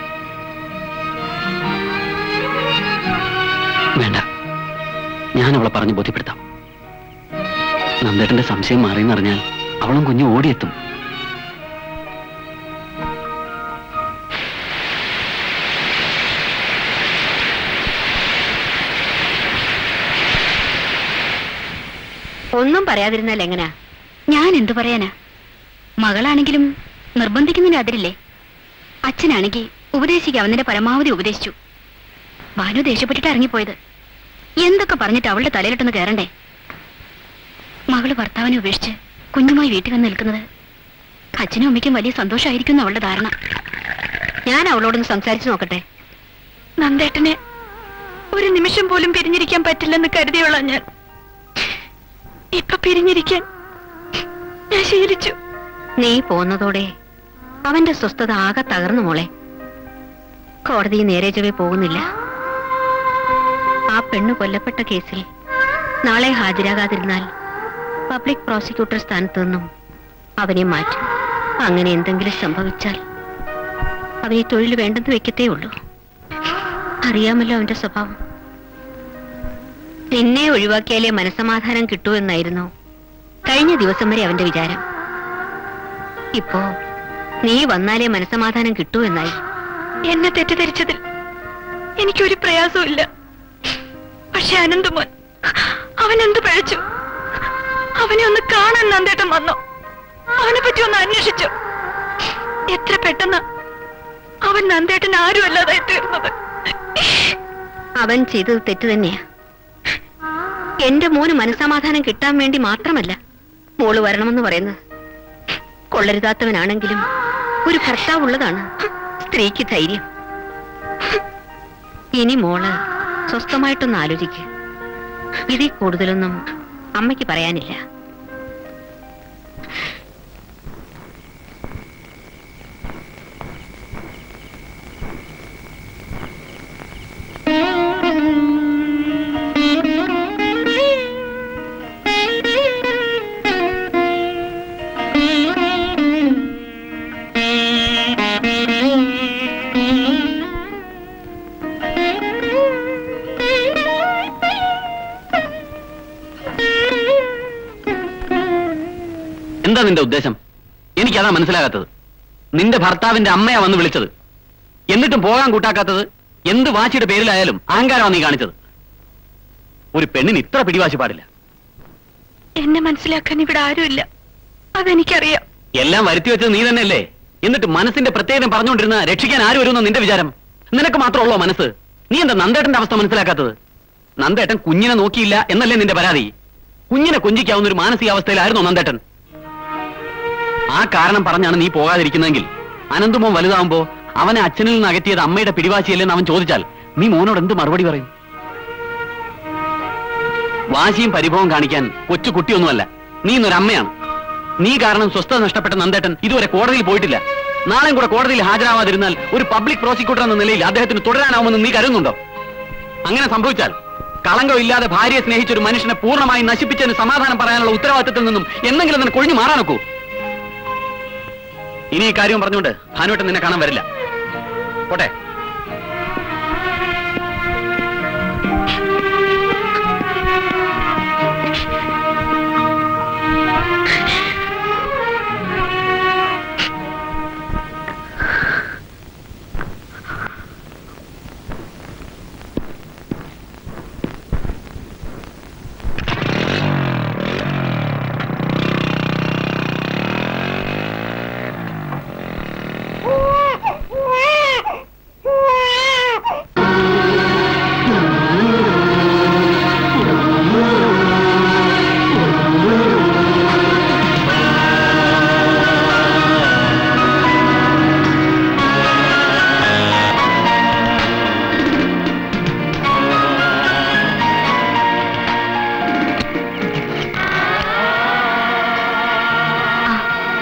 വേണ്ട, ഞാൻ അവളെ പറഞ്ഞു ബോധ്യപ്പെടുത്താം. നന്ദേട്ടന്റെ സംശയം മാറിയെന്നറിഞ്ഞാൽ അവളും കുഞ്ഞു ഓടിയെത്തും. ഒന്നും പറയാതിരുന്നാൽ എങ്ങനാ? ഞാൻ എന്തു പറയാനാ? മകളാണെങ്കിലും നിർബന്ധിക്കുന്നതിന് അതിരില്ലേ? അച്ഛനാണെങ്കിൽ ഉപദേശിക്കാവുന്നതിന്റെ പരമാവധി ഉപദേശിച്ചു. ഭാനു ദേഷ്യപ്പെട്ടിട്ട് ഇറങ്ങിപ്പോയത്. എന്തൊക്കെ പറഞ്ഞിട്ട് അവളുടെ തലയിലിട്ടൊന്ന് കയറണ്ടേ? മകള് ഭർത്താവിനെ ഉപേക്ഷിച്ച് കുഞ്ഞുമായി വീട്ടിൽ വന്ന് നിൽക്കുന്നത് അച്ഛനും അമ്മയ്ക്കും വലിയ സന്തോഷമായിരിക്കും അവളുടെ ധാരണ. ഞാൻ അവളോടൊന്ന് സംസാരിച്ചു നോക്കട്ടെ. നന്ദേട്ടനെ ഒരു നിമിഷം പോലും പിരിഞ്ഞിരിക്കാൻ പറ്റില്ലെന്ന് കരുതിയോളാം ഞാൻ. ഇപ്പൊ പിരിഞ്ഞിരിക്കാൻ ഞാൻ ശീലിച്ചു. നീ പോന്നതോടെ അവന്റെ സ്വസ്ഥത ആകെ തകർന്നു മോളെ. കോടതി നേരെ ചൊവ്വേ പോകുന്നില്ല. ആ പെണ്ണ് കൊല്ലപ്പെട്ട കേസിൽ നാളെ ഹാജരാകാതിരുന്നാൽ പബ്ലിക് പ്രോസിക്യൂട്ടർ സ്ഥാനത്ത് നിന്നും അവനെ മാറ്റും. അങ്ങനെ എന്തെങ്കിലും സംഭവിച്ചാൽ അവനെ തൊഴിൽ വേണ്ടെന്ന് വെക്കത്തേ ഉള്ളൂ. അറിയാമല്ലോ അവന്റെ സ്വഭാവം. നിന്നെ ഒഴിവാക്കിയാലേ മനസമാധാനം കിട്ടൂ എന്നായിരുന്നു കഴിഞ്ഞ ദിവസം വരെ അവന്റെ വിചാരം. ഇപ്പോ നീ വന്നാലേ മനസമാധാനം കിട്ടൂ എന്നായി. എന്നെ തെറ്റിദ്ധരിച്ചതിൽ എനിക്കൊരു പ്രയാസവും ഇല്ല. പക്ഷെ അനന്തമോൻ, അവൻ എന്ത് പഴച്ചു? അവനെ ഒന്ന് കാണാൻ നന്ദേട്ടൻ വന്നോ? അവനെ പറ്റി ഒന്ന് അന്വേഷിച്ചോ? എത്ര പെട്ടെന്ന് അവൻ നന്ദേട്ടൻ ആരുമല്ലാതായി തീർന്നത്. അവൻ ചെയ്തത് തെറ്റ് തന്നെയാ. എന്റെ മോന് മനസമാധാനം കിട്ടാൻ വേണ്ടി മാത്രമല്ല മോള് വരണമെന്ന് പറയുന്നത്. കൊള്ളരുതാത്തവനാണെങ്കിലും ഒരു ഭർത്താവ് ഉള്ളതാണ് സ്ത്രീക്ക് ധൈര്യം. ഇനി മോള് സ്വസ്ഥമായിട്ടൊന്ന് ആലോചിക്ക്. ഇതിൽ കൂടുതലൊന്നും അമ്മയ്ക്ക് പറയാനില്ല. എന്താ നിന്റെ ഉദ്ദേശം? എനിക്കതാ മനസ്സിലാകാത്തത്. നിന്റെ ഭർത്താവിന്റെ അമ്മയാ വന്ന് വിളിച്ചത്. എന്നിട്ടും പോകാൻ കൂട്ടാക്കാത്തത് എന്ത് വാശിയുടെ പേരിലായാലും അഹങ്കാരമാണ് നീ കാണിച്ചത്. ഒരു പെണ്ണിന് ഇത്ര പിടിവാശി പാടില്ല. എന്നെ മനസ്സിലാക്കാൻ ഇവിടെ ആരുമില്ല, അതെനിക്കറിയാം. എല്ലാം വരുത്തി വെച്ചത് നീ തന്നെയല്ലേ? എന്നിട്ട് മനസ്സിന്റെ പ്രത്യേകം പറഞ്ഞുകൊണ്ടിരുന്ന രക്ഷിക്കാൻ ആര് വരുമെന്നോ നിന്റെ വിചാരം? നിനക്ക് മാത്രമുള്ളോ മനസ്സ്? നീ എന്താ നന്ദേട്ടന്റെ അവസ്ഥ മനസ്സിലാക്കാത്തത്? നന്ദേട്ടൻ കുഞ്ഞിനെ നോക്കിയില്ല എന്നല്ലേ നിന്റെ പരാതി? കുഞ്ഞിനെ കൊഞ്ചിക്കാവുന്ന ഒരു മാനസികാവസ്ഥയിലായിരുന്നോ നന്ദേട്ടൻ? ആ കാരണം പറഞ്ഞാണ് നീ പോകാതിരിക്കുന്നതെങ്കിൽ അനന്തമോൻ വലുതാവുമ്പോ അവനെ അച്ഛനിൽ നിന്ന് അകറ്റിയത് അമ്മയുടെ പിടിവാശിയല്ലെന്ന് അവൻ ചോദിച്ചാൽ നീ മോനോട് എന്ത് മറുപടി പറയും? വാശിയും പരിഭവം കാണിക്കാൻ കൊച്ചു കുട്ടിയൊന്നുമല്ല, നീ ഇന്നൊരമ്മയാണ്. നീ കാരണം സ്വസ്ഥത നഷ്ടപ്പെട്ട നന്ദേട്ടൻ ഇതുവരെ കോടതിയിൽ പോയിട്ടില്ല. നാളെയും കൂടെ കോടതിയിൽ ഹാജരാവാതിരുന്നാൽ ഒരു പബ്ലിക് പ്രോസിക്യൂട്ടർ എന്ന നിലയിൽ അദ്ദേഹത്തിന് തുടരാനാവുമെന്ന് നീ കരുതുന്നുണ്ടോ? അങ്ങനെ സംഭവിച്ചാൽ കളങ്കമില്ലാതെ ഭാര്യയെ സ്നേഹിച്ച ഒരു മനുഷ്യനെ പൂർണ്ണമായി നശിപ്പിച്ചതിന് സമാധാനം പറയാനുള്ള ഉത്തരവാദിത്തത്തിൽ നിന്നും എന്തെങ്കിലും നിനക്ക് ഒഴിഞ്ഞു മാറാനൊക്കൂ? ഇനി ഈ കാര്യം പറഞ്ഞുകൊണ്ട് ഭാനുവേട്ടൻ നിന്നെ കാണാൻ വരില്ല. പോട്ടെ.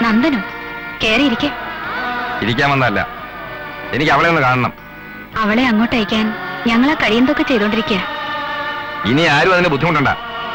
നന്ദനോ? കേറിയിരിക്കെ. ഇരിക്കാൻ വന്നതല്ല, എനിക്ക് അവളെ ഒന്ന് കാണണം. അവളെ അങ്ങോട്ട് അയക്കാൻ ഞങ്ങളെ കഴിയുന്നതൊക്കെ ചെയ്തോണ്ടിരിക്കുക. ഇനി ആരും അതിന് ബുദ്ധിമുട്ടണ്ട.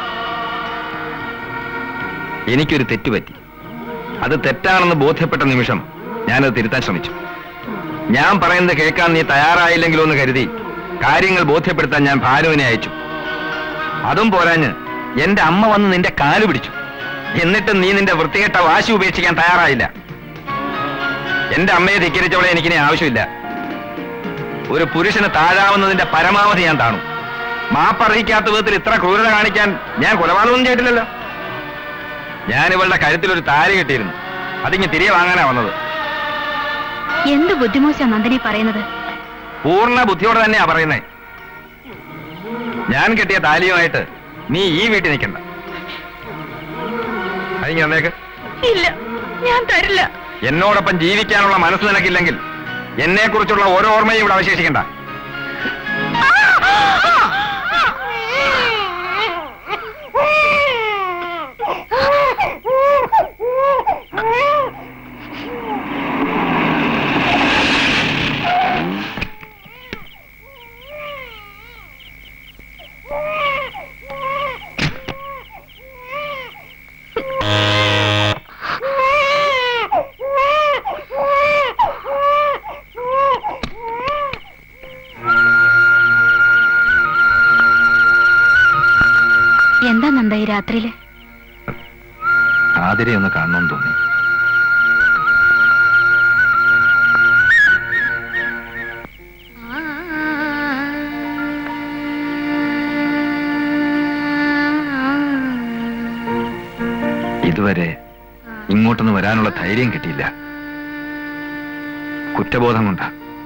എനിക്കൊരു തെറ്റുപറ്റി. അത് തെറ്റാണെന്ന് ബോധ്യപ്പെട്ട നിമിഷം ഞാനത് തിരുത്താൻ ശ്രമിച്ചു. ഞാൻ പറയുന്നത് കേൾക്കാൻ നീ തയ്യാറായില്ലെങ്കിലോ എന്ന് കരുതി കാര്യങ്ങൾ ബോധ്യപ്പെടുത്താൻ ഞാൻ ഭാനുവിനെ അയച്ചു. അതും പോരാഞ്ഞ് എന്റെ അമ്മ വന്ന് നിന്റെ കാല് പിടിച്ചു. എന്നിട്ടും നീ നിന്റെ വൃത്തികെട്ട വാശി ഉപേക്ഷിക്കാൻ തയ്യാറായില്ല. എന്റെ അമ്മയെ ധിക്കരിച്ചവളെ എനിക്കിനി ആവശ്യമില്ല. ഒരു പുരുഷന് താഴാവുന്നതിന്റെ പരമാവധി ഞാൻ താണു. മാപ്പർഹിക്കാത്ത വിധത്തിൽ ഇത്ര ക്രൂരത കാണിക്കാൻ ഞാൻ കൊലപാതകമൊന്നും ചെയ്തില്ലല്ലോ. ഞാൻ ഇവളുടെ കഴുത്തിലൊരു താലി കെട്ടിയിരുന്നു. അതിങ്ങ് തിരികെ വാങ്ങാനാ വന്നത്. എന്ത് ബുദ്ധിമോശ നന്ദനെ പറയുന്നത്? പൂർണ്ണ ബുദ്ധിയോടെ തന്നെയാ പറയുന്നേ. ഞാൻ കെട്ടിയ താലിയുമായിട്ട് നീ ഈ വീട്ടിൽ നിൽക്കണ്ട. അതിങ്ങ് വന്നേക്ക്. ഇല്ല, ഞാൻ തരില്ല. എന്നോടൊപ്പം ജീവിക്കാനുള്ള മനസ്സ് നിനക്കില്ലെങ്കിൽ എന്നെ കുറിച്ചുള്ള ഓരോ ഓർമ്മയും ഇവിടെ അവശേഷിക്കണ്ട. എന്താ നന്ദ ഈ രാത്രിയില്? ആതിരെ ഒന്ന് കാണണമെന്ന് തോന്നി. ഇതുവരെ ഇങ്ങോട്ടൊന്ന് വരാനുള്ള ധൈര്യം കിട്ടിയില്ല. കുറ്റബോധം കൊണ്ടാ.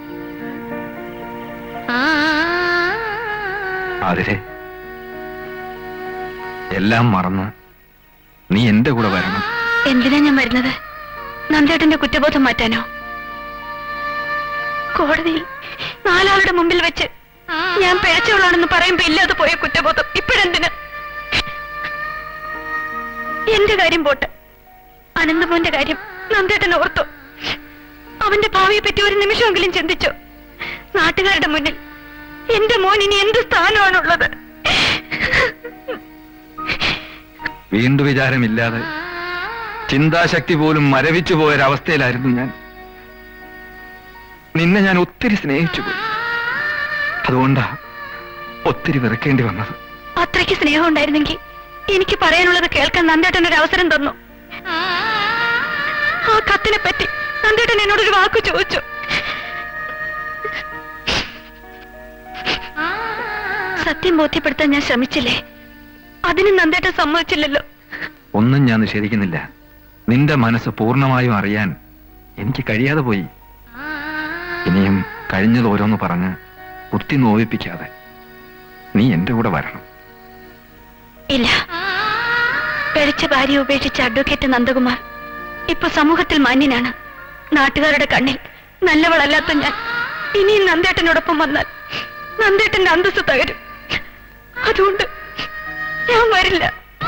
ആതിരെ, എല്ലാം മറന്ന് നീ എന്റെ കൂടെ വരണം. എന്തിനാ ഞാൻ വരുന്നത്? നന്ദേട്ടന്റെ കുറ്റബോധം മാറ്റാനോ? കോടതിയിൽ നാലാളുടെ മുമ്പിൽ വെച്ച് ഞാൻ പിഴച്ചവളാണെന്ന് പറയുമ്പോ ഇല്ലാതെ പോയ കുറ്റബോധം ഇപ്പോഴെന്തിന്? എന്റെ കാര്യം പോട്ടെ, അനന്തമോന്റെ കാര്യം നന്ദേട്ടൻ ഓർത്തോ? അവന്റെ ഭാവിയെ പറ്റി ഒരു നിമിഷമെങ്കിലും ചിന്തിച്ചോ? നാട്ടുകാരുടെ മുന്നിൽ എന്റെ മോൻ ഇനി എന്ത് സ്ഥാനമാണുള്ളത്? വീണ്ടു വിചാരമില്ലാതെ ചിന്താശക്തി പോലും മരവിച്ചു പോയൊരവസ്ഥയിലായിരുന്നു ഞാൻ. നിന്നെ ഞാൻ ഒത്തിരി സ്നേഹിച്ചു പോയി. അതുകൊണ്ടാ ഒത്തിരി വെറുക്കേണ്ടി വന്നത്. അത്രയ്ക്ക് സ്നേഹം ഉണ്ടായിരുന്നെങ്കിൽ എനിക്ക് പറയാനുള്ളത് കേൾക്കാൻ നന്ദേട്ടൻ ഒരു അവസരം തന്നു. ആ കത്തിനെ പറ്റി നന്ദേട്ടൻ എന്നോടൊരു വാക്ക് ചോദിച്ചു. സത്യം ബോധ്യപ്പെടുത്താൻ ഞാൻ ശ്രമിച്ചില്ലേ? അതിന് നന്ദേട്ടൻ സമ്മതിച്ചില്ലല്ലോ. ഒന്നും ഞാൻ നിഷേധിക്കുന്നില്ല. നിന്റെ മനസ്സ് പൂർണ്ണമായും അറിയാൻ എനിക്ക് കഴിയാതെ പോയി. ഇനിയും കഴിഞ്ഞത് ഓരോന്ന് പറഞ്ഞ് കുത്തി നോവിപ്പിക്കാതെ നീ എന്റെ കൂടെ വരണം. ഇല്ല, പിഴച്ച ഭാര്യ ഉപേക്ഷിച്ച അഡ്വക്കേറ്റ് നന്ദകുമാർ ഇപ്പൊ സമൂഹത്തിൽ മാന്യനാണ്. നാട്ടുകാരുടെ കണ്ണിൽ നല്ലവളല്ലാത്ത ഞാൻ ഇനിയും നന്ദേട്ടനോടൊപ്പം വന്നാൽ നന്ദേട്ടന്റെ അന്തസ്സ് തകരും. അതുകൊണ്ട് ഞാൻ വരില്ല.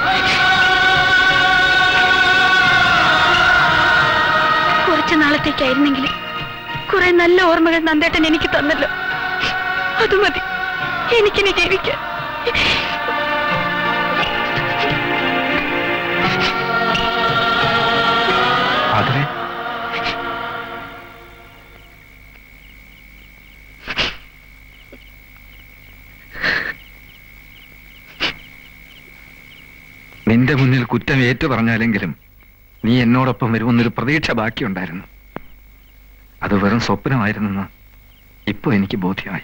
കുറച്ചു നാളത്തേക്കായിരുന്നെങ്കിലും കുറെ നല്ല ഓർമ്മകൾ നന്ദേട്ടൻ എനിക്ക് തന്നല്ലോ. അത് മതി എനിക്കിനി ജീവിക്കാൻ. അതെ, നിന്റെ മുന്നിൽ കുറ്റം ഏറ്റു പറഞ്ഞാലെങ്കിലും നീ എന്നോടൊപ്പം വരുമെന്നൊരു പ്രതീക്ഷ ബാക്കിയുണ്ടായിരുന്നു. അത് വെറും സ്വപ്നമായിരുന്നെന്ന് ഇപ്പൊ എനിക്ക് ബോധ്യമായി.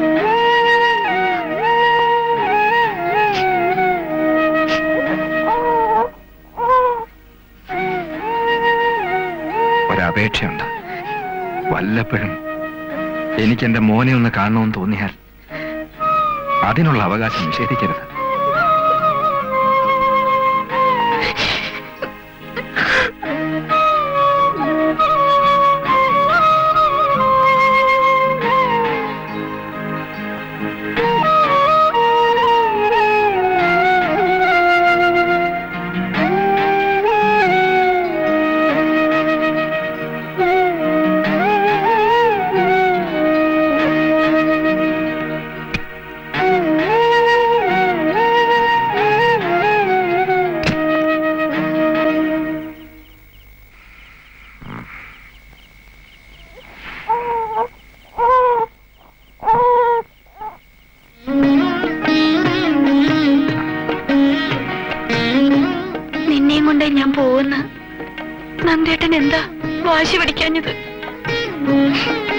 ഒരപേക്ഷയുണ്ട്. വല്ലപ്പോഴും എനിക്ക് എന്റെ മോനെ ഒന്ന് കാണണമെന്ന് തോന്നിയാൽ അതിനുള്ള അവകാശം നിഷേധിക്കരുത്. നന്ദേട്ടൻ എന്താ വാശി പിടിക്കാഞ്ഞത്?